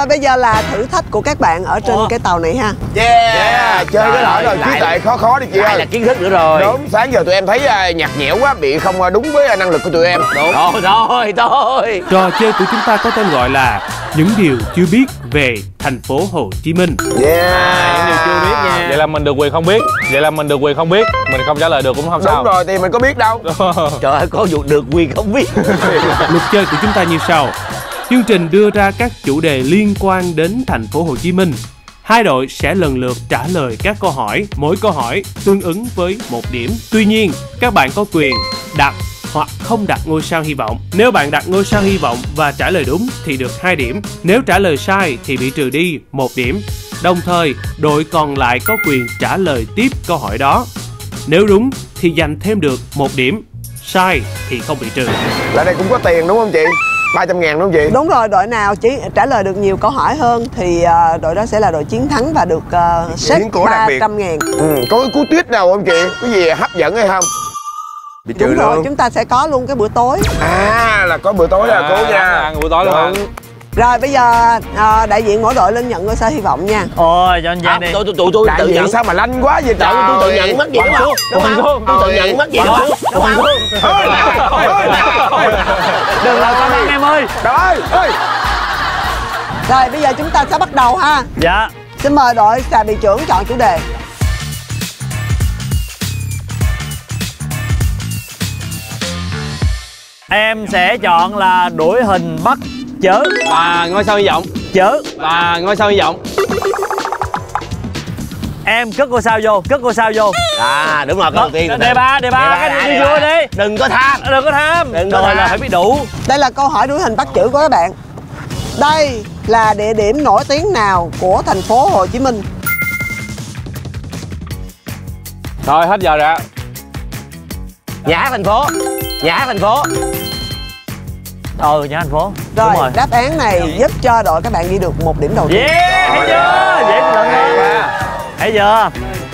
Rồi bây giờ là thử thách của các bạn ở trên Ủa? cái tàu này ha. Yeah, yeah. Chơi cái lõi rồi trí tuệ khó khó đi chị ơi. Là kiến thức nữa rồi. Đúng, sáng giờ tụi em thấy uh, nhạt nhẽo quá, bị không uh, đúng với uh, năng lực của tụi em. Đúng. Thôi thôi thôi. Trò chơi của chúng ta có tên gọi là những điều chưa biết về thành phố Hồ Chí Minh. Yeah. À, những điều chưa biết nha. Vậy là mình được quyền không biết. Vậy là mình được quyền không biết. Mình không trả lời được cũng không Đúng sao. Đúng rồi thì mình có biết đâu. Trời ơi, có vụ được quyền không biết. Luật chơi của chúng ta như sau. Chương trình đưa ra các chủ đề liên quan đến thành phố Hồ Chí Minh. Hai đội sẽ lần lượt trả lời các câu hỏi, mỗi câu hỏi tương ứng với một điểm. Tuy nhiên, các bạn có quyền đặt hoặc không đặt ngôi sao hy vọng. Nếu bạn đặt ngôi sao hy vọng và trả lời đúng thì được hai điểm. Nếu trả lời sai thì bị trừ đi một điểm. Đồng thời, đội còn lại có quyền trả lời tiếp câu hỏi đó. Nếu đúng thì giành thêm được một điểm. Sai thì không bị trừ. Lại đây cũng có tiền đúng không chị? ba trăm ngàn đúng không chị? Đúng rồi, đội nào chỉ trả lời được nhiều câu hỏi hơn thì uh, đội đó sẽ là đội chiến thắng và được uh, xếp ba trăm ngàn. Ừ, có cái cú tuyết nào không chị? Có gì hấp dẫn hay không? Bị trừ Đúng rồi, luôn. chúng ta sẽ có luôn cái bữa tối. À, là có bữa tối là cố nha. Ăn bữa tối luôn. Rồi bây giờ uh, đại diện mỗi đội lên nhận ngôi sao hy vọng nha. Ôi cho anh Giang đi. Tụi tụi tôi đại tự diện nhận. sao mà lanh quá vậy trời? Tôi tự nhận mất gì đúng không? Đúng không? Tôi tự nhận mất gì đúng không? Đúng không? Đừng làm con ăn em ơi. Rồi, ơi. Rồi bây giờ chúng ta sẽ bắt đầu ha. Dạ. Xin mời đội xà bị trưởng chọn chủ đề. Em sẽ chọn là đuổi hình bắt chớ. Và ngôi sao hy vọng. Chớ. Và ngôi sao hy vọng. Em cất ngôi sao vô, cất ngôi sao vô. À đúng rồi, câu đầu tiên. Đề ba, đề ba, cái đi vô đi. Đừng có tham. Đừng có tham. Đừng có Rồi tham. là phải biết đủ. Đây là câu hỏi đuổi hình bắt chữ của các bạn. Đây là địa điểm nổi tiếng nào của thành phố Hồ Chí Minh? Thôi hết giờ rồi. Nhà hát thành phố. Nhà hát thành phố. Ừ, nhà thành phố. Rồi, Đúng rồi. đáp án này giúp cho đội các bạn ghi được một điểm đầu tiên. Yeah, thấy chưa? Dễ lần hơn. Thấy chưa?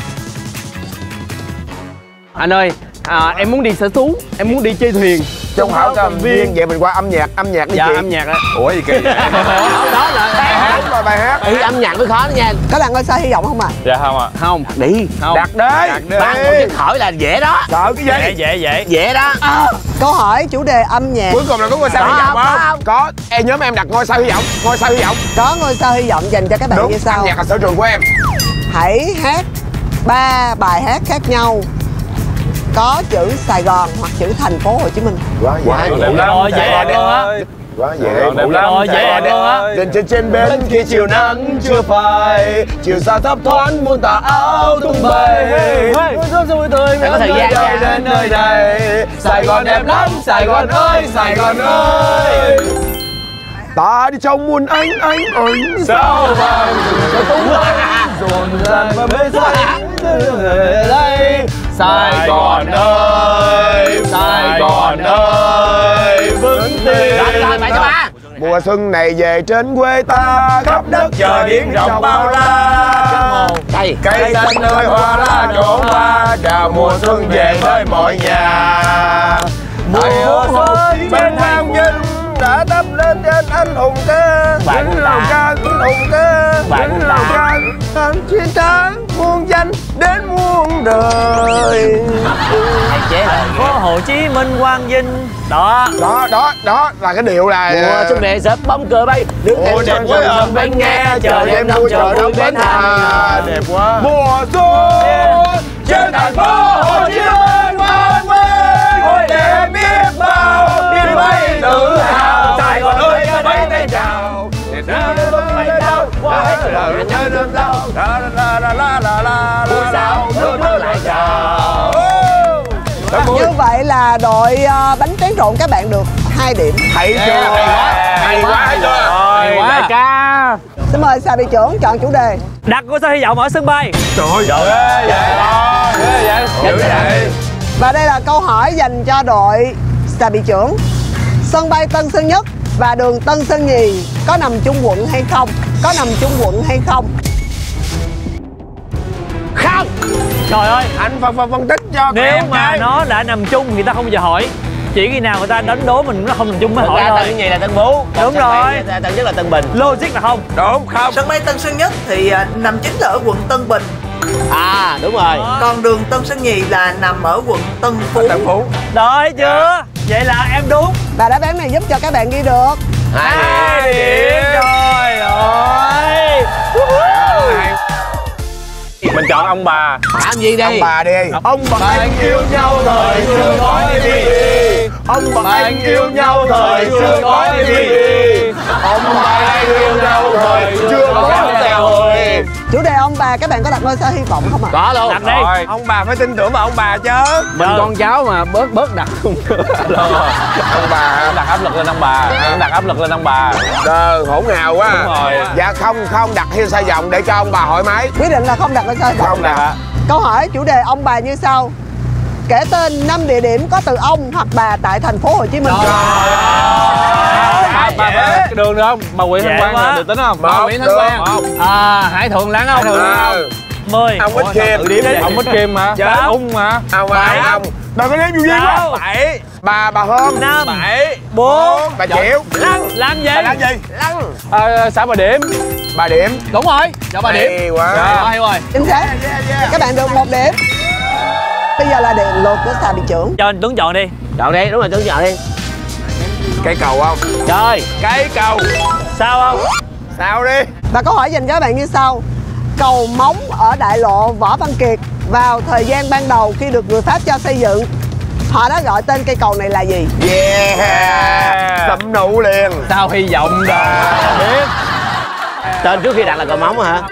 Anh ơi, à, em muốn đi sở thú, em muốn đi chơi thuyền. Trong hảo cầm viên vậy mình qua âm nhạc, âm nhạc đi dạ, chị. âm nhạc á. Ủa gì kỳ vậy? Đó là bài hát. Đúng rồi, bài hát. Ừ, âm nhạc mới khó đó nha. Có là ngôi sao hy vọng không ạ? À? Dạ không ạ. À. Không. Đi. Không. Đặt đấy. Đặt đấy. Ba câu trước hỏi là dễ đó. Sợ cái gì? Dễ, dễ, dễ. Dễ đó. À, câu hỏi chủ đề âm nhạc. Cuối cùng là có ngôi sao hy vọng không? không? Có. Em nhóm em đặt ngôi sao hy vọng. Ngôi sao hy vọng. Có ngôi sao hy vọng dành cho các bạn Đúng. như sau. Âm nhạc là sở trường của em. Hãy hát ba bài hát khác nhau có chữ Sài Gòn hoặc chữ thành phố Hồ Chí Minh. Quá Quá dễ. dễ. Rồi, dễ luôn á. Quá dễ. Rồi, dễ luôn á. Trên trên trên bên kia chiều nắng chưa phai, chiều xa thấp thoáng muôn tà áo tung bay. Phải có thời gian nha. Đến nơi này, Sài Gòn đẹp lắm, Sài Gòn ơi, Sài Gòn ơi. Ta đi trong muôn ánh ánh ánh sao vàng dồn dàn và mê say về đây. Sài Gòn ơi, Sài Gòn ơi, vững tin. Mùa xuân này về trên quê ta, khắp đất trời biển rộng bao la. Cây cây xanh nơi hoa lá trổ hoa, chào mùa xuân về với mọi nhà. Mùa xuân bên Nam Vinh đã đắp lên trên anh hùng ca, những lòng ca những hùng ca, những lòng ca làm chiến thắng muôn danh đến muôn đời. Thành phố Hồ Chí Minh quang vinh. Đó đó đó đó là cái điệu là mùa xuân về sớm bóng cờ bay, nước em đẹp với ơn bên nghe, chờ đêm đông chờ vui bên Hà. Đẹp quá. Mùa xuân trên thành phố Hồ Chí Minh quang vinh, ôi đẹp biết bao, biết mấy tự hào. Sài Gòn ơi cho mấy tay chào, để ra mấy đâu qua đời nhớ đêm đâu, la la la la la la buổi sáng nước nước lại chào. Như vậy là đội uh, bánh tráng trộn các bạn được hai điểm. Hay chưa? Hay quá, hay chưa? Hay quá đại ca. Xin mời Xà Bị Trưởng chọn chủ đề. Đặt ngôi sao hy vọng ở sân bay. Trời ơi, vậy vậy vậy. Và đây là câu hỏi dành cho đội Xà Bị Trưởng. Sân bay Tân Sơn Nhất và đường Tân Sơn Nhì có nằm chung quận hay không? Có nằm chung quận hay không? Không. Trời ơi, anh phân phân phân tích cho nếu em mà cái. nó đã nằm chung thì ta không bao giờ hỏi. Chỉ khi nào người ta đánh đố mình nó không nằm chung mới hỏi thôi. Tân Nhì là Tân Phú. Đúng rồi. Tân Nhất là Tân Bình. Logic là không? Đúng không? Sân bay Tân Sơn Nhất thì nằm chính là ở quận Tân Bình. À đúng rồi. Còn đường Tân Sơn Nhì là nằm ở quận Tân Phú. Tân Phú. Đó thấy chưa? Vậy là em đúng. Và đáp án này giúp cho các bạn ghi được hai điểm. Trời ơi. Mình chọn ông bà. Làm gì đi? Ông bà đi. Ông bà anh yêu nhau thời xưa nói đi. Ông bà anh yêu nhau thời xưa nói đi. Ông bà anh yêu nhau thời xưa nói đi. Chủ đề ông bà các bạn có đặt ngôi sao hy vọng không ạ? À? Có luôn. Đặt đi. Rồi, ông bà phải tin tưởng vào ông bà chứ. Mình con cháu mà bớt bớt đặt không. Ông bà Đặt áp lực lên ông bà. Đặt áp lực lên ông bà. Đờ hỗn hào quá. Đúng rồi. Dạ không không đặt hiên sai vòng để cho ông bà thoải mái. Quyết định là không đặt ngôi sao hy vọng. Không đặt. Câu hỏi chủ đề ông bà như sau. Kể tên năm địa điểm có từ ông hoặc bà tại thành phố Hồ Chí Minh. Bà bà cái đường được không? Bà Nguyễn Thanh Quang là được tính không? Bà Nguyễn Thanh Quang. À, Hải Thuận Lãng Ông. mười. Ông Ích Kim. Ông Ích Kim mà. Tám Ung mà. Ông ai ông. Bà có đếm nhiều gì quá. Bảy. Bà bà Hôm. Năm. Bảy. Bốn. Bà Triệu. Lăng. Làm gì? Bà làm gì? Lăng. À, xã Bà Điểm. Bà Điểm. Đúng rồi. Cho bà điểm. Hay quá. Dạ, hiểu rồi. Chính xác. Các bạn được một điểm. Bây giờ là điểm lượt của Xà Bị Trưởng. Cho anh Tuấn chọn đi. Chọn đi, đúng rồi Tuấn chọn đi. Cây cầu không? Trời. Cây cầu. Sao không? Sao đi? Và câu hỏi dành cho các bạn như sau. Cầu Móng ở đại lộ Võ Văn Kiệt vào thời gian ban đầu khi được người Pháp cho xây dựng, họ đã gọi tên cây cầu này là gì? Yeah. Sậm nụ liền. Sao hy vọng rồi. Biết. Tên trước khi đặt là cầu Móng hả?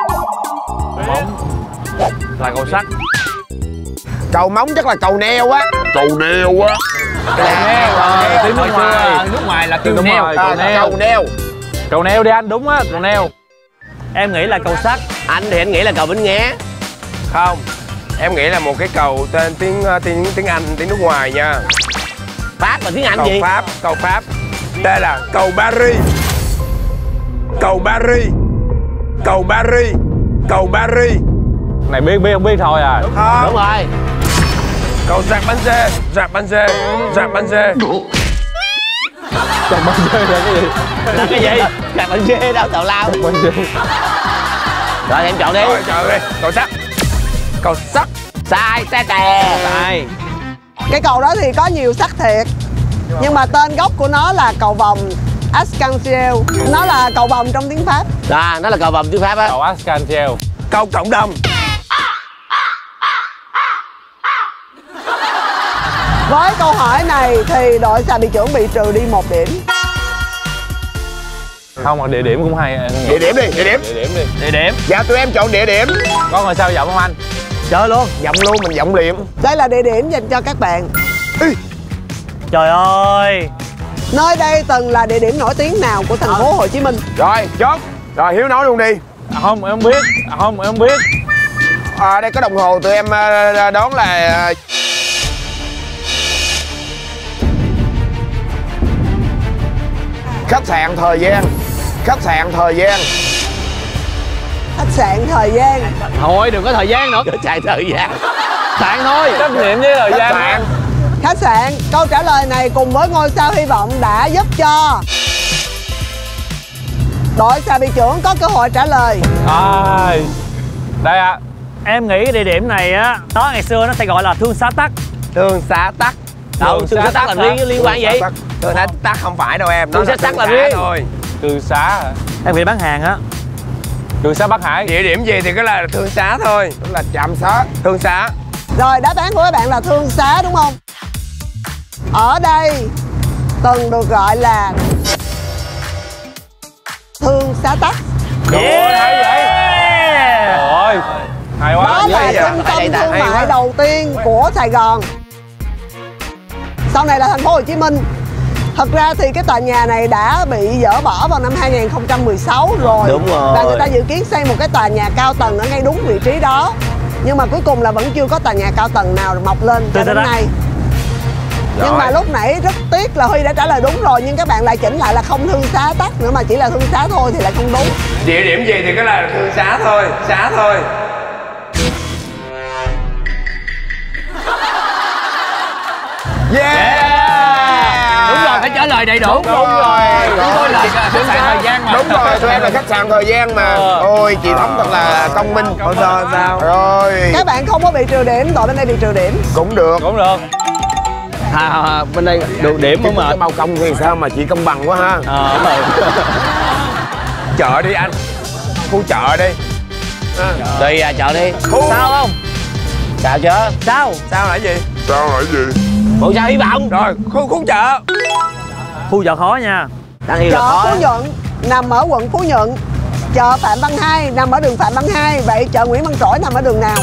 Là cầu sắt. Cầu Móng chắc là cầu neo á. Cầu neo á. Cầu neo. Tiếng nước ngoài. Nước ngoài là kêu neo. Cầu neo. Cầu neo. Cầu neo đi anh, đúng á, cầu neo. Em nghĩ là cầu sắt. Anh thì anh nghĩ là cầu Bến Nghé. Không. Em nghĩ là một cái cầu tên tiếng tiếng tiếng Anh, tiếng nước ngoài nha. Pháp và tiếng Anh cầu gì? Pháp, cầu Pháp. Đây là cầu Paris. Cầu Paris. Cầu Paris. Cầu Paris. Này biết biết không biết thôi à. Đúng không? Đúng rồi. Cầu Rạc Bánh Dê. Rạc Bánh Dê. Rạc Bánh Dê. Rạc Bánh Dê là cái gì? Là cái gì? Rạc Bánh Dê đâu tào lao. Rạc Bánh Dê. Rồi em chọn đi. Rồi chọn đi. Cầu sắt. Cầu sắt. Sai, sai tè. Sai. Cái cầu đó thì có nhiều sắt thiệt, nhưng mà tên gốc của nó là cầu vồng Arc-en-Ciel. Nó là cầu vồng trong tiếng Pháp. À, nó là cầu vồng tiếng Pháp á. Cầu Arc-en-Ciel. Cầu cộng đồng. Với câu hỏi này thì đội Xà Bị Trưởng bị trừ đi một điểm. Không mà địa điểm cũng hay. Địa điểm đi, địa điểm. Địa điểm đi. Địa điểm. Dạ tụi em chọn địa điểm. Có ngôi sao vọng không anh? Chơi luôn. Vọng luôn, mình vọng liệm. Đây là địa điểm dành cho các bạn. Ê. Trời ơi. Nơi đây từng là địa điểm nổi tiếng nào của thành phố Hồ Chí Minh? Rồi, chốt. Rồi Hiếu nói luôn đi. À, không, em không biết. À, không, em không biết. À, đây có đồng hồ tụi em đoán là khách sạn thời gian. Khách sạn thời gian. Khách sạn thời gian. Thôi đừng có thời gian nữa. Khách sạn thời gian. Sạn thôi. Trách nhiệm với thời gian. Sạn. Khách sạn. Câu trả lời này cùng với ngôi sao hy vọng đã giúp cho đội Xà Bị Trưởng có cơ hội trả lời. À, đây ạ. À. Em nghĩ cái địa điểm này á, nó ngày xưa nó sẽ gọi là Thương Xá Tắc. Thương Xá Tắc. Đâu, Thương Xá Tắc là liên liên quan gì? Thương Xá Tắc không phải đâu em. Thương Xá Tắc là riêng thôi. Thương Xá hả? Em nghĩ bán hàng á. Thương Xá Bắc Hải. Địa điểm gì thì cái là Thương Xá thôi. Tức là trạm xá. Thương Xá. Rồi đáp án của các bạn là Thương Xá đúng không? Ở đây từng được gọi là Thương Xá Tắc. Yeah. Hay vậy. Trời ơi. Hay quá. Đó là trung tâm thương mại đầu tiên của Sài Gòn. Sau này là thành phố Hồ Chí Minh. Thật ra thì cái tòa nhà này đã bị dỡ bỏ vào năm hai nghìn không trăm mười sáu rồi. Đúng rồi. Và người ta dự kiến xây một cái tòa nhà cao tầng ở ngay đúng vị trí đó. Nhưng mà cuối cùng là vẫn chưa có tòa nhà cao tầng nào mọc lên cho đến nay. Rồi. Nhưng mà lúc nãy rất tiếc là Huy đã trả lời đúng rồi, nhưng các bạn lại chỉnh lại là không Thương Xá Tắc nữa mà chỉ là Thương Xá thôi thì lại không đúng. Địa điểm gì thì cái là Thương Xá thôi, xá thôi. Yeah. Yeah. trả lời đầy đủ. Đúng rồi. Chúng tôi là khách sạn thời gian mà. Đúng rồi, tụi em là khách sạn thời gian mà. Ôi, chị Thống thật là công minh. Còn sao sao? Rồi. Các bạn không có bị trừ điểm, đội bên đây bị trừ điểm. Cũng được. Cũng được. À, à, bên đây được điểm không mà. Cái bao công thì sao mà chị công bằng quá ha. Ờ, đúng rồi. Chợ đi anh. Khu chợ đi. À. Đi à, chợ đi. Khu. Sao không? Sao chưa? Sao? Sao là gì? Sao là gì? Bộ sao hy vọng. Rồi, khu khu chợ. Khu chợ khó nha. Đang yêu là Chợ khó. Phú Nhuận nằm ở quận Phú Nhuận. Chợ Phạm Văn Hai nằm ở đường Phạm Văn Hai. Vậy chợ Nguyễn Văn Trỗi nằm ở đường nào?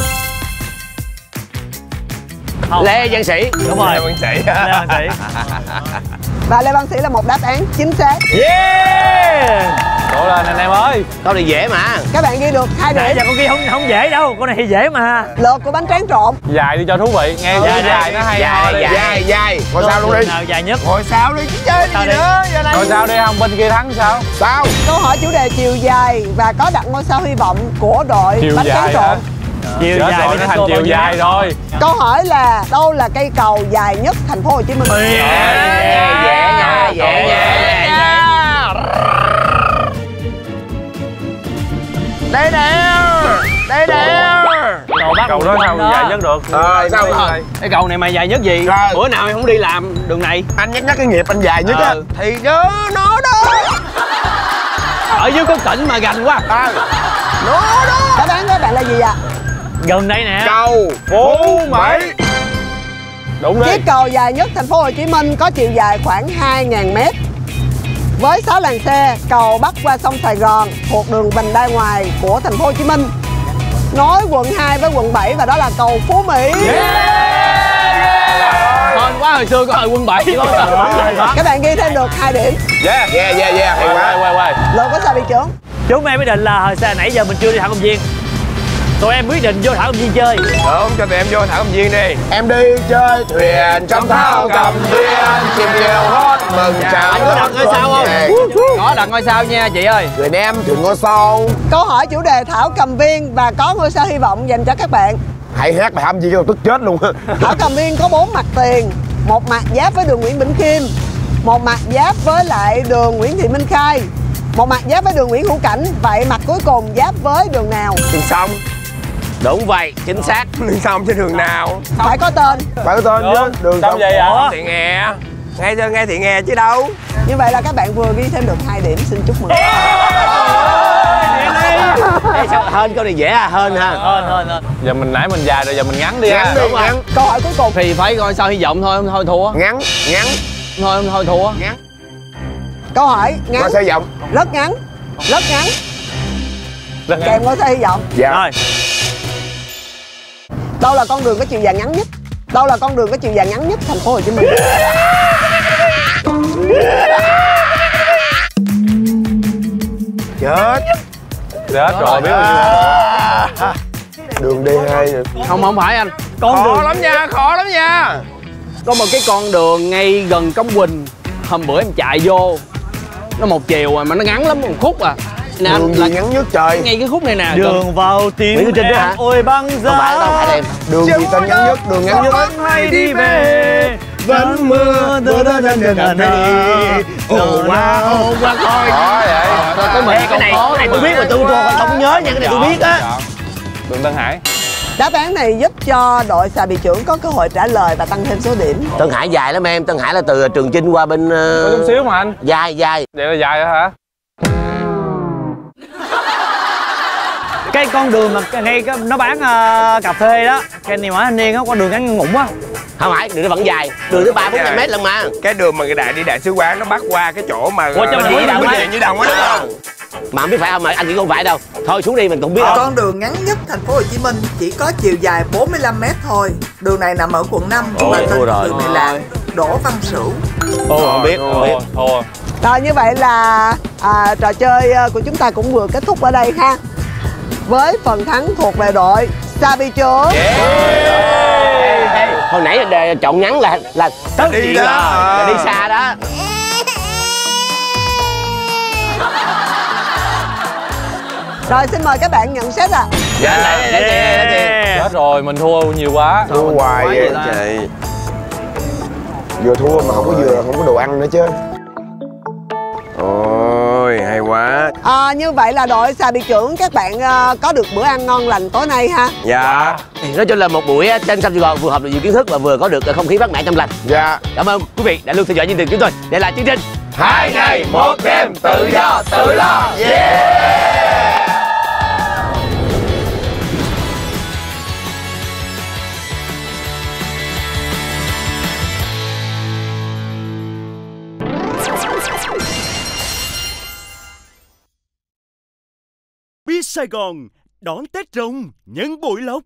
Không. Lê Văn Sĩ. Đúng rồi. Lê Văn Sĩ. Lê Văn Sĩ. Và Lê Văn Sĩ là một đáp án chính xác. Yeah. Cố lên anh em ơi. Câu này dễ mà. Các bạn ghi được hai Nãy điểm. giờ con kia không không dễ đâu, con này thì dễ mà. Lượt của bánh tráng trộn. Dài đi cho thú vị, nghe Ừ, dài, dài, dài nó hay dài, ho đi. dài. Dài dài. Ngồi sao luôn đi. Nào dài nhất. Ngồi sao đi chứ chơi Sao gì đi? nữa. Giờ này. Rồi sao đi, không bên kia thắng sao? Sao? Câu hỏi chủ đề chiều dài và có đặt ngôi sao hy vọng của đội Chiều bánh tráng dài hả? trộn. Chiều Chết dài rồi, nó thành chiều dài rồi. Câu hỏi là đâu là cây cầu dài nhất thành phố Hồ Chí Minh? Dễ nha, dễ nha. Đây nè. Đây nè. Cầu Bắc. Cầu đó sao dài nhất được? Ờ, sao Rồi. Cái cầu này mà dài nhất gì? Rồi. Bữa nào em không đi làm đường này. Anh nhắc nhắc cái nghiệp anh dài nhất á. Ừ. Thì đó, nó đó. Ở dưới có tỉnh mà gần quá. À, nó đó. Đáp án của bạn là gì ạ? Gần đây nè. Cầu Phú Mỹ. Đúng đi. Chiếc cầu dài nhất thành phố Hồ Chí Minh có chiều dài khoảng hai nghìn mét. Với sáu làn xe, cầu bắc qua sông Sài Gòn thuộc đường vành đai ngoài của thành phố Hồ Chí Minh, nối quận hai với quận bảy và đó là cầu Phú Mỹ. Hên quá, hồi xưa có hồi quân bảy. Các bạn ghi thêm được hai điểm. Yeah, yeah, yeah, yeah. Hay quá. Quay, quay, Lượt có sao bị trưởng? Chúng em quyết định là hồi xa nãy giờ mình chưa đi thảo công viên. Tụi em quyết định vô thảo công viên chơi. Đúng, cho tụi em vô thảo công viên đi. Em đi chơi thuyền trong thảo cầm viên, chim kêu hót mừng chào. Anh có đặt ngôi sao không? Có đặt ngôi sao nha chị ơi. Thuyền em thuyền ngôi sao. Câu hỏi chủ đề Thảo Cầm Viên và có ngôi sao hy vọng dành cho các bạn. Hãy hát bài hâm gì cho tức chết luôn. Thảo Cầm Viên có bốn mặt tiền, một mặt giáp với đường Nguyễn Bỉnh Khiêm, một mặt giáp với lại đường Nguyễn Thị Minh Khai, một mặt giáp với đường Nguyễn Hữu Cảnh. Vậy mặt cuối cùng giáp với đường nào? Đường sông. Đúng vậy, chính xác. Đường sông trên đường nào? Phải có tên. Phải có tên chứ. Đường Sao sông vậy ạ? Thị Nghè. Nghe cho nghe Thị Nghè chứ đâu. Như vậy là các bạn vừa ghi thêm được hai điểm. Xin chúc mừng. Ê, sao hên câu này dễ à, hên ha. Hên, hên, hên. Giờ mình nãy mình dài rồi, giờ mình ngắn đi Ngắn ha. đi, Đúng rồi. ngắn. Câu hỏi cuối cùng. Thì phải coi sao hy vọng thôi, thôi thua. Ngắn, ngắn. Thôi thôi thua. Ngắn. Câu hỏi ngắn. Ngôi sao hy vọng. Rất ngắn. Rất ngắn. Rất ngắn. Kèm ngôi sao hy vọng. Dạ. Rồi. Đâu là con đường có chiều dài ngắn nhất? Đâu là con đường có chiều dài ngắn nhất thành phố Hồ Chí Minh? Chết. Chết rồi, biết rồi. Đường D hai nữa. Không, không phải anh. Con Khó đường lắm nha, khó lắm nha. có một cái con đường ngay gần Cống Quỳnh. Hôm bữa em chạy vô, nó một chiều à, mà nó ngắn lắm, một khúc à. Nè, Đường gì ngắn nhất trời? ngay cái khúc này nè. Đường vào tim Nguyễn Thị Trinh đó hả? em ôi băng giá. Không phải, không phải em. Đường gì tên ngắn nhất? Đường ngắn nhất. Hay đi về vẫn mưa đơ đơ đơ đơ đơ đơ. Ồ qua ồ qua coi. Khó vậy. Cái mình cái này, cái này tôi biết mà tôi tôi không nhớ nha, cái này tôi biết á. Đường Tân Hải. Đáp án này giúp cho đội xà bị trưởng có cơ hội trả lời và tăng thêm số điểm. Tân Hải dài lắm em, Tân Hải là từ Trường Chinh qua bên Có chút xíu mà anh. dài dài. Vậy là dài hả? Cái con đường mà ngay cái, nó bán uh, cà phê đó, cái này mở thanh niên á, con đường ngắn ngủn á. Không phải, đường nó vẫn dài, đường tới ba bốn trăm mét lần mà. Cái đường mà cái đại đi đại sứ quán nó bắt qua cái chỗ mà Ủa, trong bên Mỹ Đồng bên á. Điện Như Đồng á đúng không? Mà không biết phải không, mà anh nghĩ không phải đâu. Thôi xuống đi mình cũng biết. Con đường ngắn nhất thành phố Hồ Chí Minh chỉ có chiều dài bốn mươi lăm mét thôi. Đường này nằm ở quận năm và tên của đường này là Đỗ Văn Sửu. Ồ, không biết, không biết. Thua. Rồi như vậy là à, trò chơi của chúng ta cũng vừa kết thúc ở đây ha. Với phần thắng thuộc về đội xà bị trưởng. Hồi nãy đề chọn ngắn là là tất Đi nhiên đó. là, là đi xa đó. Rồi xin mời các bạn nhận xét ạ. Dạ, để để để để Chết rồi, mình thua nhiều quá. Thua hoài vậy chị. Vừa thua mà không có vừa không có đồ ăn nữa chứ. Ôi hay quá. À, như vậy là đội xà bị trưởng các bạn uh, có được bữa ăn ngon lành tối nay ha. Dạ. Nói chung là một buổi trên sông Sài Gòn vừa học được nhiều kiến thức và vừa có được không khí mát mẻ trong lành. Dạ. Cảm ơn quý vị đã luôn theo dõi chương trình chúng tôi. Đây là chương trình Hai ngày một đêm tự do tự lo. Yeah. Biết Sài Gòn đón Tết Rồng nhân bội lộc.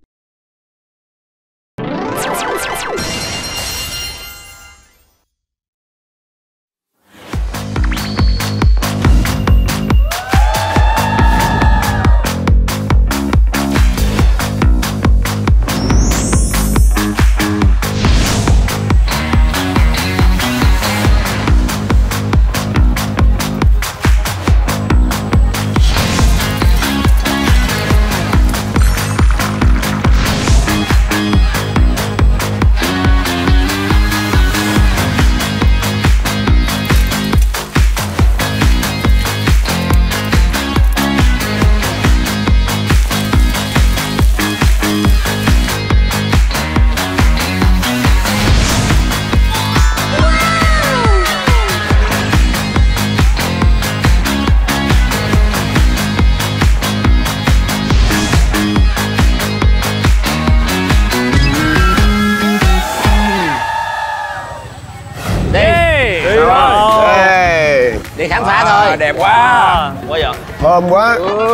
Đi khám phá wow, thôi. Đẹp quá. Quá vậy. Thơm quá.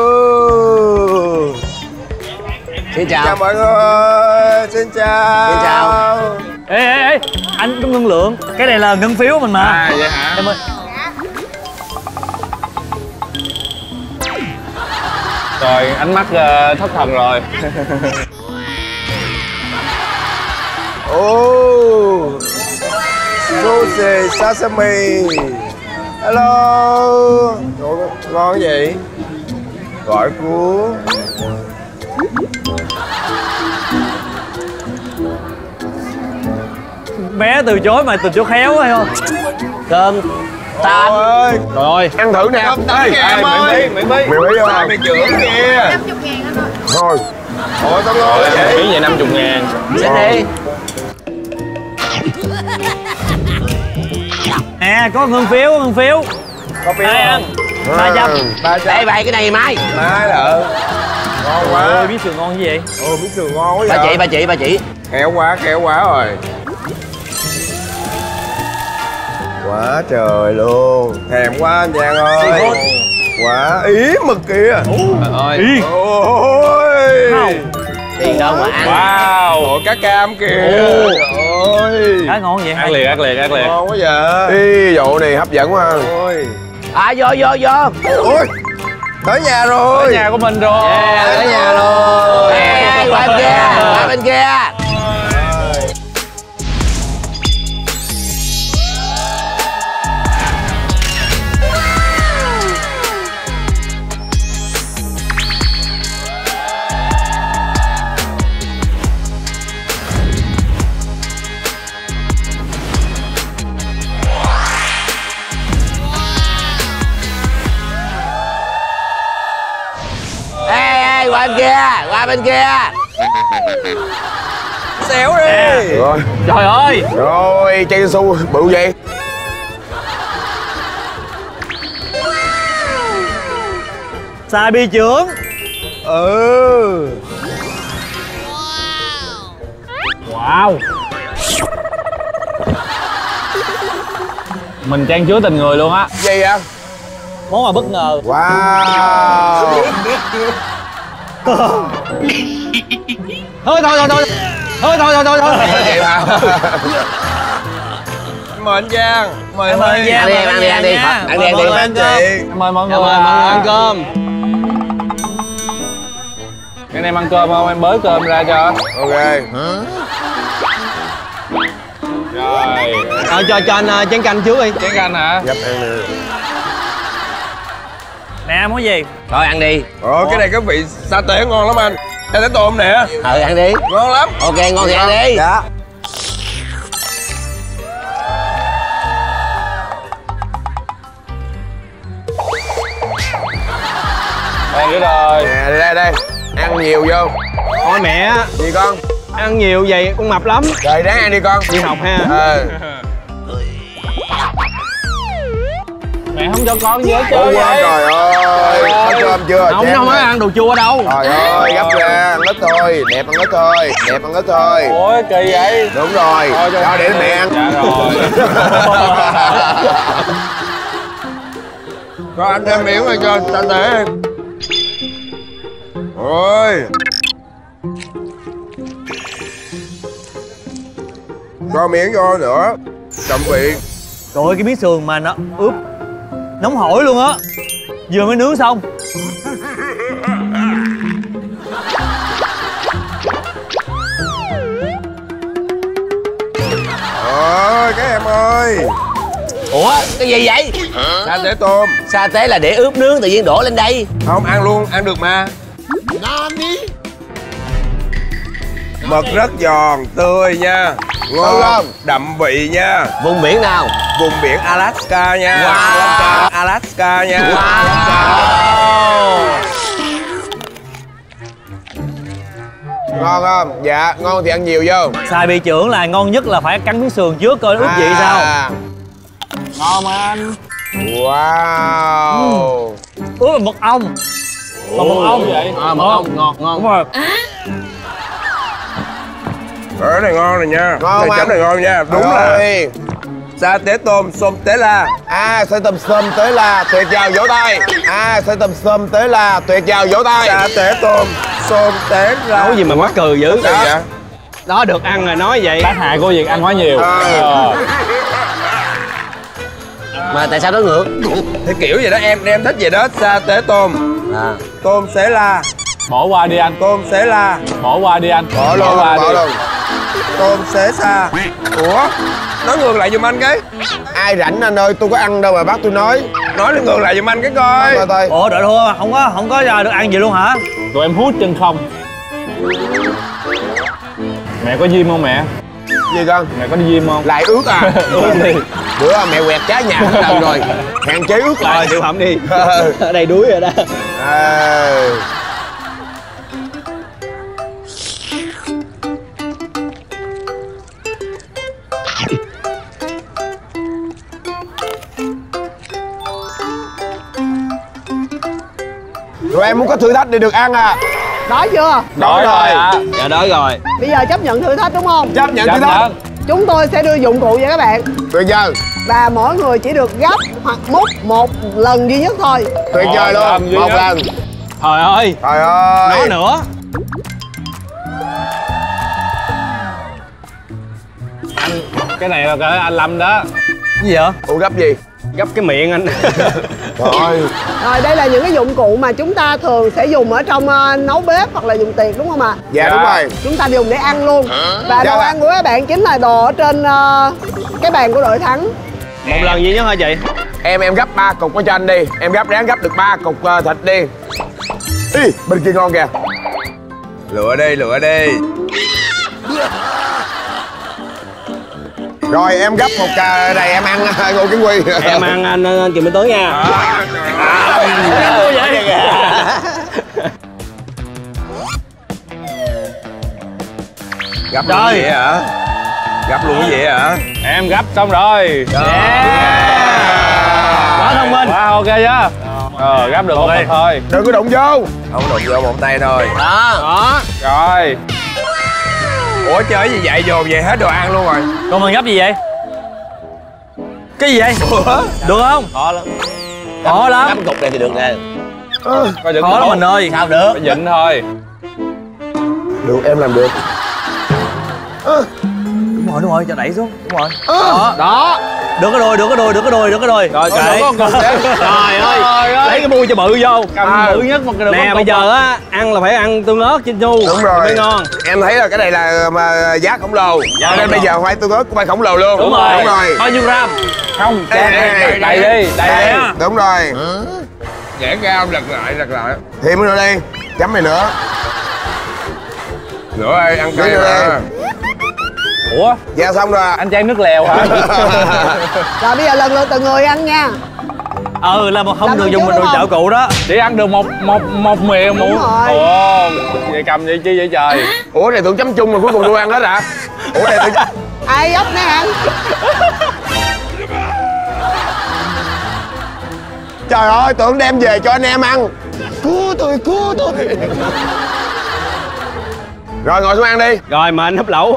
Ừ. Xin chào. Chào mọi người. Xin chào. Xin chào. Ê ê ê, anh có ngân lượng. Cái này là ngân phiếu của mình mà. À vậy hả? Em ơi. Rồi ánh mắt uh, thất thần rồi. Oh. Sushi sashimi. Hello. Trời, ngon gì? Gọi cuốn. Bé từ chối mà từ chối khéo hay không? Cơm Tạm. Rồi ăn thử nè. Cơm tấm kìa em ơi. Mỹ Mỹ Mỹ Mỹ không? Sao mày trưởng kìa. năm mươi ngàn anh ơi. Thôi. Ôi tao ngon vậy. Phí vậy năm mươi ngàn. Xin đi. Nè, có ngân phiếu, có ngân phiếu. Có phiếu ăn. ba trăm. ba trăm. Đây bày cái này mai. Mai là ngon quá. Ôi, biết sườn ngon như vậy. Ồ, biết sườn ngon quá vậy. Bà chị, bà chị, bà chị. Khéo quá, khéo quá rồi. Quá trời luôn. Thèm quá anh Giang ơi. Quá ý mực kìa. Trời ơi. Ôi. Tiền đâu mà ăn. Wow. Ôi cá cam kìa. Trời ơi. Cá ngon vậy. Ác liệt, ác liệt, ác liệt. Ngon quá vậy. Ý vụ này hấp dẫn quá. Ôi. À vô vô vô. Ôi. Tới nhà rồi. Tới nhà của mình rồi. Yeah, tới nhà rồi. Ê, qua bên kia, qua bên kia. Qua bên kia, qua bên kia. Xéo đi. Rồi. Trời ơi. Rồi, chai su bự vậy. Xà bi trưởng. Ừ. Wow. Mình trang chứa tình người luôn á. Gì vậy? Món quà bất ngờ. Wow. Thôi thôi thôi thôi. Thôi thôi thôi thôi thôi. Vậy mà. Mời anh Giang. Mời anh Giang. Ăn đi, ăn đi, ăn đi. Ăn đi, ăn đi. Anh chị. Mời mọi người. Mời mọi người ăn cơm. Anh em ăn cơm không? Em bới cơm ra cho. Ok. Rồi. Ờ, cho cho anh chén canh trước đi. Chén canh hả? Dập ăn đi. Nè, món gì? Thôi ăn đi. Ồ, cái này có vị sa tế ngon lắm anh. Đây là tôm nè. Ừ, ăn đi. Ngon lắm. Ok, ngon thì ăn đi. Dạ. Đây nữa rồi. Nè, đây đây đây. Ăn nhiều vô. Thôi mẹ. Gì con? Ăn nhiều vậy con mập lắm. Rồi ráng ăn đi con. Đi học ha. Ừ. Mẹ không cho con gì hết Ủa, trơn vậy? trời ơi. Có cơm chưa? Không, Chén nó không có này. ăn đồ chua ở đâu. Trời ơi, gấp ra, ăn ít thôi. Đẹp ăn ít thôi. Đẹp ăn ít thôi. Ủa, kỳ vậy? Đúng rồi. Thôi, cho Cho để mẹ ăn. Dạ rồi. Con ăn thêm miếng rồi cho ta tế. Ôi. Cho miếng vô nữa. Trọng vị. Trời ơi, cái miếng sườn mà nó ướp nóng hổi luôn á. Vừa mới nướng xong. Ôi, cái em ơi. Ủa, cái gì vậy? Sa tế tôm. Sa tế là để ướp nướng, tự nhiên đổ lên đây. Không, ăn luôn, ăn được mà. Mực rất giòn, tươi nha. Ngon không? Đậm vị nha. Vùng biển nào? Vùng biển Alaska nha. Wow. Alaska nha. Wow. Ngon không? Dạ, ngon thì ăn nhiều vô. Xài bị trưởng là ngon nhất là phải cắn miếng sườn trước coi ướp vị sao. Ngon mà anh. Wow. Ừ. Ướp là mật ong. Mà mật ong vậy? À, mật ong ngọt ngon. Đúng rồi. Cái này ngon rồi nha. Ngon Cái chấm này ngon nha. Đúng rồi. Sa tế tôm, xôm tế la. À, sa tôm xôm tế la, tuyệt vời vỗ tay. À, sa tôm xôm tế la, tuyệt vời vỗ tay. Sa tế tôm, xôm tế la. Nói gì mà mắc cười dữ. Đó. Vậy? Đó được ăn rồi nói vậy. Tác hại của việc ăn quá nhiều. À. Ờ. Mà tại sao nó ngược? Thì kiểu vậy đó, em em thích vậy đó. Sa tế tôm. À. Tôm xế la. Bỏ qua đi anh. Tôm xế la. Bỏ qua đi anh. Bỏ luôn, qua bỏ đi. luôn. Tôm xế xa. Ủa? Nói ngược lại giùm anh cái. Ai rảnh anh ơi, tôi có ăn đâu mà bác tôi nói. Nói ngược lại giùm anh cái coi. Coi coi. Ủa đợi thua không có không có được ăn gì luôn hả? Tụi em hút chân không. Mẹ có diêm không mẹ? Gì con? Mẹ có diêm không? Lại ướt à? Ướt đi. Bữa mẹ quẹt trái nhà hết lần rồi. Hạn chế ướt lại. Rồi, chịu phẩm đi. Ở đây đuối rồi đó. À. Rồi em muốn có thử thách để được ăn à? Đói chưa? Đói rồi. Dạ đói rồi. Bây giờ chấp nhận thử thách đúng không? Chấp nhận Chấp thử thách. nhận. Chúng tôi sẽ đưa dụng cụ cho các bạn. Tuyệt vời. Và mỗi người chỉ được gấp hoặc múc một lần duy nhất thôi. Tuyệt vời Một lần luôn. duy Một nhất. lần. Trời ơi. Trời ơi. Nói nữa. Anh, cái này là cái anh Lâm đó. Cái gì vậy? Ủa gấp gì? Gấp cái miệng anh. Rồi. Rồi đây là những cái dụng cụ mà chúng ta thường sẽ dùng ở trong uh, nấu bếp hoặc là dùng tiệc đúng không ạ? Dạ, đúng rồi. Chúng ta dùng để ăn luôn. Và Dạ đồ ạ. ăn của các bạn chính là đồ ở trên uh, cái bàn của đội thắng. Một lần duy nhất hả chị? Em em gấp ba cục ở cho anh đi. Em gấp ráng gấp được ba cục uh, thịt đi. Ý, bên kia ngon kìa. Lựa đi, lựa đi. Rồi em gấp một cà này em ăn Ngô Kiến Huy. Em ăn anh, anh Kiều Minh Tuấn nha. À, Tôi vậy. gấp luôn cái gì hả? Gấp luôn cái gì hả? Em gấp xong rồi. Quá thông minh. Quá ok chứ. Ờ, gấp được một phần thôi. Đừng có đụng vô. Không đụng vô một tay thôi. Đó. Đó. Rồi. Ủa chơi gì vậy, dồn về hết đồ ăn luôn rồi. Còn mình gấp gì vậy? Cái gì vậy? Ủa? Được không? Khó lắm. Khó lắm. Gấp cục này thì được nè. Coi Khó lắm mình ơi. Sao được? Phải dịnh thôi. Được, em làm được. Đúng rồi, đúng rồi, cho đẩy xuống. Đúng rồi. Đó. Đó. Được cái đôi, được cái đôi, được cái đôi, được cái đôi. Rồi Kệ. kệ. Trời ơi. Lấy cái bu cho bự vô. Cầm À. bự nhất một cái đường. Nè bây giờ á, ăn là phải ăn tương ớt chinh chu. Đúng rồi. Mới ngon. Em thấy là cái này là mà giá khổng lồ. Giá Cho nên khổng bây lồ. giờ khoai tương ớt của bạn khổng lồ luôn. Đúng rồi. Đúng rồi. Bao nhiêu gram? Không, Đây, đây, đây, đầy đi, đầy Đây, đi. đúng rồi. Dễ cao, lật lại, lật lại. Thêm nữa đi. Chấm này nữa. Nữa ơi, ăn cay mà. Ủa? Dạ xong rồi. Anh chan nước lèo hả? Rồi bây giờ lần lượt từng người ăn nha. Ừ, là một không Làm được luôn dùng trước mình đồ đúng chảo không? cụ đó. Chỉ ăn được một một một miệng Đúng một. rồi. Ồ, vậy cầm vậy chi vậy trời? Ủa này tưởng chấm chung mà cuối cùng tôi ăn hết hả? Ủa này tưởng... Ai ốc nè ăn. Trời ơi, tưởng đem về cho anh em ăn. Cứu tôi, cứu tôi. Rồi ngồi xuống ăn đi. Rồi mà anh hấp lẩu.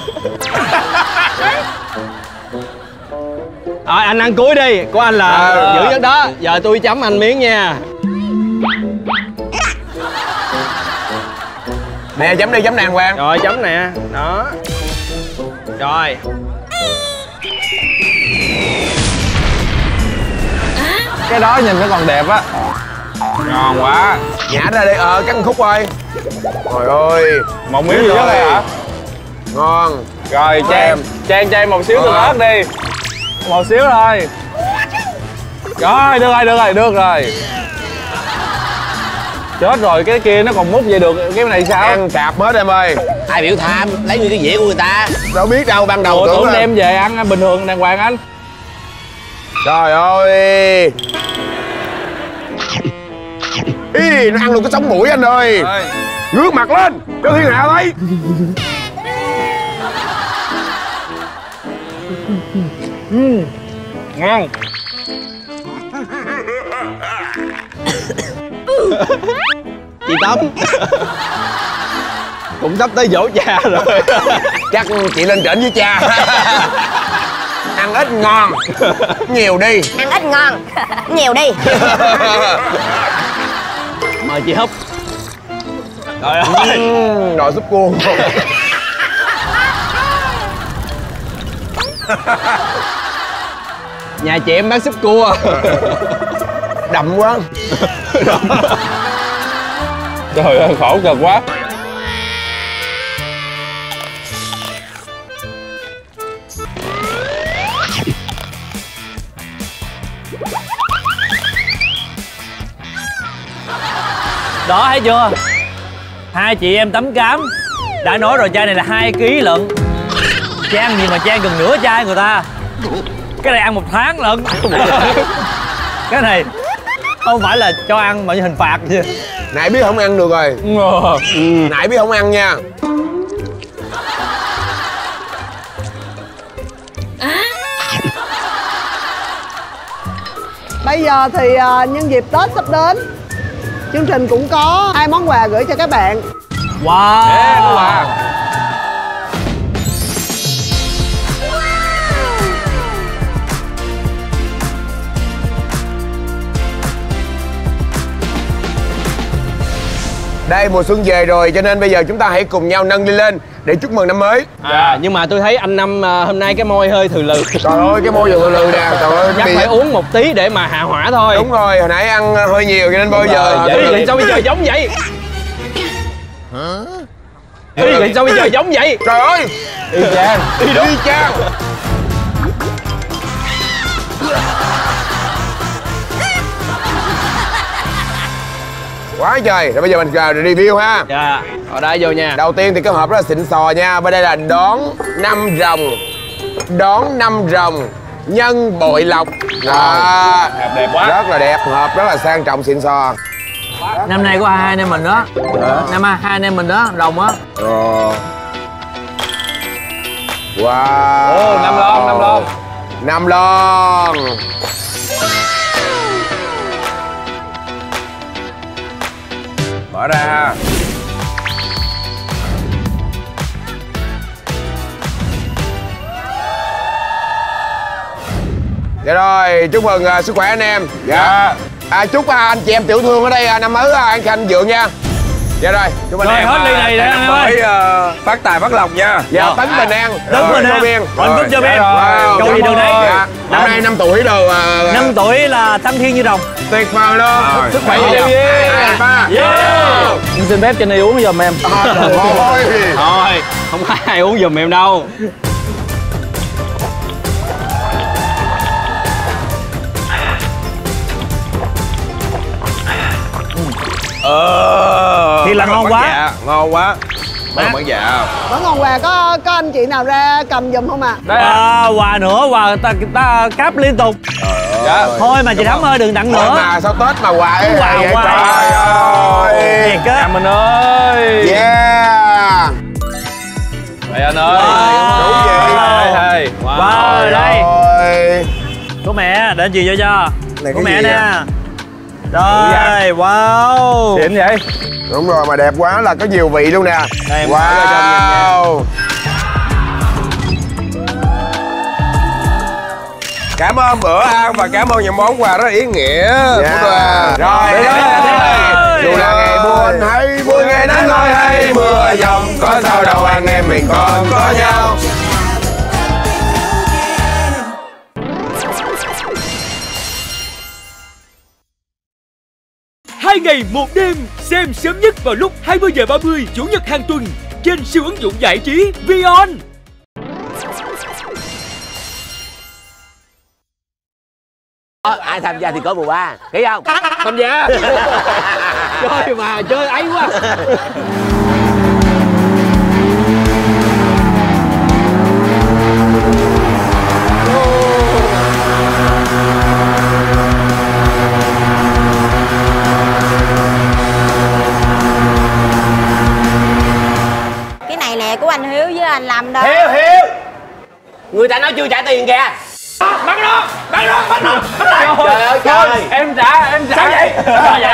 Rồi anh ăn cuối đi, của anh là À. giữ nhất đó. Giờ tôi chấm anh miếng nha. Nè chấm đi, chấm đàng hoàng. Rồi chấm nè, đó. Rồi. Cái đó nhìn nó còn đẹp á. Ngon quá. Nhả ra đi, ờ cắt một khúc thôi. Trời ơi. Một miếng gì đó thôi hả? Ngon. Rồi chan, chan chan một xíu tương ớt đi. Một xíu thôi. Rồi, được rồi, được rồi, được rồi. Chết rồi, cái kia nó còn múc vậy được, cái này sao? Ăn cạp hết em ơi. Ai biểu tham, lấy nguyên cái dĩa của người ta. Đâu biết đâu, ban đầu Ủa, tưởng tưởng là... đem về ăn bình thường đàng hoàng anh. Trời ơi. Ý, nó ăn luôn cái sống mũi anh ơi. Ngước mặt lên, cho thiên hạ thấy. Uhm, ngon. Chị Tấm cũng sắp tới dỗ cha rồi. Chắc chị lên trển với cha. Ăn ít ngon, nhiều đi. Ăn ít ngon, nhiều đi. Mời chị húp. Trời ơi. Uhm, nồi súp cua. Nhà chị em bán súp cua. Đậm quá. Trời ơi, khổ cực quá. Đó thấy chưa? Hai chị em tấm cám đã nói rồi, chai này là hai ký lận. Chan gì mà chan gần nửa chai người ta. Cái này ăn một tháng lận. Cái này không phải là cho ăn mà như hình phạt chứ. Nãy biết không ăn được rồi. Ừ, nãy biết không ăn nha. Bây giờ thì uh, nhân dịp Tết sắp đến, chương trình cũng có hai món quà gửi cho các bạn. Wow. Ê, có quà. Đây mùa xuân về rồi cho nên bây giờ chúng ta hãy cùng nhau nâng ly lên để chúc mừng năm mới. À, nhưng mà tôi thấy anh Năm à, hôm nay cái môi hơi thừ lừ. Trời ơi cái môi vừa lừ nè. Trời ơi chắc phải uống một tí để mà hạ hỏa thôi. Đúng rồi, hồi nãy ăn hơi nhiều cho nên bây giờ vậy vậy sao bây giờ giống vậy? Hả? Vậy sao bây giờ giống vậy? Trời ơi. Y chang. Y chang. Quá trời. Rồi bây giờ mình review ha. Dạ. Ở đây vô nha. Đầu tiên thì cái hộp rất là xịn sò nha. Bên đây là đón năm rồng. Đón năm rồng nhân bội lộc. Đó. Đẹp, đẹp quá. Rất là đẹp, hộp rất là sang trọng xịn sò. Năm nay có hai anh em mình đó. Năm hai anh em mình đó, đồng á. Ồ. Wow. Ồ, năm lon, năm lon. Năm lon. Mở ra ha. Dạ rồi, chúc mừng uh, sức khỏe anh em. Dạ. À, chúc uh, anh chị em tiểu thương ở đây uh, năm mới uh, anh Khanh Dượng nha. Dạ rồi, chúc anh Rồi, em hết ly này để anh em ơi. Mới uh, phát tài phát lộc nha. Dạ, tấn bình an. Tấn bình an. Hạnh phúc cho bên. Cầu gì được đấy. Dạ. Năm nay năm tuổi đồ. Uh, Năm tuổi là thăng thiên như rồng. Tuyệt vời luôn. Sức khỏe cho em. Hai, ba. Em xin phép trên đây uống giùm em. Thôi. Thôi, không có ai uống giùm em đâu. Ờ. Thì là ngon quá. Dạ, ngon quá. Bán bán dạo. Vẫn còn quà, có có anh chị nào ra cầm giùm không ạ? À? À, quà nữa, quà người ta, người ta cáp liên tục. Dạ. Thôi mà chị Thắm ơi, đừng tặng nữa. Mà sao Tết mà quà ấy quà vậy? Quà Trời ơi. Thiệt á. Mình ơi. Yeah. Đây anh ơi. Đủ gì? Đây. Wow, wow đây. Rồi. Của mẹ, để anh chị vô cho. Này của cái mẹ gì nè. à? Rồi, wow. Xịn vậy? Đúng rồi, mà đẹp quá là có nhiều vị luôn nè. Đây, em wow. Cảm ơn bữa ăn và cảm ơn những món quà rất ý nghĩa của đoàn. Rồi, dù là ngày buồn hay vui, ngày nắng nôi hay mưa dầm, có sao đâu anh em mình còn có nhau. Hai ngày một đêm, xem sớm nhất vào lúc hai mươi giờ ba mươi Chủ nhật hàng tuần trên siêu ứng dụng giải trí Vion. Ờ, ai tham gia thì có mùa ba, ký không? Tham gia. Chơi mà chơi ấy quá. Cái này nè của anh Hiếu với anh Lâm đó. Hiếu, Hiếu. Người ta nói chưa trả tiền kìa. Bắn nó, bắn nó, bắn nó, bắn lại. Trời ơi trời. Em trả, em trả. Sao vậy? Sao vậy?